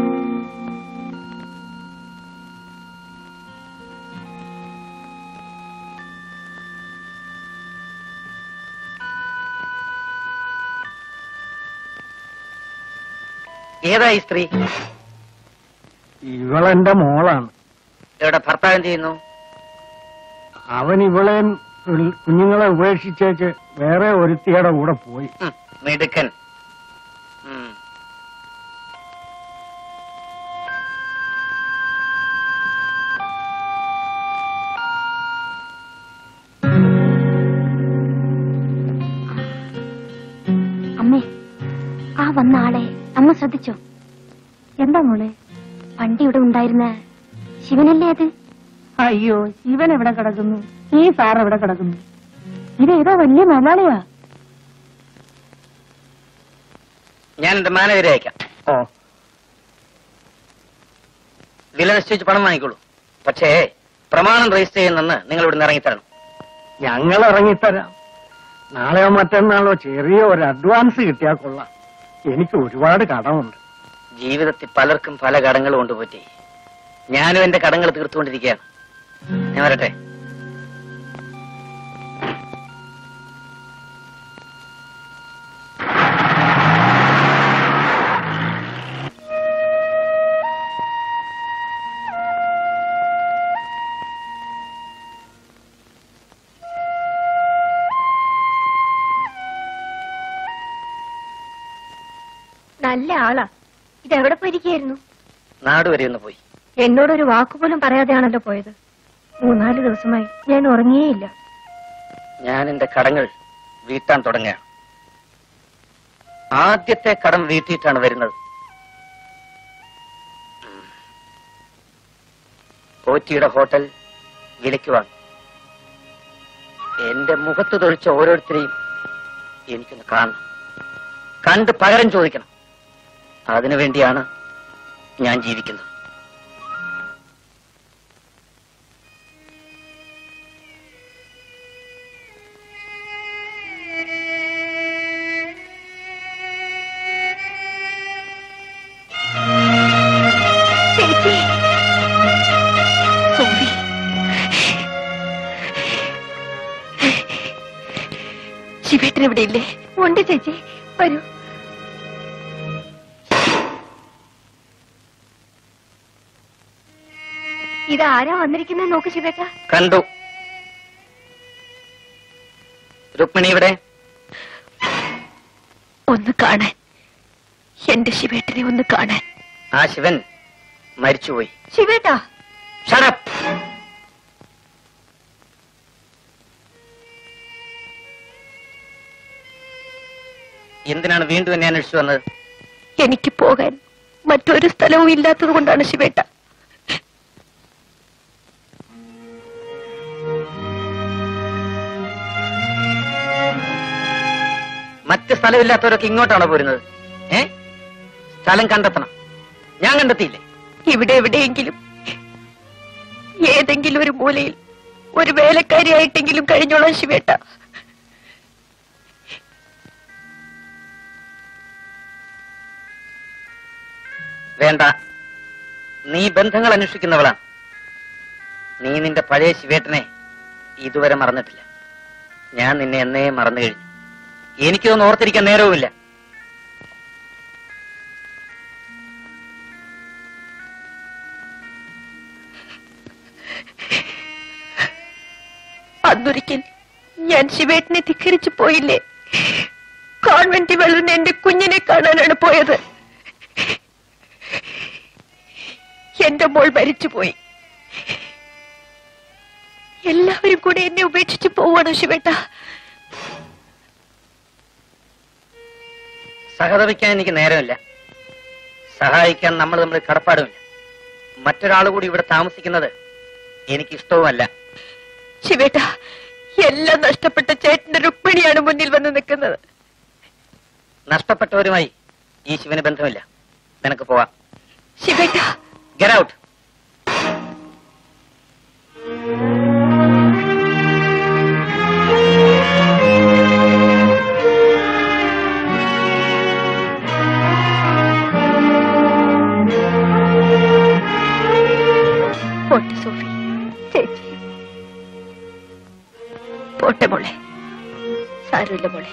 ഏതാ ഈ സ്ത്രീ? ഇവളെന്റെ മോളാണ്. ഇവിടെ ഭർത്താവ് എന്ത് ചെയ്യുന്നു? അവൻ ഇവളെ കുഞ്ഞുങ്ങളെ ഉപേക്ഷിച്ചേച്ച് വേറെ ഒരുത്തിയുടെ കൂടെ പോയി. മിടുക്കൻ. അമ്മേ, ആ വന്ന ആളെ അമ്മ ശ്രദ്ധിച്ചോ? എന്താ മോളെ? പണ്ട് ഇവിടെ ഉണ്ടായിരുന്ന ശിവനല്ലേ അത്? അയ്യോ, ശിവൻ എവിടെ കിടക്കുന്നു? ഈ സാർ എവിടെ കിടക്കുന്നു? ഇതേതോ വലിയ മലയാളിയാ. ഞാൻ എന്റെ മാനേജരെ അയക്കാം. ഓ, വില നിശ്ചയിച്ച് പണം വാങ്ങിക്കോളൂ. പക്ഷേ പ്രമാണം രജിസ്റ്റർ ചെയ്യുന്നെന്ന് നിങ്ങൾ ഇവിടെ നിന്ന് ഇറങ്ങിത്തരണം. ഞങ്ങൾ ഇറങ്ങിത്തരാം. നാളെയോ മറ്റന്നാളോ ചെറിയ ഒരു അഡ്വാൻസ് കിട്ടിയാൽ കൊള്ളാം. എനിക്ക് ഒരുപാട് കടമുണ്ട്. ജീവിതത്തിൽ പലർക്കും പല കടങ്ങളും കൊണ്ട് പറ്റി. ഞാനും എന്റെ കടങ്ങൾ തീർത്തുകൊണ്ടിരിക്കുകയാണ്. ഞാൻ വരട്ടെ. നല്ല ആളാ. ഇതെവിടെ പോയിരിക്കായിരുന്നു? നാട് വരെ ഒന്ന് പോയി. എന്നോടൊരു വാക്കുപോലും പറയാതെയാണല്ലോ പോയത്. മൂന്നാല് ദിവസമായി ഞാൻ ഉറങ്ങിയേയില്ല. ഞാൻ എന്റെ കടങ്ങൾ വീട്ടാൻ തുടങ്ങുകയാണ്. ആദ്യത്തെ കടം വീട്ടിയിട്ടാണ് വരുന്നത്. പോറ്റിയുടെ ഹോട്ടൽ വിലയ്ക്ക് വാങ്ങി. എന്റെ മുഖത്ത് തൊഴിച്ച ഓരോരുത്തരെയും എനിക്കൊന്ന് കാണണം, കണ്ട് പകരം ചോദിക്കണം. അതിനുവേണ്ടിയാണ് ഞാൻ ജീവിക്കുന്നത്. ശിവേട്ടൻ ഇവിടെ ഇല്ലേ? ഉണ്ട് ചേച്ചി, വരൂ. ഇതാരാ വന്നിരിക്കുന്നത് നോക്ക് ശിവേട്ട. കണ്ടു. രുക്മിണി ഇവിടെ. ഒന്ന് കാണാൻ, എന്റെ ശിവേട്ടനെ ഒന്ന് കാണാൻ. ആ ശിവൻ മരിച്ചുപോയി. ശിവേട്ടാ, Shut up. എന്തിനാണ് വീണ്ടും എന്നെ അന്വേഷിച്ചു വന്നത്? എനിക്ക് പോകാൻ മറ്റൊരു സ്ഥലവും ഇല്ലാത്തത് കൊണ്ടാണ് ശിവേട്ട. മറ്റ് സ്ഥലമില്ലാത്തവരൊക്കെ ഇങ്ങോട്ടാണോ പോരുന്നത്? ഏ സ്ഥലം കണ്ടെത്തണം. ഞാൻ കണ്ടെത്തിയില്ലേ? ഇവിടെ എവിടെയെങ്കിലും ഏതെങ്കിലും ഒരു മൂലയിൽ ഒരു വേലക്കാരിയായിട്ടെങ്കിലും കഴിഞ്ഞോളാം ശിവേട്ട. വേണ്ട, നീ ബന്ധങ്ങൾ അന്വേഷിക്കുന്നവളാണ്. നീ നിന്റെ പഴയ ശിവേട്ടനെ ഇതുവരെ മറന്നിട്ടില്ല. ഞാൻ നിന്നെ എന്നേ മറന്നു കഴിഞ്ഞു. എനിക്കൊന്നും ഓർത്തിരിക്കാൻ നേരവുമില്ല. അന്നൊരിക്കൽ ഞാൻ ശിവേട്ടനെ ധിക്കരിച്ചു പോയില്ലേ? കോൺവെന്റിൽ വളർന്ന എന്റെ കുഞ്ഞിനെ കാണാനാണ് പോയത്. എന്റെ മോൾ മരിച്ചുപോയി. എല്ലാവരും കൂടെ എന്നെ ഉപേക്ഷിച്ച് പോവാണോ ശിവേട്ട? സഹതപിക്കാൻ എനിക്ക് നേരമില്ല. സഹായിക്കാൻ നമ്മൾ തമ്മിൽ കടപ്പാടുമില്ല. മറ്റൊരാൾ കൂടി ഇവിടെ താമസിക്കുന്നത് എനിക്കിഷ്ടവുമല്ല. ശിവേട്ട, എല്ലാം നഷ്ടപ്പെട്ട ചേട്ടന്റെ രുക്മിണിയാണ് മുന്നിൽ വന്ന് നിൽക്കുന്നത്. നഷ്ടപ്പെട്ടവരുമായി ഈ ശിവന് ബന്ധമില്ല. നിനക്ക് പോവാം. ശിവേട്ട, ഗെറ്റ് ഔട്ട്. പോട്ടെ മോളെ, സാരമില്ല മോളെ.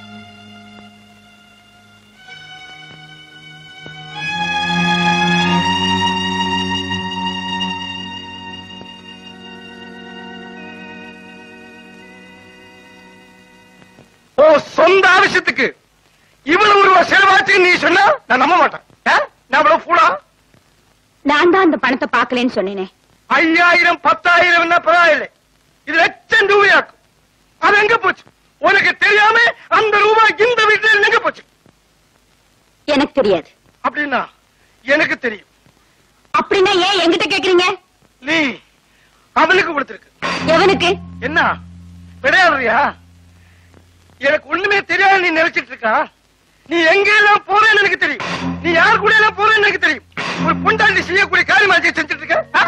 ஓ சொந்த ஆവശ്யத்துக்கு இவ்வளவு ரூபா செலவாச்சு நீ சொன்னா நான் நம்ப மாட்டேன். நான் இவ்வளவு ஃபூலா? நான் தான் அந்த பணத்தை பாக்கலன்னு சொன்னேனே. ஐயாயிரம் பத்தாயிரம் என்ன பரவாயில்லை, இது லட்சம் ரூபாயாக்கும். அது எங்க போச்சு? உனக்கு தெரியாம அந்த ரூபாய் இந்த வீட்டில் எங்க போச்சு? எனக்கு தெரியாது. அப்படின்னா எனக்கு தெரியும். அப்படின்னா ஏன் என்கிட்ட கேக்குறீங்க? நீ அவனுக்கு கொடுத்திருக்கு. எவனுக்கு? என்ன விளையாடுறியா? எனக்கு ஒண்ணுமே தெரியாது நீ நினைச்சிட்டு இருக்கா? நீ எங்க எல்லாம் போறேன்னு எனக்கு தெரியும். நீ யார் கூட எல்லாம் போறேன்னு எனக்கு தெரியும். ஒரு பொண்டாண்டி செய்யக்கூடிய காரியமாச்சு செஞ்சுட்டு இருக்க.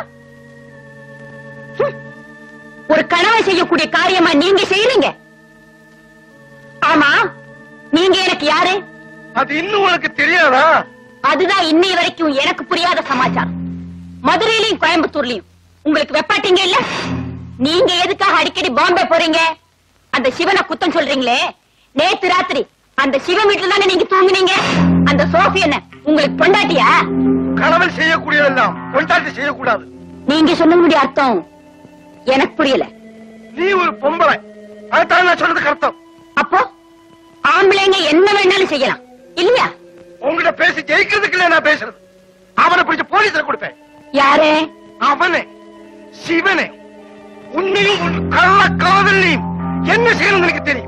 ஒரு கனவை செய்யக்கூடிய காரியமா நீங்க செய்யறீங்க? ஆமா, நீங்க எனக்கு யாரு? அது இன்னும் உனக்கு தெரியாதா? அதுதான் இன்னை வரைக்கும் எனக்கு புரியாத சமாச்சாரம். மதுரையிலயும் கோயம்புத்தூர்லயும் உங்களுக்கு வெப்பாட்டீங்க இல்ல? நீங்க எதுக்காக அடிக்கடி பாம்பே போறீங்க? அந்த சிவனை குத்தம் சொல்றீங்களே, நேத்து ராத்திரி அந்த சிவன் வீட்டுல தானே நீங்க தூங்குனீங்க. அந்த சோஃபி என்ன உங்களுக்கு பொண்டாட்டியா? கனவில் செய்யக்கூடியதெல்லாம் பொண்டாட்டி செய்யக்கூடாது. நீங்க சொன்னதுடைய அர்த்தம் எனக்கு புரியல. நீ ஒரு பொம்பளை, அதுதான் நான் சொன்னதுக்கு அர்த்தம். அப்போ ஆம்பளைங்க என்ன வேணாலும் செய்யலாம் இல்லையா? உங்ககிட்ட பேசி ஜெயிக்கிறதுக்கு இல்ல நான் பேசுறது. அவனை பிடிச்ச போலீஸ்ல கொடுப்பேன். யாரே? அவனே, சிவனே. உன்னையும் உன் கள்ள காதலையும் என்ன செய்யணும் எனக்கு தெரியும்.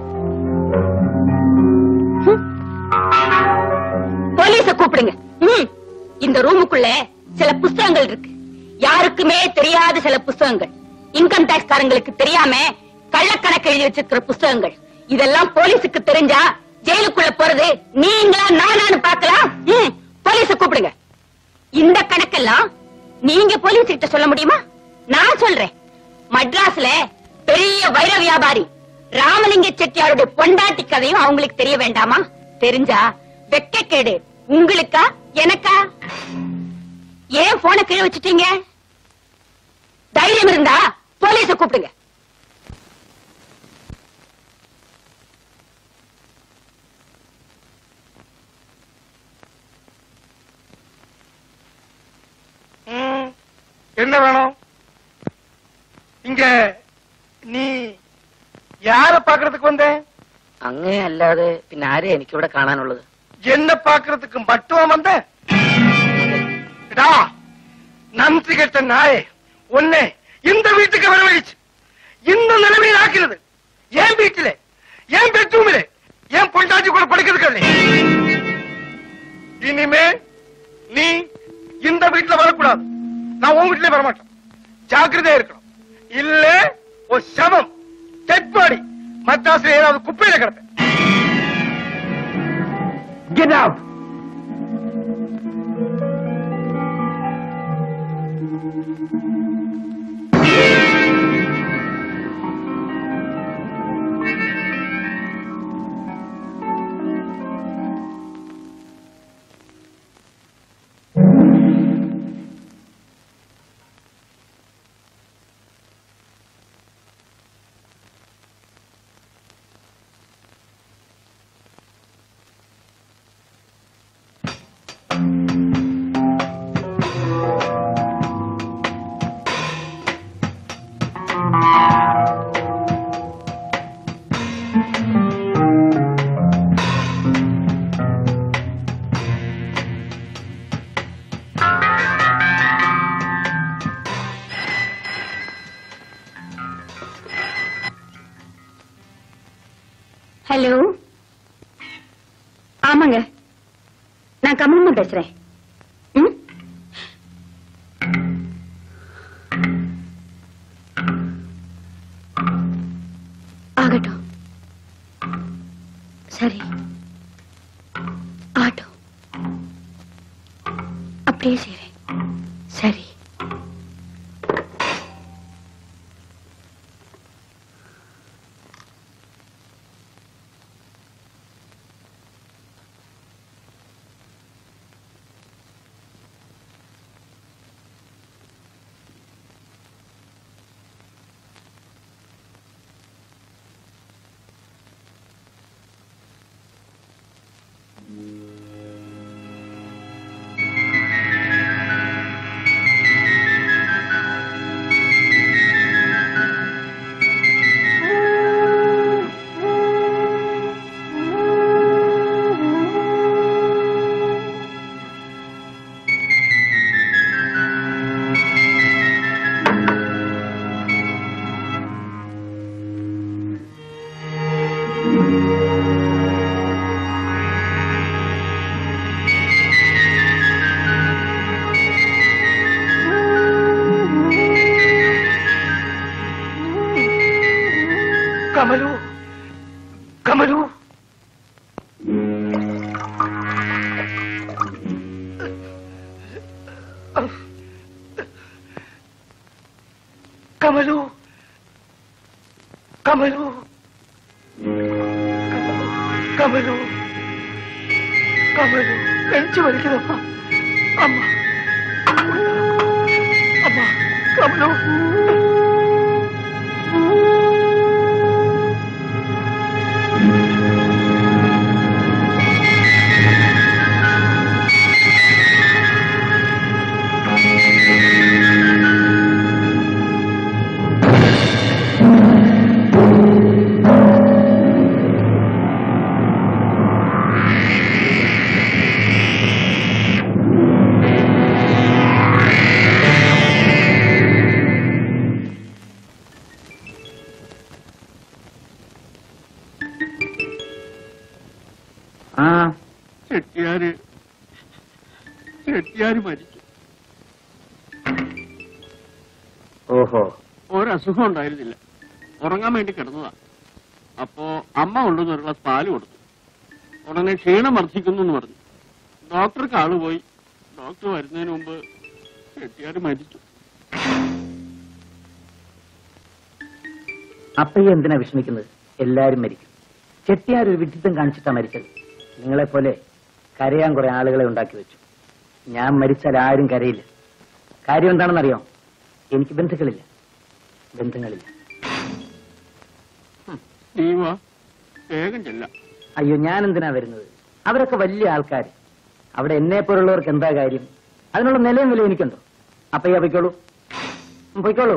போலீஸ கூப்பிடுங்க. இந்த ரூமுக்குள்ள சில புஸ்தகங்கள் இருக்கு, யாருக்குமே தெரியாத சில புஸ்தகங்கள். இன்கம் டாக்ஸ் காரங்களுக்கு தெரியாம கள்ளக்கணக்கு எழுதி வச்சிருக்கிற புஸ்தகங்கள். இதெல்லாம் போலீஸுக்கு தெரிஞ்சா ஜெயிலுக்குள்ள போறது நீங்களா நானான்னு பாக்கலாம். போலீஸ கூப்பிடுங்க. இந்த கணக்கெல்லாம் நீங்க போலீஸ் கிட்ட சொல்ல முடியுமா? நான் சொல்றேன். மட்ராஸ்ல பெரிய வைர வியாபாரி ராமலிங்க செட்டியாருடைய பொண்டாட்டி கதையும் அவங்களுக்கு தெரிய வேண்டாமா? தெரிஞ்சா வெக்கக்கேடு உங்களுக்கா எனக்கா? ஏன் போனை கீழே வச்சுட்டீங்க? தைரியம் இருந்தா போலீஸ கூப்பிடுங்க. என்ன வேணும் இங்க? நீ யார பாக்குறதுக்கு வந்த? അങ്ങേ അല്ലാതെ പിന്നെ ആരെ എനിക്കിവിടെ കാണാനുള്ളത്? என்ன பாக்குறதுக்கு மட்டும் வந்த? நன்றி கெட்ட நாயே, உன்னை இந்த வீட்டுக்கு வரவழைச்சு இந்த நிலைமையில் ஆக்கிறது என் வீட்டிலே, என் பெட்ரூமிலே, என் பொண்டாட்டி கூட படுக்கிறதுக்கு. இனிமே நீ இந்த வீட்டுல வரக்கூடாது. நான் உன் வீட்டிலே வரமாட்டேன். ஜாக்கிரதையா இருக்கணும். இல்ல ஒரு சமம் டெட் பாடி மദ്രാസിல் ஏதாவது குப்பையில கிடப்பேன். Get out! ஹலோ, ஆமாங்க, நான் கம்மம்மா பேசுறேன். ஆகட்டும், சரி, ஆகட்டும், அப்படியே செய்றேன். சரி. കമലു കമലു കമലു കമലു കമലു കമലു നെഞ്ചു വലിക്കുന്നപ്പ അമ്മ അമ്മ കമലു ചെട്ടിയാര് ചെട്ടിയാര് മരിച്ചു. ഓഹോ, ഒരസുഖം ഉണ്ടായിരുന്നില്ല. ഉറങ്ങാൻ വേണ്ടി കിടന്നതാ. അപ്പോ അമ്മ കൊണ്ടുവന്ന് ഒരു ഗ്ലാസ് പാല് കൊടുത്തു. ഉടനെ ക്ഷീണം വർദ്ധിക്കുന്നു എന്ന് പറഞ്ഞു. ഡോക്ടർക്ക് ആള് പോയി. ഡോക്ടർ വരുന്നതിന് മുമ്പ് ചെട്ടിയാര് മരിച്ചു. അപ്പയ്യ എന്തിനാ വിഷമിക്കുന്നത്? എല്ലാരും മരിക്കും. ചെട്ടിയാർ ഒരു വിഡിത്തം കാണിച്ചിട്ടാ മരിച്ചത്. നിങ്ങളെപ്പോലെ കരയാൻ കുറെ ആളുകളെ ഉണ്ടാക്കി വെച്ചു. ഞാൻ മരിച്ചാൽ ആരും കരയില്ല. കാര്യം എന്താണെന്നറിയോ? എനിക്ക് ബന്ധുക്കളില്ല, ബന്ധങ്ങളില്ല. വേഗം ചെല്ലാം. അയ്യോ, ഞാൻ എന്തിനാ വരുന്നത്? അവരൊക്കെ വലിയ ആൾക്കാർ. അവിടെ എന്നെ പോലുള്ളവർക്ക് എന്താ കാര്യം? അതിനുള്ള നിലയും വില എനിക്കുണ്ടോ? അപ്പയ്യ പൊയ്ക്കോളൂ, പൊയ്ക്കോളൂ.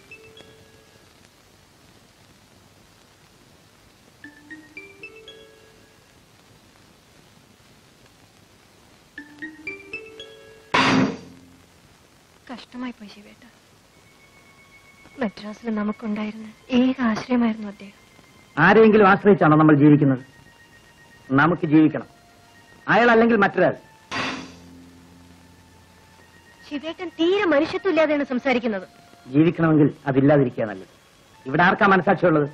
കഷ്ടമായി പോയി ശിവേട്ട. മദ്രാസിൽ നമുക്കുണ്ടായിരുന്ന ഏക ആശ്രയമായിരുന്നു അദ്ദേഹം. ആരെങ്കിലും ആശ്രയിച്ചാണോ നമ്മൾ ജീവിക്കുന്നത്? നമുക്ക് ജീവിക്കണം. അയാൾ അല്ലെങ്കിൽ മറ്റൊരാൾ. ശിവേട്ടൻ തീരെ മനുഷ്യത്വമില്ലാതെയാണ് സംസാരിക്കുന്നത്. ജീവിക്കണമെങ്കിൽ അതില്ലാതിരിക്കുക നല്ലത്. ഇവിടെ ആർക്കാ മനസാക്ഷിയുള്ളത്?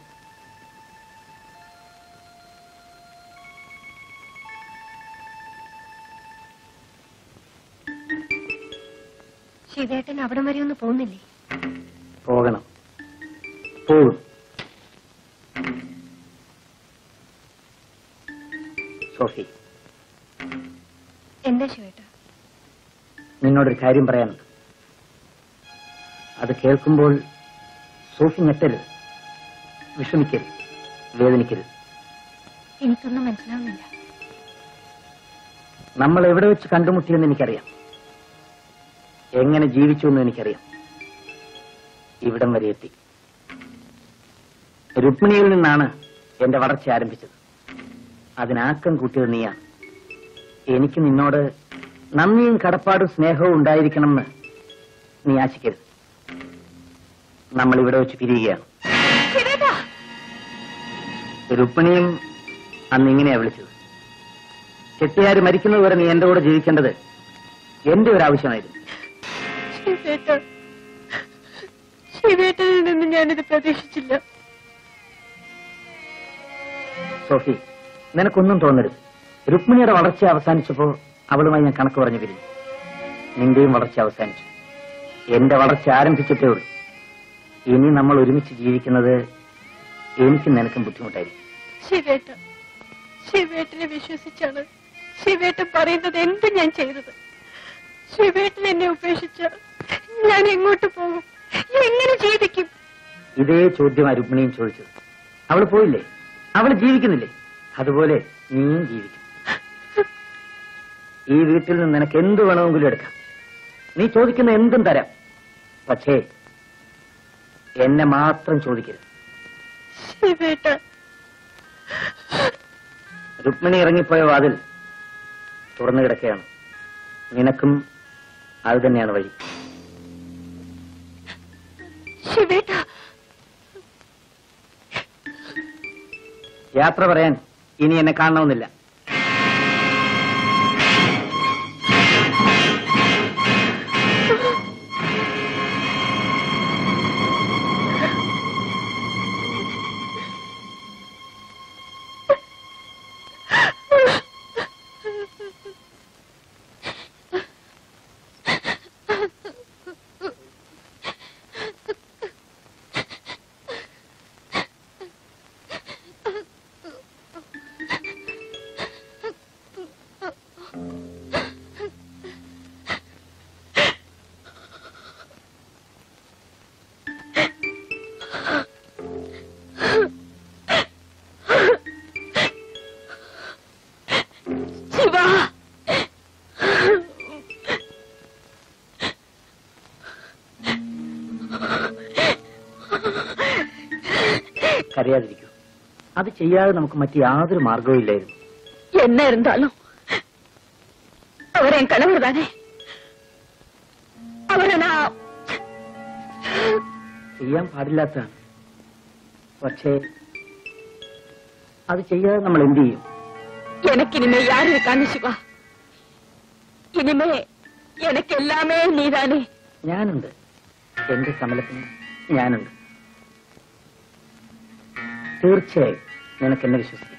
ശിവേട്ടൻ അവിടം വരെ ഒന്ന് പോകുന്നില്ലേ? പോകണം, പോകും. സോഫി, എന്താ ശിവേട്ട? നിന്നോടൊരു കാര്യം പറയാനുണ്ട്. അത് കേൾക്കുമ്പോൾ സോഫി ഞെട്ടരുത്, വിഷമിക്കരുത്, വേദനിക്കരുത്. എനിക്കൊന്നും മനസ്സിലാവുന്നില്ല. നമ്മൾ എവിടെ വെച്ച് കണ്ടുമുട്ടിയെന്ന് എനിക്കറിയാം. എങ്ങനെ ജീവിച്ചു എന്ന് എനിക്കറിയാം. ഇവിടം വരെ എത്തി. രുക്മിണിയിൽ നിന്നാണ് എന്റെ വളർച്ച ആരംഭിച്ചത്. അതിനാക്കം കൂട്ടിയത് നീയാണ്. എനിക്ക് നിന്നോട് നന്ദിയും കടപ്പാടും സ്നേഹവും ഉണ്ടായിരിക്കണമെന്ന് നീ ആശിക്കരുത്. നമ്മൾ ഇവിടെ വെച്ച് പിരിയുകയാണ്. രുക്മിണിയും അന്ന് ഇങ്ങനെയാ വിളിച്ചത്. ചെട്ടിയാര് മരിക്കുന്നതുവരെ നീ എന്റെ കൂടെ ജീവിക്കേണ്ടത് എന്റെ ഒരു ആവശ്യമായിരുന്നു. ശിവേട്ടനിൽ നിന്ന് ഞാനിത് പ്രതീക്ഷിച്ചില്ല. സോഫി, നിനക്കൊന്നും തോന്നരുത്. രുക്മിണിയുടെ വളർച്ച അവസാനിച്ചപ്പോ അവളുമായി ഞാൻ കണക്ക് പറഞ്ഞു പിരിഞ്ഞു. നിന്റെയും വളർച്ച അവസാനിച്ചു. എന്റെ വളർച്ച ആരംഭിച്ചിട്ടേ ഉള്ളൂ. ഇനി നമ്മൾ ഒരുമിച്ച് ജീവിക്കുന്നത് എനിക്കും നിനക്കും ബുദ്ധിമുട്ടായിരിക്കും. ശിവേട്ട, ശിവേട്ടനെ വിശ്വസിച്ചാണ് ശിവേട്ടൻ പറയുന്നത് എന്ത് ഞാൻ ചെയ്തത്. ശിവേട്ടൻ എന്നെ ഉപേക്ഷിച്ച ഞാൻ എങ്ങോട്ട് പോകും? എങ്ങനെ ജീവിക്കും? ഇതേ ചോദ്യമാണ് രുക്മിണിയും ചോദിച്ചത്. അവള് പോയില്ലേ? അവള് ജീവിക്കുന്നില്ലേ? അതുപോലെ നീയും ജീവിക്കും. ഈ വീട്ടിൽ നിന്ന് നിനക്ക് എന്ത് വേണമെങ്കിലും എടുക്കാം. നീ ചോദിക്കുന്ന എന്തും തരാം. പക്ഷേ എന്നെ മാത്രം ചോദിക്കരുത്. ശിവേട്ട, രുക്മിണി ഇറങ്ങിപ്പോയ വാതിൽ തുറന്നു കിടക്കുകയാണ്. നിനക്കും അത് തന്നെയാണ് വഴി. ശിവേട്ട, യാത്ര പറയാൻ ഇനി എന്നെ കാണണമെന്നില്ല. കരയാതിരിക്കൂ. അത് ചെയ്യാതെ നമുക്ക് മറ്റു യാതൊരു മാർഗവും ഇല്ലായിരുന്നു. என்ன இருந்தாலும் அவர் என் கணவர் தானே. அவரை நான் ചെയ്യാൻ പാടില്ലാത്തതാണ്. പക്ഷേ അത് ചെയ്യാതെ നമ്മൾ എന്ത് ചെയ്യും? எனக்கு இனிமே யாரு இருக்கான்னு சிவா. இனிமே எனக்கு எல்லாமே நீதானே. ഞാനുണ്ട്. എന്റെ കമലത്തിന് ഞാനുണ്ട്. തീർച്ചയായും നിനക്ക് എന്നെ വിശ്വസിക്കാം.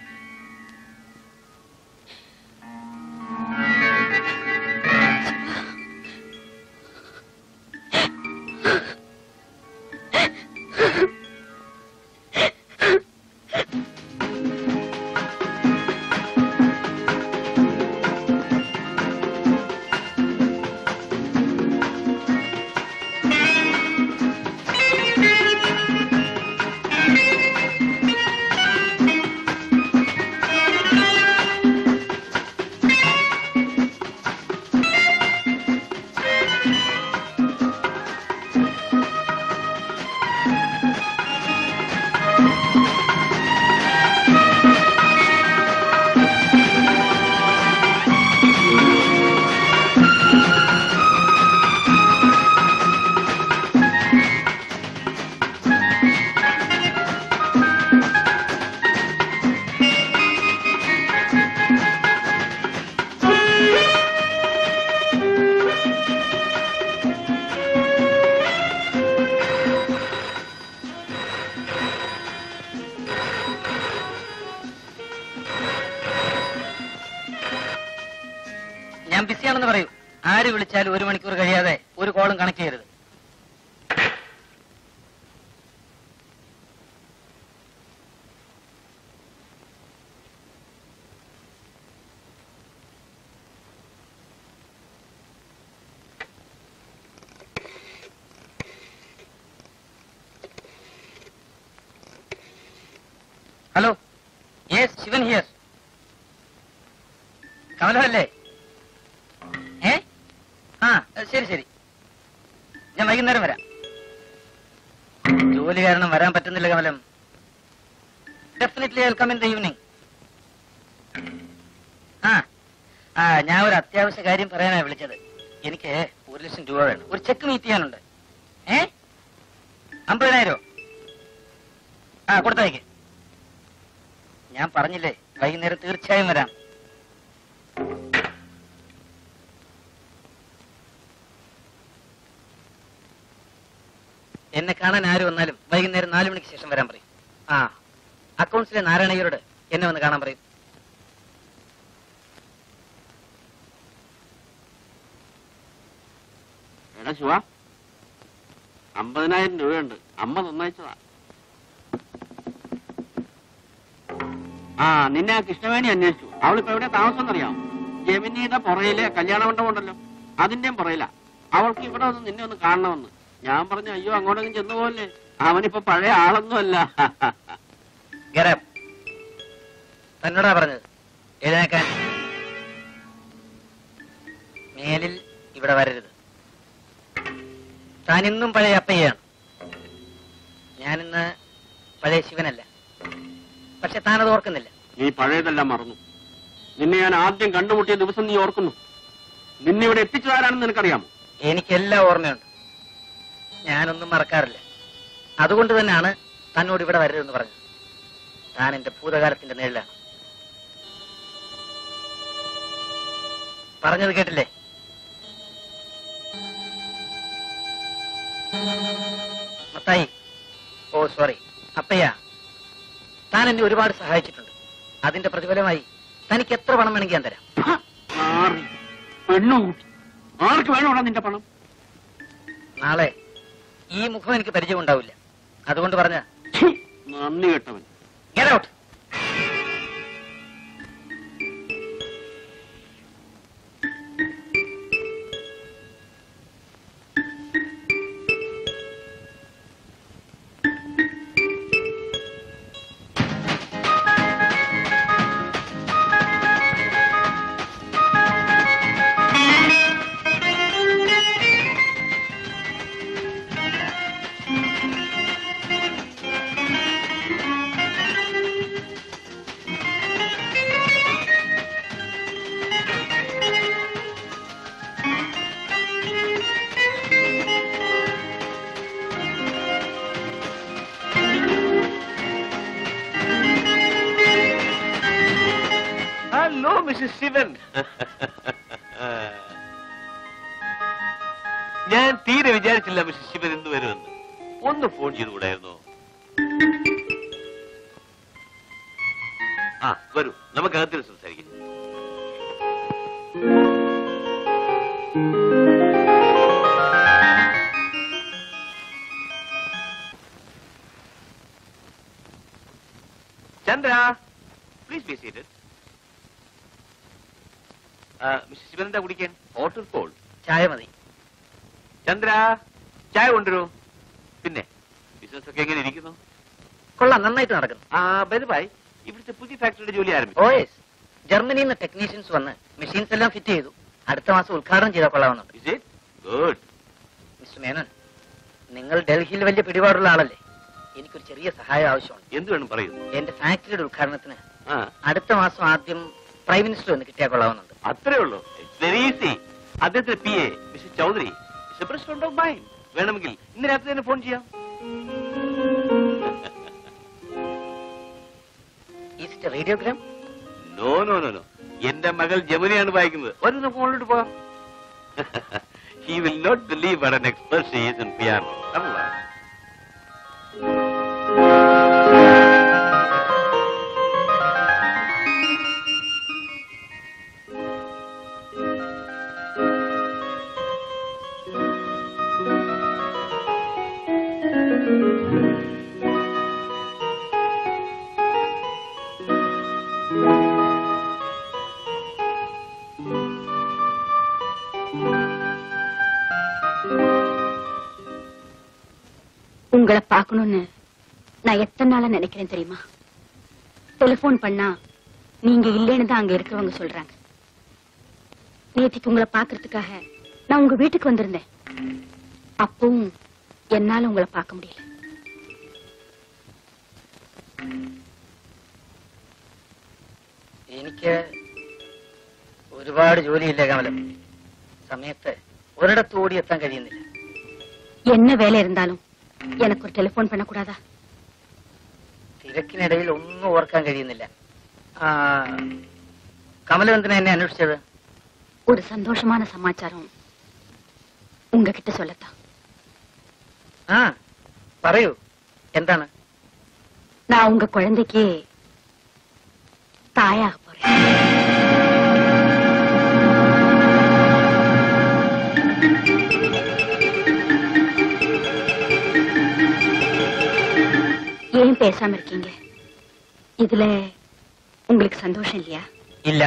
ഞാൻ ബിസിയാണെന്ന് പറയൂ. ആര് വിളിച്ചാലും ഒരു മണിക്കൂർ കഴിയാതെ ഒരു കോളും കണക്ട് ചെയ്യരുത്. Hello, yes, Shivan here. കമലമല്ലേ? ഏ ആ ശരി ശരി, ഞാൻ വൈകുന്നേരം വരാം. ജോലി കാരണം വരാൻ പറ്റുന്നില്ല കമലം. Definitely I will come in the evening. ആ ആ ഞാൻ ഒരു അത്യാവശ്യ കാര്യം പറയാനാണ് വിളിച്ചത്. എനിക്ക് ഒരു ലക്ഷം രൂപ വേണം. ഒരു ചെക്ക് മീറ്റ് ചെയ്യാനുണ്ട്. ഏ അമ്പതിനായിരം ആ കൊടുത്തേക്ക്. ഞാൻ പറഞ്ഞില്ലേ വൈകുന്നേരം തീർച്ചയായും വരാം. എന്നെ കാണാൻ ആര് വന്നാലും വൈകുന്നേരം നാലു മണിക്ക് ശേഷം വരാൻ പറയും. ആ അക്കൗണ്ട്സിലെ നാരായണയ്യരോട് എന്നെ വന്ന് കാണാൻ പറയും. എടാ ശിവ, അമ്പതിനായിരം രൂപയുണ്ട്. അമ്മ തന്നയച്ചതാ. ആ നിന്നെ ആ കൃഷ്ണവേണി അന്വേഷിച്ചു. അവളിപ്പോ എവിടെ താമസം എന്നറിയാം? ജെമിനിയുടെ പുറയിലെ കല്യാണ മണ്ഡപം ഉണ്ടല്ലോ, അതിന്റെയും പുറയില. അവൾക്ക് ഇവിടെ ഒന്ന് നിന്നെ ഒന്ന് കാണണമെന്ന്. ഞാൻ പറഞ്ഞു അയ്യോ അങ്ങോട്ടെങ്കിലും ചെന്നു പോകല്ലേ, അവനിപ്പോ പഴയ ആളൊന്നുമല്ല. തന്നോടാ പറഞ്ഞത് എഴുന്നേക്കാൻ. മേലിൽ ഇവിടെ വരരുത്. താനിന്നും പഴയ അപ്പയ്യാണ്. ഞാനിന്ന് പഴയ ശിവനല്ല. പക്ഷെ താനത് ഓർക്കുന്നില്ല. നീ പഴയതെല്ലാം മറന്നു. നിന്നെ ഞാൻ ആദ്യം കണ്ടുമുട്ടിയ ദിവസം നീ ഓർക്കുന്നു. നിന്നെ ഇവിടെ എത്തിച്ചതാരാണെന്ന് നിനക്കറിയാമോ? എനിക്കെല്ലാം ഓർമ്മയുണ്ട്. ഞാനൊന്നും മറക്കാറില്ല. അതുകൊണ്ട് തന്നെയാണ് തന്നോട് ഇവിടെ വരരുതെന്ന് പറഞ്ഞത്. താൻ എന്റെ ഭൂതകാലത്തിന്റെ നേരിലാണ്. പറഞ്ഞത് കേട്ടില്ലേ? മത്തായി, ഓ സോറി അപ്പയ്യ, താൻ എന്നെ ഒരുപാട് സഹായിച്ചിട്ടുണ്ട്. അതിന്റെ പ്രതിഫലമായി തനിക്ക് എത്ര പണം വേണമെങ്കിൽ ഞാൻ തരാം. പെണ്ണു ആർക്ക് വേണോടാ നിന്റെ പണം? നാളെ ഈ മുഖം എനിക്ക് പരിചയം ഉണ്ടാവില്ല, അതുകൊണ്ട് പറഞ്ഞ നന്ദി കേട്ടവൻ. Get out. Hello mister Shivan. ഞാൻ തീരെ വിചാരിച്ചില്ല മിസ്റ്റർ ശിവൻ എന്ന് വരുമെന്ന്. ഒന്ന് ഫോൺ ചെയ്തുകൂടായിരുന്നോ? ആ വരൂ, നമുക്ക് അകത്തിൽ സംസാരിക്കാം. Chandra, please be seated. Mister Shivan എന്താ കുടിക്കാൻ? Hot cold? ചായ മതി. ചന്ദ്ര, ചായ കൊണ്ടുവരൂ. പിന്നെ ബിസിനസ് ഒക്കെ എങ്ങനെ ഇരിക്കുന്നു? കൊള്ളാം, നന്നായിട്ട് നടക്കുന്നു. ആ ബൈ, ഇവിടുത്തെ പുതിയ ഫാക്ടറിയുടെ ജോലി ആരംഭിച്ചു. ഓ യെസ്, ജർമ്മനിയിൽ നിന്ന് ടെക്നീഷ്യൻസ് വന്ന് മെഷീൻസ് എല്ലാം ഫിറ്റ് ചെയ്തു. അടുത്ത മാസം ഉദ്ഘാടനം ചെയ്താൽ കൊള്ളാവുന്നുണ്ട്. Is it? Good. Mister Menon, നിങ്ങൾ ഡൽഹിയിൽ വലിയ പിടിപാടുള്ള ആളല്ലേ? എനിക്കൊരു ചെറിയ സഹായം ആവശ്യമുണ്ട്. എന്ത് വേണം പറയൂ. എന്റെ ഫാക്ടറിയുടെ ഉദ്ഘാടനത്തിന് ആ അടുത്ത മാസം ആദ്യം പ്രൈം മിനിസ്റ്റർ ഒന്ന് കിട്ടിയാൽ കൊള്ളാവുന്നുണ്ട്. അത്രേ ഉള്ളൂ. It's very easy. അദ്ദേഹത്തിന്റെ P A mister Chaudhary is a best friend of mine. വേണമെങ്കിൽ ഇന്ന് രാത്രി തന്നെ ഫോൺ ചെയ്യാം. Is it radiogram? No no no no എന്റെ മകൾ ജമുനയാണ് വായിക്കുന്നത്. ഒരു നമുക്ക് മുകളിലോട്ട് പോവാം. He will not believe what an expert she is in piano. Allah. உங்களை பார்க்கணும்னு நான் எத்தனை நாளா நினைக்கிறேன் தெரியுமா? டெலிபோன் பண்ணா நீங்க இல்லைன்னு தான் அங்க இருக்கிறவங்க சொல்றாங்க. நேற்றுக்கு உங்களை பாக்குறதுக்காக நான் உங்க வீட்டுக்கு வந்திருந்தேன். அப்பவும் என்னால உங்களை பார்க்க முடியல. എനിക്ക് ഒരുപാട് ജോലിയില്ല കമലം. സമയത്ത് ഒരിടത്ത് ഓടിയെത്താൻ കഴിയുന്നില്ല. என்ன வேலை இருந்தாலும் எனக்கு ஒரு டெலிபோன் பண்ணக்கூடாதா? തിരക്കിനിടയിൽ ഒന്നും ഓർക്കാൻ കഴിയുന്നില്ല. കമലം എന്തിനാ എന്നെ അന്വേഷിച്ചത്? ஒரு சந்தோஷமான சமாச்சாரம் உங்ககிட்ட சொல்லத்தான். ആ പറയൂ, എന്താണ്? நான் உங்க குழந்தைக்கு தாயாக போறேன். ஏன் பேசாம இருக்கீங்க? இதுல உங்களுக்கு சந்தோஷம் இல்லையா? ഇല്ല,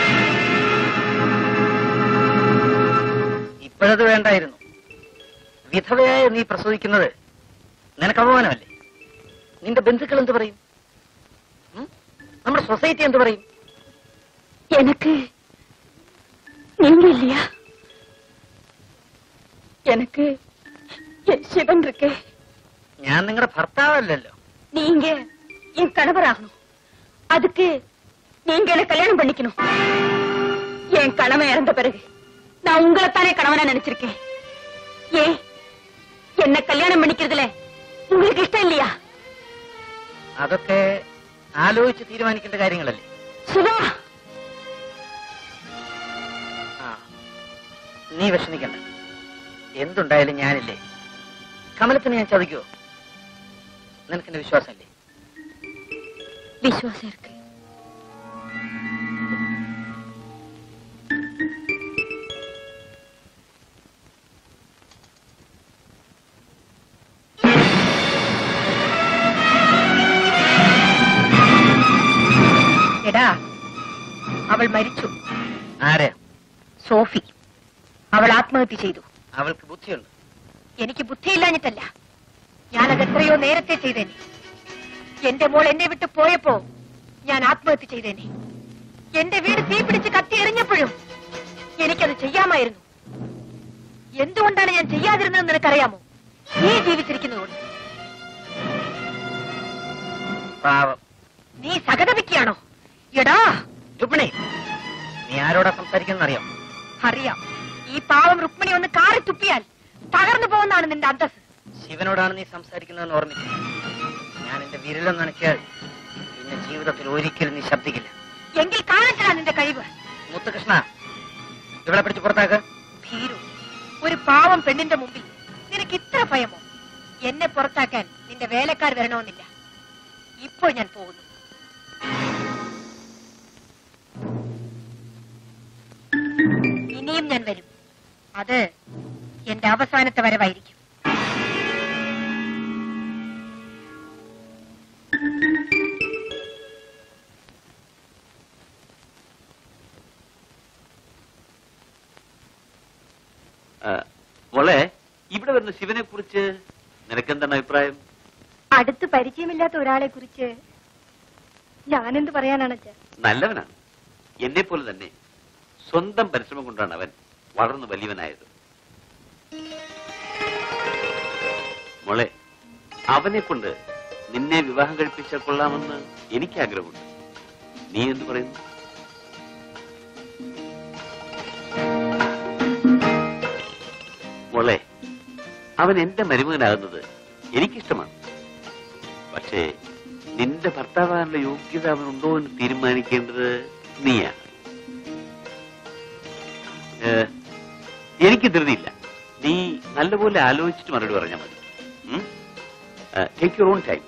ഇപ്പോഴത് വേണ്ടായിരുന്നു. വിധവയായ നീ പ്രസവിക്കുന്നത് നിനക്ക് അപമാനമല്ലേ? നിന്റെ ബന്ധുക്കൾ എന്ത് പറയും? ഉം? നമ്മുടെ സൊസൈറ്റി എന്ത് പറയും? எனக்கு நீங்க இல்லையா? எனக்கு என் சிவன் இருக்கே. ഞാൻ നിങ്ങളുടെ ഭർത്താവല്ലല്ലോ. நீங்க என் கணவராகணும். அதுக்கு நீங்க என்ன கல்யாணம் பண்ணிக்கணும். என் கணவன் இறந்த பிறகு நான் உங்களைத்தானே கணவனா நினைச்சிருக்கேன். ஏன் என்ன கல்யாணம் பண்ணிக்கிறதுல உங்களுக்கு இஷ்டம் இல்லையா? അതൊക്കെ ആലോചിച്ച് തീരുമാനിക്കേണ്ട കാര്യങ്ങളല്ലേ. ആ നീ വിഷമിക്കണ്ട. എന്തുണ്ടായാലും ഞാനില്ലേ. കമലത്തിന് ഞാൻ ചതിക്കുവോ? നിനക്കെന്റെ വിശ്വാസമല്ലേ? വിശ്വാസം ഇருக்கு. എടാ, അവൾ മരിച്ചു. ആരെ? സോഫി. അവൾ ആത്മഹത്യ ചെയ്തു. അവൾക്ക് ബുദ്ധിയുണ്ട്. എനിക്ക് ബുദ്ധിയില്ലാഞ്ഞിട്ടല്ല, ഞാനത് എത്രയോ നേരത്തെ ചെയ്തേനെ. എന്റെ മോൾ എന്നെ വിട്ട് പോയപ്പോ ഞാൻ ആത്മഹത്യ ചെയ്തേനെ. എന്റെ വീട് തീ പിടിച്ച് കത്തി എറിഞ്ഞപ്പോഴും എനിക്കത് ചെയ്യാമായിരുന്നു. എന്തുകൊണ്ടാണ് ഞാൻ ചെയ്യാതിരുന്നതെന്ന് നിനക്കറിയാമോ? നീ ജീവിച്ചിരിക്കുന്നതുകൊണ്ട്. പാവം. നീ സഹതപിക്കുകയാണോ? എടാ രുക്മിണി, നീ ആരോടാ സംസാരിക്കുന്ന അറിയാം? അറിയാം. ഈ പാവം രുക്മിണി ഒന്ന് കാറി തുപ്പിയാൽ തകർന്നു പോകുന്നതാണ് നിന്റെ അന്തസ്. ശിവനോടാണ് നീ സംസാരിക്കുന്നതെന്ന് ഓർമ്മിക്കും. ഞാൻ എന്റെ വിരലൊന്ന് നനയ്ക്കാൽ പിന്നെ ജീവിതത്തിൽ ഒരിക്കലും നീ ശബ്ദിക്കില്ല. എങ്കിൽ കാണിച്ചാ നിന്റെ കഴിവ്. മുത്തുകൃഷ്ണ, ഇവളെ പിടിച്ച് പുറത്താക്ക. ഭീരു, ഒരു പാവം പെണ്ണിന്റെ മുമ്പിൽ നിനക്ക് ഇത്ര ഭയമോ? എന്നെ പുറത്താക്കാൻ നിന്റെ വേലക്കാർ വരണമെന്നില്ല. ഇപ്പോൾ ഞാൻ പോകുന്നു. ഇനിയും ഞാൻ വരും. അത് എന്റെ അവസാനത്തെ വരവായിരിക്കും. മോളെ, ഇവിടെ വരുന്ന ശിവനെ കുറിച്ച് നിനക്കെന്താണ് അഭിപ്രായം? അടുത്ത് പരിചയമില്ലാത്ത ഒരാളെ കുറിച്ച് ഞാനെന്ത് പറയാനാണ് അച്ഛാ? നല്ലവനാണ്. എന്നെ പോലെ തന്നെ സ്വന്തം പരിശ്രമം കൊണ്ടാണ് അവൻ വളർന്നു വലിയവനായത്. മോളെ, അവനെ കൊണ്ട് നിന്നെ വിവാഹം കഴിപ്പിച്ചാൽ കൊള്ളാമെന്ന് എനിക്ക് ആഗ്രഹമുണ്ട്. നീ എന്ത് പറയുന്നു? മോളെ, അവൻ എന്റെ മരുമകനാകുന്നത് എനിക്കിഷ്ടമാണ്. പക്ഷേ നിന്റെ ഭർത്താവാനുള്ള യോഗ്യത അവനുണ്ടോ എന്ന് തീരുമാനിക്കേണ്ടത് നീയാണ്. എനിക്ക് ധൃതിയില്ല. നീ നല്ലപോലെ ആലോചിച്ചിട്ട് മറുപടി പറഞ്ഞാൽ മതി. Take your own time.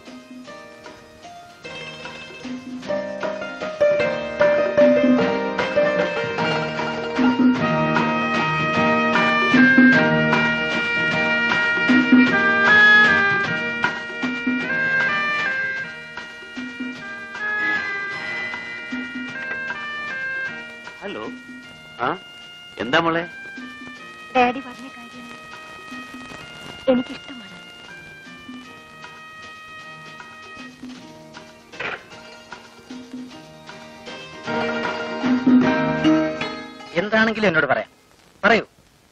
Hello. ആ എന്താ മോളെ? ഡാഡി പറഞ്ഞ കാര്യം എനിക്കിഷ്ടമാണ്. എന്താണെങ്കിലും എന്നോട് പറയാം. പറയൂ.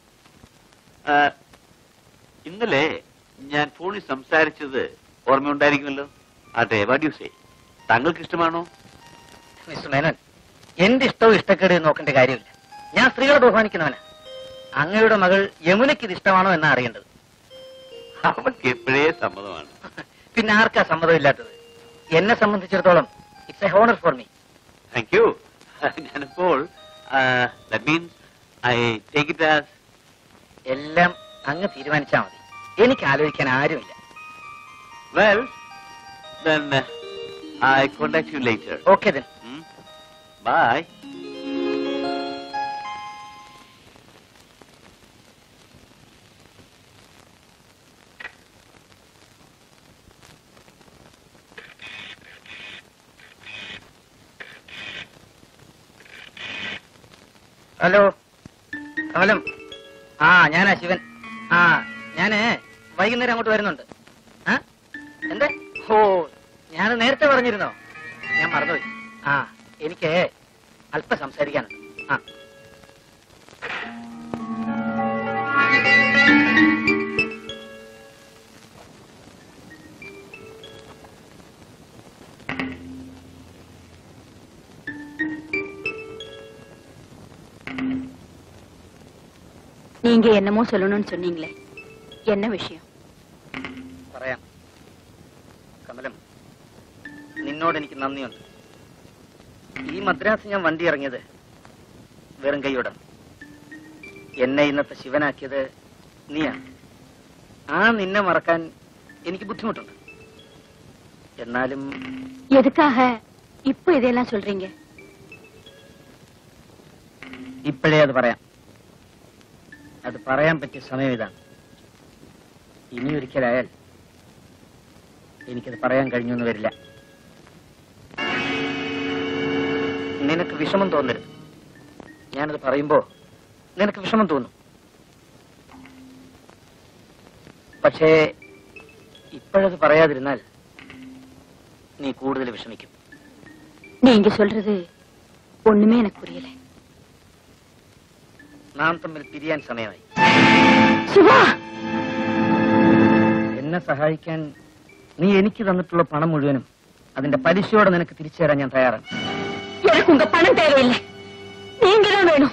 ഇന്നലെ ഞാൻ ഫോണിൽ സംസാരിച്ചത് ഓർമ്മയുണ്ടായിരിക്കുമല്ലോ. അതെ, വാട്ട് യു സേ? താങ്കൾക്ക് ഇഷ്ടമാണോ? മിസ്റ്റർ മേനോൻ, എന്റെ ഇഷ്ടവും ഇഷ്ടക്കേട് നോക്കേണ്ട കാര്യമില്ല. ഞാൻ സ്ത്രീകളെ ബഹുമാനിക്കുന്നവനാ. അങ്ങയുടെ മകൾ യമുനയ്ക്ക് ഇത് ഇഷ്ടമാണോ എന്നാ അറിയേണ്ടത്. അവൾക്ക് എപ്പോഴേ സമ്മതമാണ്. പിന്നെ ആർക്കാ സമ്മതമില്ലാത്തത്? എന്നെ സംബന്ധിച്ചിടത്തോളം it's a honour for me. Thank you. ഞാനിപ്പോൾ എല്ലാം അങ്ങ് തീരുമാനിച്ചാൽ മതി. എനിക്ക് ആലോചിക്കാൻ ആരുമില്ല. Well then I contact you later. Okay then. Hmm? Bye. Hello Kamalam. ആ ഞാനാ ശിവൻ. ആ ഞാന് വൈകുന്നേരം അങ്ങോട്ട് വരുന്നുണ്ട്. ആ എന്താ? ഓ ഞാൻ നേരത്തെ പറഞ്ഞിരുന്നോ? ഞാൻ മറന്നുപോയി. ആ എനിക്ക് അല്പം സംസാരിക്കാനുണ്ട്. ആ நீங்க என்னமோ சொல்லணும்னு சொன்னீங்களே, என்ன விஷயம்? പറയാം. കമലം, നിന്നോട് നിന്നോട് എനിക്ക് നന്ദിയുണ്ട്. ഈ മദ്രാസ് ഞാൻ വണ്ടി ഇറങ്ങിയത് വെറും കൈയോടാണ്. എന്നെ ഇന്നത്തെ ശിവനാക്കിയത് നീയാണ്. ആ നിന്നെ മറക്കാൻ എനിക്ക് ബുദ്ധിമുട്ടുണ്ട്. എന്നാലും എതുക്കാக ഇപ്പൊ ഇതെല്ലാം சொல்றீங்க? ഇപ്പോഴേ അത് പറയാം. അത് പറയാൻ പറ്റിയ സമയം ഇതാണ്. ഇനി ഒരിക്കലായാൽ എനിക്കത് പറയാൻ കഴിഞ്ഞൊന്നു വരില്ല. നിനക്ക് വിഷമം തോന്നരുത്. ഞാനത് പറയുമ്പോ നിനക്ക് വിഷമം തോന്നും. പക്ഷേ ഇപ്പോഴത് പറയാതിരുന്നാൽ നീ കൂടുതൽ വിഷമിക്കും. நீங்க சொல்றது ஒண்ணுமே எனக்கு புரியல. നാം തമ്മിൽ പിരിയാൻ സമയമായി. ശിവാ, എന്നെ സഹായിക്കാൻ നീ എനിക്ക് തന്നിട്ടുള്ള പണം മുഴുവനും അതിന്റെ പലിശയോടെ നിനക്ക് തിരിച്ചു തരാൻ ഞാൻ തയ്യാറാണ്. எனக்கு உங்க பணம் தேவையில்லை, நீங்க தான் வேணும்.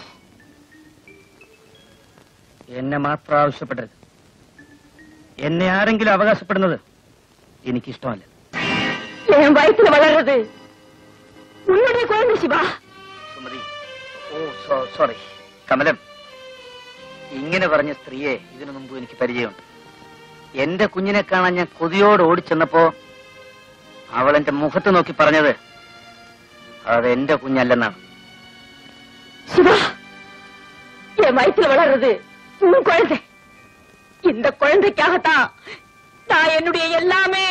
എന്നെ മാത്രം ആവശ്യപ്പെടരുത്. എന്നെ ആരെങ്കിലും അവകാശപ്പെടുന്നത് എനിക്കിഷ്ടമല്ല. என் வயிற்றுல வளர்றது உன்னுடைய குழந்தை சிவா. Sumathi, oh sorry. കമലം, ഇങ്ങനെ പറഞ്ഞ സ്ത്രീയെ ഇതിനു മുമ്പ് എനിക്ക് പരിചയമുണ്ട്. എന്റെ കുഞ്ഞിനെ കാണാൻ ഞാൻ കൊതിയോട് ഓടിച്ചെന്നപ്പോ അവൾ എന്റെ മുഖത്ത് നോക്കി പറഞ്ഞത് അത് എന്റെ കുഞ്ഞല്ലെന്നാണ്. சிவா, என் வயிற்றுல வளர்றது உன் குழந்தை. இந்த குழந்தைக்காகத்தான் நான் என்னுடைய எல்லாமே.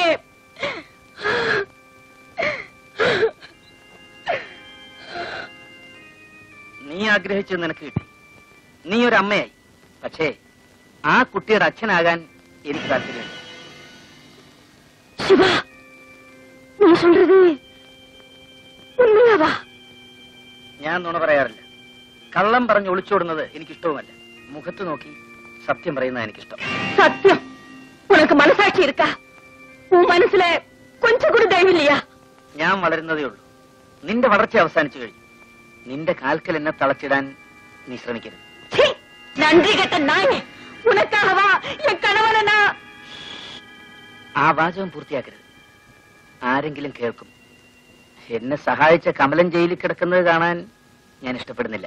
നീ ആഗ്രഹിച്ചത് നിനക്ക് കിട്ടി. നീ ഒരു അമ്മയായി. പക്ഷേ ആ കുട്ടിയുടെ അച്ഛനാകാൻ എനിക്ക് താല്പര്യമില്ല. சிவா, நீ சொல்றது உண்மையாவா? ഞാൻ നുണ പറയാറില്ല. കള്ളം പറഞ്ഞ് ഒളിച്ചോടുന്നത് എനിക്കിഷ്ടവുമല്ല. മുഖത്ത് നോക്കി സത്യം പറയുന്നത് എനിക്കിഷ്ടം. சத்தியம், உனக்கு மனசாட்சி இருக்கா? உன் மனசுல கொஞ்சம் கூட தயவு இல்லையா? ഞാൻ വളരുന്നതേ ഉള്ളൂ. നിന്റെ വളർച്ച അവസാനിച്ചു കഴിഞ്ഞു. നിന്റെ കാൽക്കൽ എന്നെ തളച്ചിടാൻ നീ ശ്രമിക്കരുത്. ச்சீ, நன்றி கெட்ட நாயே, உனக்காகவா என் கணவனை நான். ആ വാചകം പൂർത്തിയാക്കരുത്. ആരെങ്കിലും കേൾക്കും. എന്നെ സഹായിച്ച കമലൻ ജയിലിൽ കിടക്കുന്നത് കാണാൻ ഞാൻ ഇഷ്ടപ്പെടുന്നില്ല.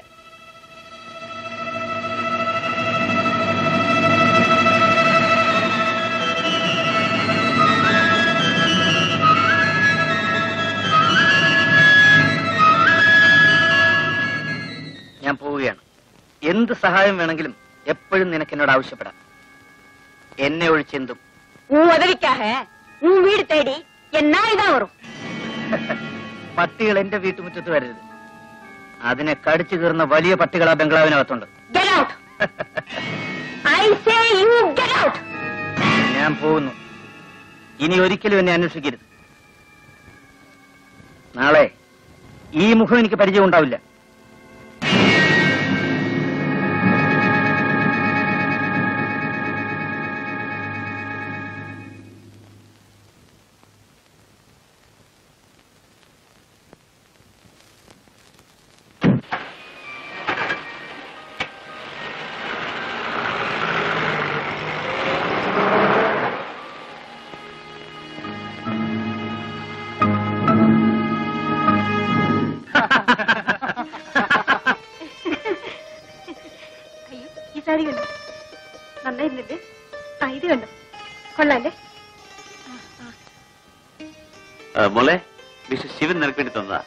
ഞാൻ പോവുകയാണ്. എന്ത് സഹായം വേണമെങ്കിലും എപ്പോഴും നിനക്ക് എന്നോട് ആവശ്യപ്പെടാം. എന്നെ ഒഴിച്ചെന്തും. உன் உதவிக்காக உன் வீடு தேடி என் நாய் தான் வரும். പട്ടികൾ എന്റെ വീട്ടുമുറ്റത്ത് വരരുത്. അതിനെ കടിച്ചു കീറുന്ന വലിയ പട്ടികൾ ആ ബംഗ്ലാവിനകത്തുണ്ട്. Get out! I say you get out! ഞാൻ പോകുന്നു. ഇനി ഒരിക്കലും എന്നെ അന്വേഷിക്കരുത്. നാളെ ഈ മുഖം എനിക്ക് പരിചയം ഉണ്ടാവില്ല. സാരി കണ്ടോ? നന്നായിരുന്നില്ലേ? ആ, ഇത് കണ്ടോ? കൊള്ളാല്ലേ? മോളെ, മിസ്റ്റർ ശിവൻ നിനക്ക് വേണ്ടി തന്നതാ.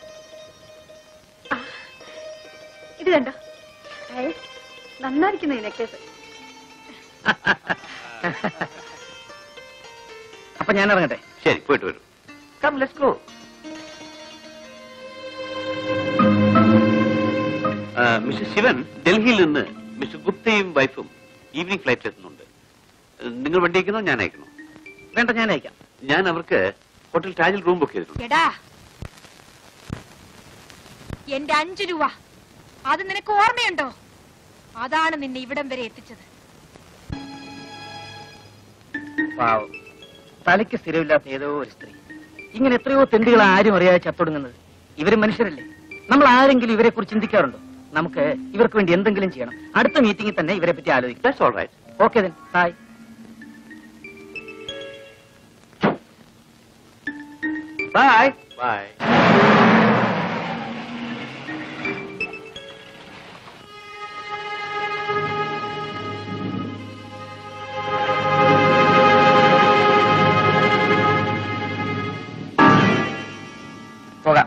ഇത് കണ്ടോ? നന്നായിരിക്കുന്നു ഈ നെക്ലേസ്. അപ്പൊ ഞാൻ ഇറങ്ങട്ടെ. ശരി, പോയിട്ട് വരൂ. Come, let's go. Mister Sivan, ഡൽഹിയിൽ നിന്ന് മിസ്റ്റർ ഗുപ്തയും വൈഫും ഈവനിങ് ഫ്ലൈറ്റ് എത്തുന്നുണ്ട്. നിങ്ങൾ വണ്ടി അയക്കണോ ഞാൻ അയക്കണോ? വേണ്ട, ഞാൻ അയക്കാം. ഞാൻ അവർക്ക് ഹോട്ടൽ താജിൽ റൂം ബുക്ക് ചെയ്തിട്ടുണ്ട്. എടാ, എന്റെ അഞ്ചു രൂപ അത് നിനക്ക് ഓർമ്മയുണ്ടോ? അതാണ് നിന്നെ ഇവിടം വരെ എത്തിച്ചത്. പാവം, തലയ്ക്ക് സ്ഥിരമില്ലാത്ത ഏതോ ഒരു സ്ത്രീ. ഇങ്ങനെ എത്രയോ തെണ്ടുകൾ ആരും അറിയാതെ ചത്തൊടുങ്ങുന്നത്. ഇവര് മനുഷ്യരല്ലേ? നമ്മൾ ആരെങ്കിലും ഇവരെ കുറിച്ച് ചിന്തിക്കാറുണ്ടോ? നമുക്ക് ഇവർക്ക് വേണ്ടി എന്തെങ്കിലും ചെയ്യണം. അടുത്ത മീറ്റിംഗിൽ തന്നെ ഇവരെ പറ്റി ആലോചിക്കാം. That's all right. Okay then, bye. Bye. Bye. പോകാം.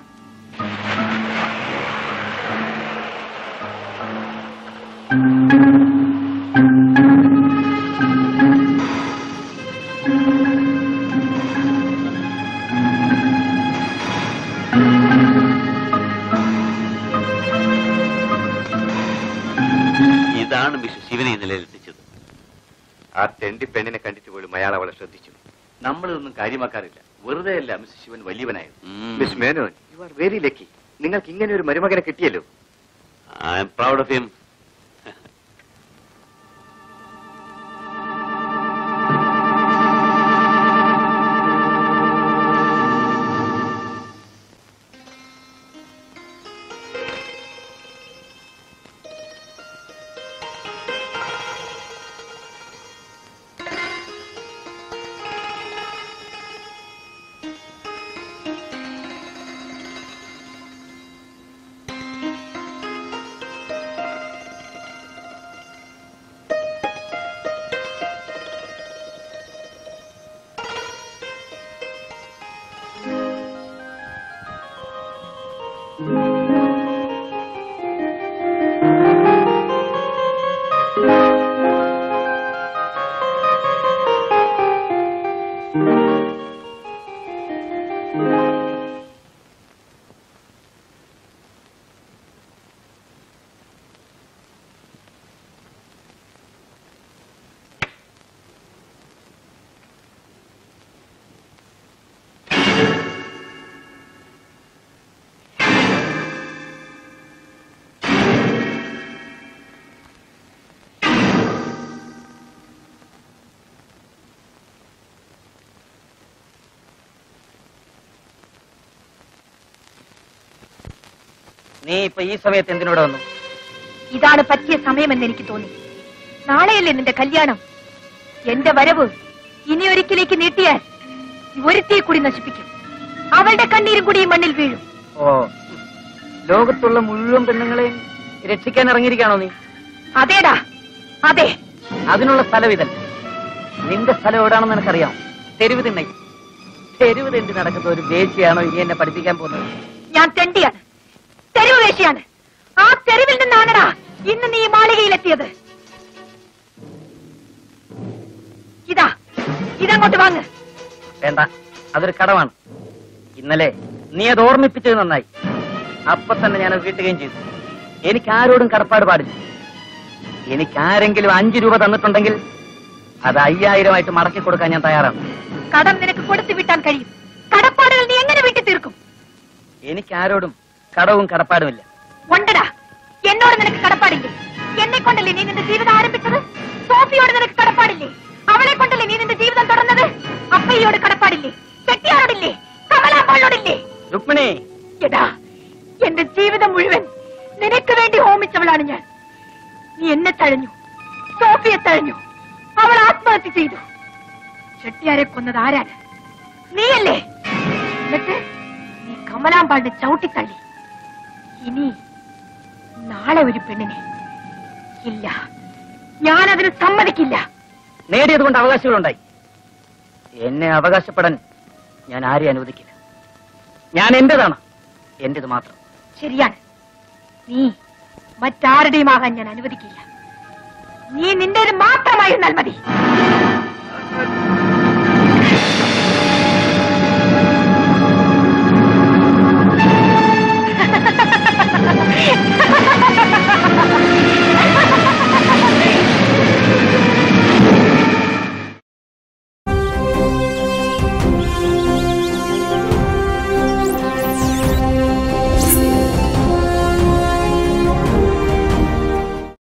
ഇതാണ് മിസ്റ്റർ ശിവനെ ഈ നിലയിലെത്തിച്ചത്. ആ തെണ്ടി പെണ്ണിനെ കണ്ടിട്ട് പോലും അയാൾ അവളെ ശ്രദ്ധിച്ചു. നമ്മളിതൊന്നും കാര്യമാക്കാറില്ല. വെറുതെ അല്ല മിസ്റ്റർ ശിവൻ വലിയവനായത്. Miss Menon, you are very lucky. നിങ്ങൾക്ക് ഇങ്ങനെ ഒരു മരുമകനെ കിട്ടിയല്ലോ. I am proud of him. നീ ഇപ്പൊ ഈ സമയത്ത് എന്തിനോട് വന്നു? ഇതാണ് പറ്റിയ സമയമെന്ന് എനിക്ക് തോന്നി. നാളെയല്ലേ നിന്റെ കല്യാണം. എന്റെ വരവ് ഇനി ഒരിക്കലേക്ക് നീട്ടിയാൽ ഒരുത്തിയെ കൂടി നശിപ്പിക്കും. അവളുടെ കണ്ണീരും കൂടി ഈ മണ്ണിൽ വീഴും. ഓ, ലോകത്തുള്ള മുഴുവൻ പെണ്ണുങ്ങളെയും രക്ഷിക്കാൻ ഇറങ്ങിയിരിക്കാണോ നീ? അതേടാ, അതെ. അതിനുള്ള സ്ഥലം ഇതല്ല. നിന്റെ സ്ഥലം എവിടാണെന്ന് എനിക്കറിയാം. തെരുവ് തിണ്ണ. തെരുവ് തെണ്ടി നടക്കുന്ന ഒരു വേശ്യയാണോ ഇനി എന്നെ പഠിപ്പിക്കാൻ പോകുന്നത്? ഞാൻ തെണ്ടിയാണ്, തെരുവ് വേശ്യയാണ്. ആ തെരുവിൽ നിന്നാണടാ ഇന്ന് നീ മാളികയിലെത്തിയത്. ഇതാ, ഇതങ്ങോട്ട് വാങ്ങ്. വേണ്ട, അതൊരു കടമാണ്. ഇന്നലെ നീ അത് ഓർമ്മിപ്പിച്ചത് നന്നായി. അപ്പൊ തന്നെ ഞാനത് വീട്ടുകയും ചെയ്തു. എനിക്ക് ആരോടും കടപ്പാട് പാടില്ല. എനിക്ക് ആരെങ്കിലും അഞ്ചു രൂപ തന്നിട്ടുണ്ടെങ്കിൽ അത് അയ്യായിരമായിട്ട് മടക്കി കൊടുക്കാൻ ഞാൻ തയ്യാറാണ്. കടം നിനക്ക് കൊടുത്തു വിട്ടാൻ കഴിയും. കടപ്പാടുകൾ നീ എങ്ങനെ വീട്ടി തീർക്കും? എനിക്ക് ആരോടും കടവും കടപ്പാടുമില്ല. ഉണ്ടടാ, എന്നോട് നിനക്ക് കടപ്പാടില്ലേ? എന്നെ കൊണ്ടല്ലേ നീ നിന്റെ ജീവിതം ആരംഭിച്ചത്? സോഫിയോട് നിനക്ക് കടപ്പാടില്ലേ? അവളെ കൊണ്ടല്ലേ നീ നിന്റെ ജീവിതം തുടർന്നത്? അപ്പയ്യോട് കടപ്പാടില്ലേ? ചെട്ടിയാരോടില്ലേ? കമലാമ്മയോടില്ലേ? രുക്മിണി, എടാ, എന്റെ ജീവിതം മുഴുവൻ നിനക്ക് വേണ്ടി ഹോമിച്ചവളാണ് ഞാൻ. നീ എന്നെ തഴഞ്ഞു, സോഫിയെ തഴഞ്ഞു. അവൾ ആത്മഹത്യ ചെയ്തു. ചെട്ടിയാരെ കൊന്നത് ആരാണ്? നീയല്ലേ? എന്നിട്ട് നീ കമലാമ്പാളിനെ ചവിട്ടിത്തള്ളി. ഇനി നാളെ ഒരു പെണ്ണിനെ ഇല്ല, ഞാനതിന് സമ്മതിക്കില്ല. നേടിയത് കൊണ്ട് അവകാശങ്ങളുണ്ടായി. എന്നെ അവകാശപ്പെടാൻ ഞാൻ ആരെയും അനുവദിക്കില്ല. ഞാൻ എന്റേതാണ്, എന്റേത് മാത്രം. ശരിയാണ്, നീ മറ്റാരുടെയും ആകാൻ ഞാൻ അനുവദിക്കില്ല. നീ നിന്റേത് മാത്രമായിരുന്നാൽ മതി.